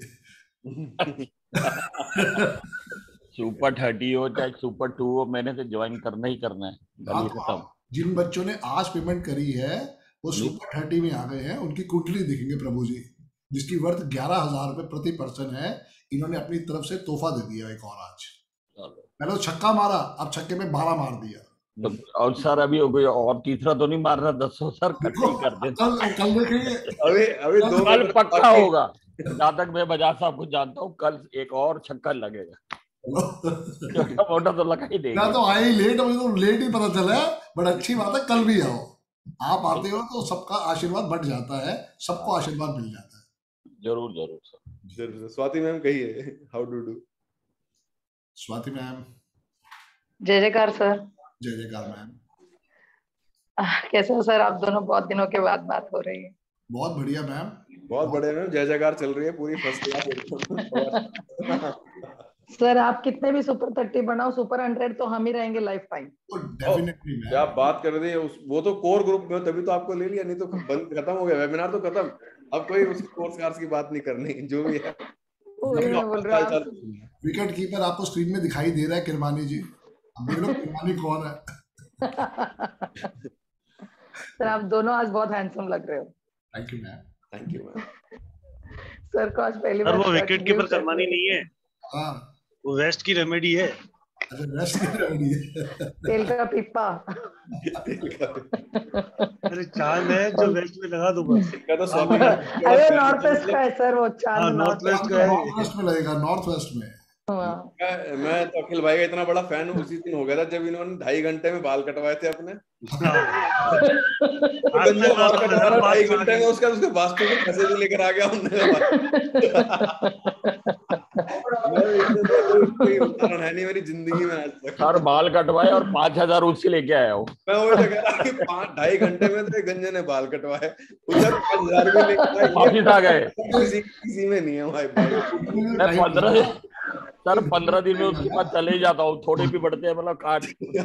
[SPEAKER 5] सुपर थर्टी हो चाहे सुपर टू हो, मैंने तो ज्वाइन करना ही करना है।
[SPEAKER 16] खत्म। जिन बच्चों ने आज पेमेंट करी है वो सुपर थर्टी में आ गए हैं, उनकी कुंडली देखेंगे प्रभु जी, जिसकी वर्थ ग्यारह हजार रुपए प्रति पर्सन है। इन्होंने अपनी तरफ से तोहफा दे दिया एक और आज। पहले तो छक्का मारा, अब छक्के में बारह मार दिया।
[SPEAKER 5] तो और सर अभी कोई और तीसरा तो नहीं मार रहा, दसों सर इकट्ठे कर दे।
[SPEAKER 16] कल कल देखेंगे,
[SPEAKER 8] अभी अभी दो
[SPEAKER 5] कल पक्का होगा। जहाँ तक मैं बजाज साहब को जानता हूँ, कल एक और छक्का लगेगा। छोटा मोटा तो लगा ही देगा।
[SPEAKER 16] ना तो आए लेट, मुझे तो लेट ही पता चला, बट अच्छी बात है कल भी आओ। आप आते हो तो सबका आशीर्वाद बढ़ जाता है, सबको आशीर्वाद मिल जाता है।
[SPEAKER 5] जरूर जरूर सर
[SPEAKER 8] जरूर। स्वाति मैम कहिए, how do do?
[SPEAKER 16] Swati ma'am.
[SPEAKER 9] जय जयकार सर।
[SPEAKER 16] जय जयकार मैम।
[SPEAKER 9] कैसे हो सर आप दोनों? बहुत दिनों के बाद बात हो रही है।
[SPEAKER 16] बहुत बढ़िया मैम,
[SPEAKER 8] बहुत बढ़िया मैम, जय जयकार चल रही है पूरी फर्स्ट क्लास।
[SPEAKER 9] सर आप कितने भी सुपर थर्टी बनाओ, सुपर हंड्रेड तो हम ही रहेंगे लाइफ टाइम।
[SPEAKER 16] Definitely ma'am.
[SPEAKER 8] क्या बात कर रही है, वो तो कोर ग्रुप में, तभी तो आपको ले लिया, नहीं तो बंद खत्म हो गया, वेबिनार तो खत्म। अब कोई उस कोर्स कार्स की बात नहीं करनी, जो भी है।
[SPEAKER 16] विकेट कीपर आपको स्क्रीन में दिखाई दे रहा है, किरमानी जी। अब देख लो किरमानी कौन है।
[SPEAKER 9] सर आप दोनों आज बहुत हैंडसम लग रहे हो।
[SPEAKER 16] Thank you ma'am.
[SPEAKER 8] Thank you ma'am.
[SPEAKER 9] Sir को आज पहली बार।
[SPEAKER 1] वो विकेट कीपर किरमानी नहीं है,
[SPEAKER 16] हाँ
[SPEAKER 1] वो वेस्ट की रेमेडी है।
[SPEAKER 16] अच्छा वेस्ट की रेमेडी है।
[SPEAKER 9] तेल का पिप्पा।
[SPEAKER 1] अरे चांद है जो वेस्ट में लगा दो बस।
[SPEAKER 9] अरे नॉर्थ वेस्ट का है सर वो चांद।
[SPEAKER 1] नॉर्थ वेस्ट का है,
[SPEAKER 16] नॉर्थ वेस्ट में लगेगा, नॉर्थ वेस्ट में।
[SPEAKER 8] मैं, मैं तो अखिल भाई का इतना बड़ा फैन हूँ, उसी दिन हो गया था जब इन्होंने ढाई घंटे में बाल कटवाए थे अपने। गंजा बाल कटवा रहा ढाई घंटे में, उसका उसके वास्तु के पैसे भी लेकर आ गया कोई उदाहरण है नहीं मेरी जिंदगी में आज तक।
[SPEAKER 5] सर बाल कटवाए और पांच हजार उससे लेके आया हूँ।
[SPEAKER 8] मैं वही तो कह रहा कि पांच ढाई घंटे में तो गंजे ने बाल कटवाए, उधर पांच हजार भी लेके
[SPEAKER 5] वापिस आ गए।
[SPEAKER 8] किसी किसी में नहीं है भाई।
[SPEAKER 5] मैं पंद्रह सर पंद्रह दिन में उसके बाद चले ही जाता हूँ, थोड़े भी बढ़ते हैं मतलब काट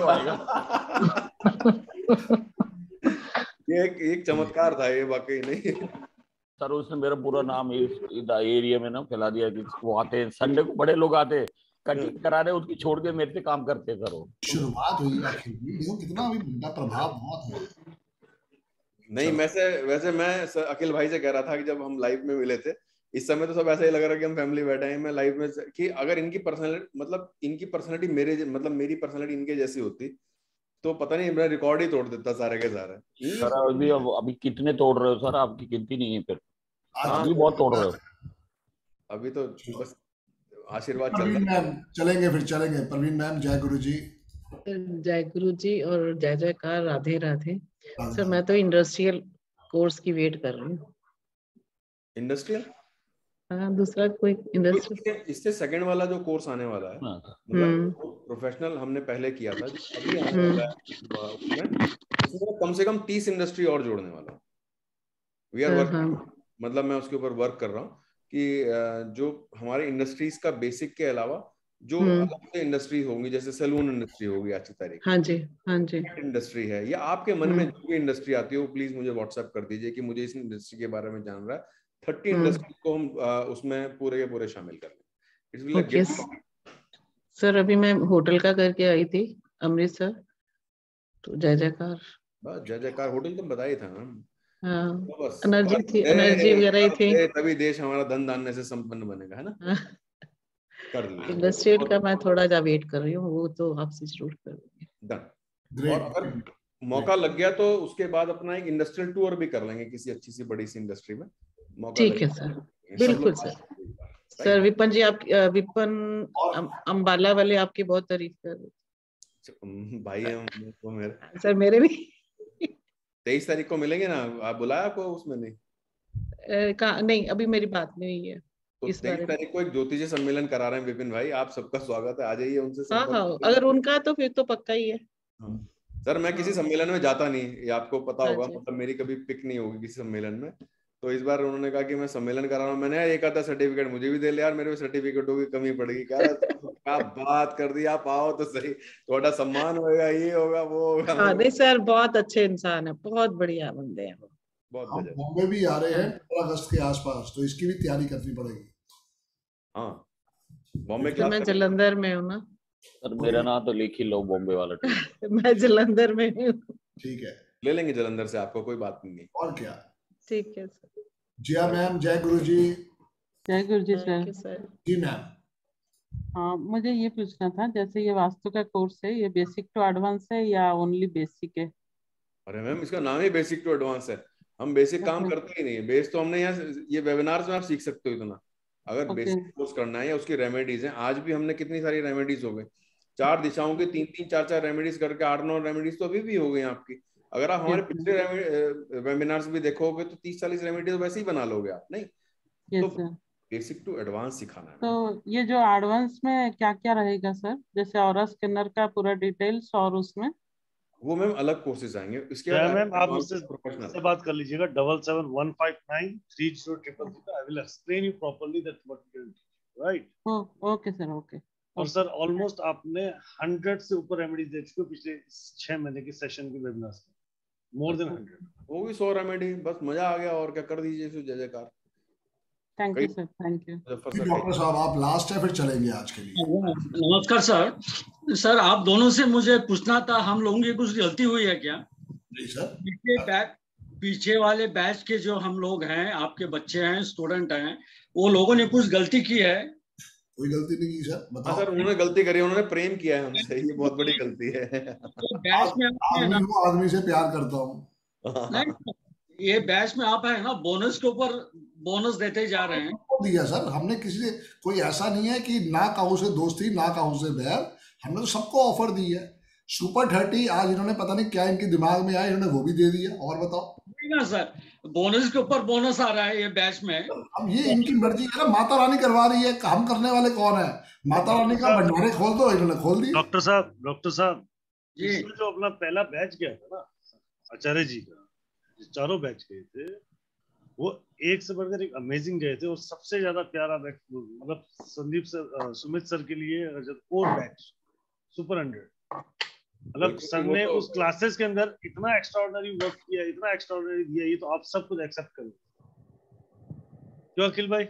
[SPEAKER 8] ये एक, एक चमत्कार था ये वाकई। नहीं
[SPEAKER 5] सर उसने मेरा पूरा नाम इस एरिया में ना फैला दिया कि वो आते हैं संडे को, बड़े लोग आते हैं कटिंग करा रहे, उसकी छोड़ के मेरे से काम करते सर। वो
[SPEAKER 16] शुरुआत हुई देखो कितना अभी बड़ा प्रभाव बहुत है।
[SPEAKER 8] नहीं वैसे वैसे मैं अखिल भाई से कह रहा था कि जब हम लाइव में मिले थे, इस समय तो सब ऐसा ही लग रहा है कि हम फैमिली बैठे हैं। मैं लाइव में कि अगर इनकी पर्सनालिटी मतलब इनकी पर्सनालिटी मेरे मतलब मेरी पर्सनालिटी इनके जैसी होती तो पता नहीं मैं रिकॉर्ड ही तोड़ देता सारे के सारे।
[SPEAKER 5] सर अभी अभी कितने तोड़ रहे हो सर, आपकी गिनती नहीं है फिर। अभी बहुत तोड़ रहे हो।
[SPEAKER 8] अभी तो बस आशीर्वाद चल
[SPEAKER 16] रहा है। चलेंगे फिर चलेंगे। प्रवीण मैम जय गुरु जी।
[SPEAKER 3] जय गुरु जी और जय जयकार, राधे राधे। सर मैं तो इंडस्ट्रियल कोर्स की वेट कर रही हूँ।
[SPEAKER 8] इंडस्ट्रियल?
[SPEAKER 3] हाँ दूसरा कोई इंडस्ट्रियल।
[SPEAKER 8] इससे सेकंड वाला जो कोर्स आने वाला है मतलब प्रोफेशनल हमने पहले किया था, अभी आने वाला है उसमें इसमें कम से कम तीस इंडस्ट्री और जोड़ने वाला। वी आर वर्क मतलब मैं उसके ऊपर वर्क कर रहा हूँ कि जो हमारे इंडस्ट्रीज का बेसिक के अलावा जो अलग से इंडस्ट्री होंगी, जैसे सैलून इंडस्ट्री होगी आज की तारीख,
[SPEAKER 3] हाँ जी हाँ जी
[SPEAKER 8] इंडस्ट्री है, या आपके मन में जो भी इंडस्ट्री आती है वो प्लीज मुझे व्हाट्सएप कर दीजिए कि मुझे इस इंडस्ट्री के बारे में जान रहा है। थर्टी इंडस्ट्री को हम उसमें पूरे के पूरे शामिल कर लें।
[SPEAKER 3] okay. सर अभी मैं होटल का करके आई थी अमृतसर, तो जय जयकार।
[SPEAKER 8] बस जय जयकार। होटल तो बताया था ना।
[SPEAKER 3] हाँ, तो एनर्जी थी, एनर्जी वगैरह थी,
[SPEAKER 8] तभी देश हमारा धन धान्य से संपन्न बनेगा, है ना। कर लीजिए।
[SPEAKER 3] इंडस्ट्रियल का मैं थोड़ा जा वेट कर रही हूँ, वो तो आपसे जरूर करूँगी।
[SPEAKER 8] डन। और अगर मौका लग गया तो उसके बाद अपना एक इंडस्ट्रियल टूर भी कर लेंगे किसी अच्छी सी बड़ी सी इंडस्ट्री में।
[SPEAKER 3] ठीक है सर, बिल्कुल सर। सर विपन जी आप विपन अंबाला वाले आपकी बहुत तारीफ कर रहे
[SPEAKER 8] भाई हम वो मेरे
[SPEAKER 3] सर मेरे भी
[SPEAKER 8] तेईस तारीख को मिलेंगे ना, आप बुलाया आपको उसमें? नहीं
[SPEAKER 3] ए, नहीं अभी मेरी बात नहीं हुई है।
[SPEAKER 8] तो तेईस तारीख को एक ज्योतिषी सम्मेलन करा रहे हैं विपिन भाई, आप सबका स्वागत है, आ जाइए उनसे।
[SPEAKER 3] हाँ हाँ अगर उनका तो फिर तो पक्का ही है।
[SPEAKER 8] सर मैं किसी सम्मेलन में जाता नहीं, ये आपको पता होगा, मतलब मेरी कभी पिक नहीं होगी किसी सम्मेलन में। तो इस बार उन्होंने कहा कि मैं सम्मेलन करा रहा हूँ, मैंने एक आधा सर्टिफिकेट मुझे भी दे लिया यार, मेरे सर्टिफिकेटों की कमी पड़ेगी क्या? क्या बात कर दी, आप आओ तो सही, थोड़ा सम्मान होगा, ये होगा वो होगा।
[SPEAKER 3] हाँ नहीं सर बहुत अच्छे इंसान है, बहुत बढ़िया बंदे हैं।
[SPEAKER 8] बहुत
[SPEAKER 16] बॉम्बे भी आ रहे हैं पंद्रह अगस्त के आसपास, तो इसकी भी तैयारी करनी पड़ेगी।
[SPEAKER 8] हाँ बॉम्बे
[SPEAKER 3] तो मैं जलंधर में हूँ ना
[SPEAKER 5] सर, मेरा नाम तो लिख ही लो बॉम्बे वाला।
[SPEAKER 3] मैं जलंधर में हूँ।
[SPEAKER 16] ठीक है
[SPEAKER 8] ले लेंगे जलंधर से आपको, कोई बात नहीं।
[SPEAKER 16] और क्या,
[SPEAKER 3] ठीक है सर।
[SPEAKER 16] जिया मैम जय गुरु जी।
[SPEAKER 10] जय गुरु जी सर।
[SPEAKER 16] जी मैम।
[SPEAKER 10] हाँ मुझे ये पूछना था, जैसे ये वास्तु का कोर्स है, ये बेसिक टू एडवांस है या ओनली बेसिक है?
[SPEAKER 8] अरे मैम इसका नाम ही बेसिक टू एडवांस है, हम बेसिक काम करते ही नहीं। बेस तो हमने यहाँ ये वेबिनार्स में आप सीख सकते हो इतना। अगर बेसिक कोर्स करना है या उसकी रेमेडीज हैं, आज भी हमने कितनी सारी रेमेडीज हो गई, चार दिशाओं की तीन तीन चार चार रेमेडीज करके आठ नौ रेमेडीज तो अभी भी हो गई आपकी। अगर आप हमारे पिछले वेबिनार्स भी देखोगे तो तीस चालीस रेमेडीज वैसे ही बना लोगे आप। नहीं
[SPEAKER 10] yes,
[SPEAKER 8] तो बेसिक टू एडवांस सिखाना है।
[SPEAKER 10] तो ये जो एडवांस में क्या क्या रहेगा सर, जैसे ऑरा स्कैनर का पूरा डिटेल्स, और उसमें
[SPEAKER 8] वो मैम अलग कोर्सेज आएंगे। इसके
[SPEAKER 1] बाद मैम आप मुझसे से बात कर लीजिएगा, double seven one five nine three zero triple zero. I will explain you properly that what you will do, right?
[SPEAKER 10] Okay sir, okay.
[SPEAKER 1] और सर ऑलमोस्ट आपने हंड्रेड से ऊपर रेमेडीज देख चुके पिछले छह महीने के सेशन के वेबिनार्स में, मोर देन हंड्रेड।
[SPEAKER 8] वो भी सौ रेमेडी, बस मजा आ गया और क्या, कर दीजिए इसे जय जयकार।
[SPEAKER 10] Thank you sir, thank you.
[SPEAKER 16] Doctor साहब आप लास्ट है, फिर चलेंगे आज के लिए।
[SPEAKER 11] नमस्कार सर। सर आप दोनों से मुझे पूछना था, हम लोगों की कुछ गलती हुई है क्या?
[SPEAKER 16] जी सर।
[SPEAKER 11] पीछे बैच पीछे वाले बैच के जो हम लोग हैं, आपके बच्चे हैं, स्टूडेंट हैं, वो लोगों ने कुछ गलती की है?
[SPEAKER 16] कोई गलती नहीं की सर, बताओ।
[SPEAKER 8] सर उन्होंने गलती करी, उन्होंने प्रेम किया है हमसे, ये बहुत बड़ी गलती है।
[SPEAKER 11] तो बैच में
[SPEAKER 16] आदमी को आदमी से प्यार करता हूँ।
[SPEAKER 11] नहीं, ये बैच में आप है ना बोनस के ऊपर बोनस देते जा रहे हैं।
[SPEAKER 16] दिया सर हमने, किसी से कोई ऐसा नहीं है कि ना काहू से दोस्ती ना काहू से बैर, हमने तो सबको ऑफर दी है। सुपर थर्टी आज इन्होंने पता नहीं क्या इनके दिमाग में आया, इन्होंने वो भी दे दिया। और बताओ
[SPEAKER 11] ना सर, बोनस के ऊपर बोनस आ रहा है ये बैच में।
[SPEAKER 16] अब ये इनकी मर्जी है ना, माता रानी करवा रही है, काम करने वाले कौन है? माता रानी का भंडारे खोल दो, इन्होंने खोल दिया।
[SPEAKER 1] डॉक्टर साहब डॉक्टर साहब इसमें जो अपना पहला बैच गया था ना आचार्य जी का, चारों बैच गए थे, वो एक से बढ़कर एक अमेजिंग गए थे। और सबसे ज्यादा प्यारा बैच मतलब संदीप सर, सुमित सर के लिए और बैच सुपर हंड्रेड, मतलब सर ने उस क्लासेस के अंदर इतना एक्स्ट्राऑर्डिनरी वर्क किया, इतना एक्स्ट्राऑर्डिनरी दिया, ये तो आप सब कुछ एक्सेप्ट करो। क्यों अखिल भाई?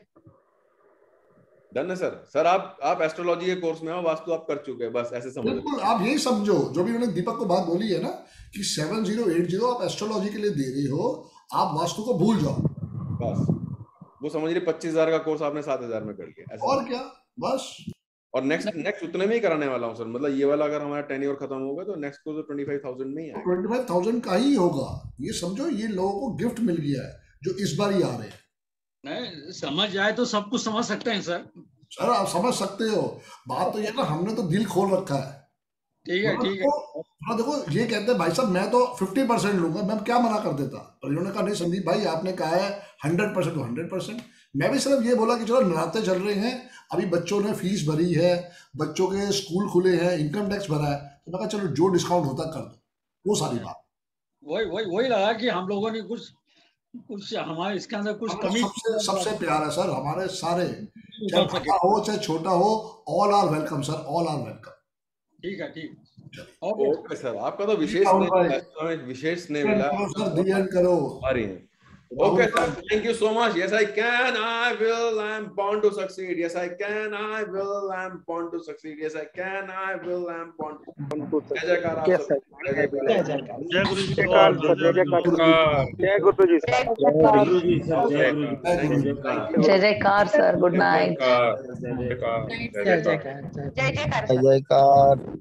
[SPEAKER 8] डन है सर। सर आप आप एस्ट्रोलॉजी के कोर्स में हो, वास्तु आप कर चुके हैं, बस ऐसे समझो।
[SPEAKER 16] बिल्कुल, आप यही समझो जो भी उन्होंने दीपक को बात बोली है ना कि सेवन जीरो एट जीरो आप एस्ट्रोलॉजी के लिए दे रहे हो, आप वास्तु को भूल जाओ
[SPEAKER 8] बस। वो समझ रही पच्चीस हजार का कोर्स आपने सात हजार में कर दिया,
[SPEAKER 16] और क्या बस।
[SPEAKER 8] और नेक्स्ट नेक्स्ट उतने में ही कराने वाला हूँ सर, मतलब ये वाला अगर हमारा टेन्योर खत्म होगा तो नेक्स्ट को तो ट्वेंटी फाइव थाउजेंड में ही आएगा।
[SPEAKER 16] ट्वेंटी फाइव थाउजेंड का ही होगा, ये समझो। ये लोगों को गिफ्ट मिल गया है जो इस बार ही आ रहे हैं।
[SPEAKER 11] नहीं समझ जाए तो सब कुछ समझ सकते हैं सर।
[SPEAKER 16] सर आप समझ सकते हो, बात तो ये ना हमने तो दिल खोल रखा है।
[SPEAKER 11] ठीक है ठीक है।
[SPEAKER 16] हाँ देखो ये कहते हैं भाई साहब मैं तो फिफ्टी परसेंट लूंगा, मैं क्या मना कर देता, पर इन्होंने कहा नहीं संदीप भाई आपने कहा है हंड्रेड परसेंट तो हंड्रेड परसेंट। मैं भी सिर्फ ये बोला कि चलो नवरात्रे चल रहे हैं, अभी बच्चों ने फीस भरी है, बच्चों के स्कूल खुले हैं, इनकम टैक्स भरा है, तो मैं कहा चलो जो डिस्काउंट होता कर दो, वो सारी बात।
[SPEAKER 11] वही वही वही लगा कि हम लोगों ने कुछ कुछ हमारे इसके अंदर कुछ कमी।
[SPEAKER 16] सबसे सबसे प्यारा सर हमारे सारे, चाहे बड़ा हो चाहे छोटा हो, all are welcome sir, all are welcome.
[SPEAKER 11] ठीक है ठीक।
[SPEAKER 8] ओके सर, आपका तो विशेष हमें विशेष नहीं मिला
[SPEAKER 16] सर, दी एंड करो।
[SPEAKER 8] Okay, sir. Thank you so much. Yes, I can. I will. I'm born to succeed. Yes, I can. I will. I'm born to succeed. Yes, I can. I will. I'm born to succeed. जय जयकार आप सब। जय जयकार।
[SPEAKER 1] जय गुरु जी।
[SPEAKER 8] जय जयकार। जय गुरु जी।
[SPEAKER 1] जय गुरु जी।
[SPEAKER 9] जय जयकार सर, गुड नाइट।
[SPEAKER 8] जय जयकार।
[SPEAKER 9] जय जयकार।
[SPEAKER 19] जय जयकार।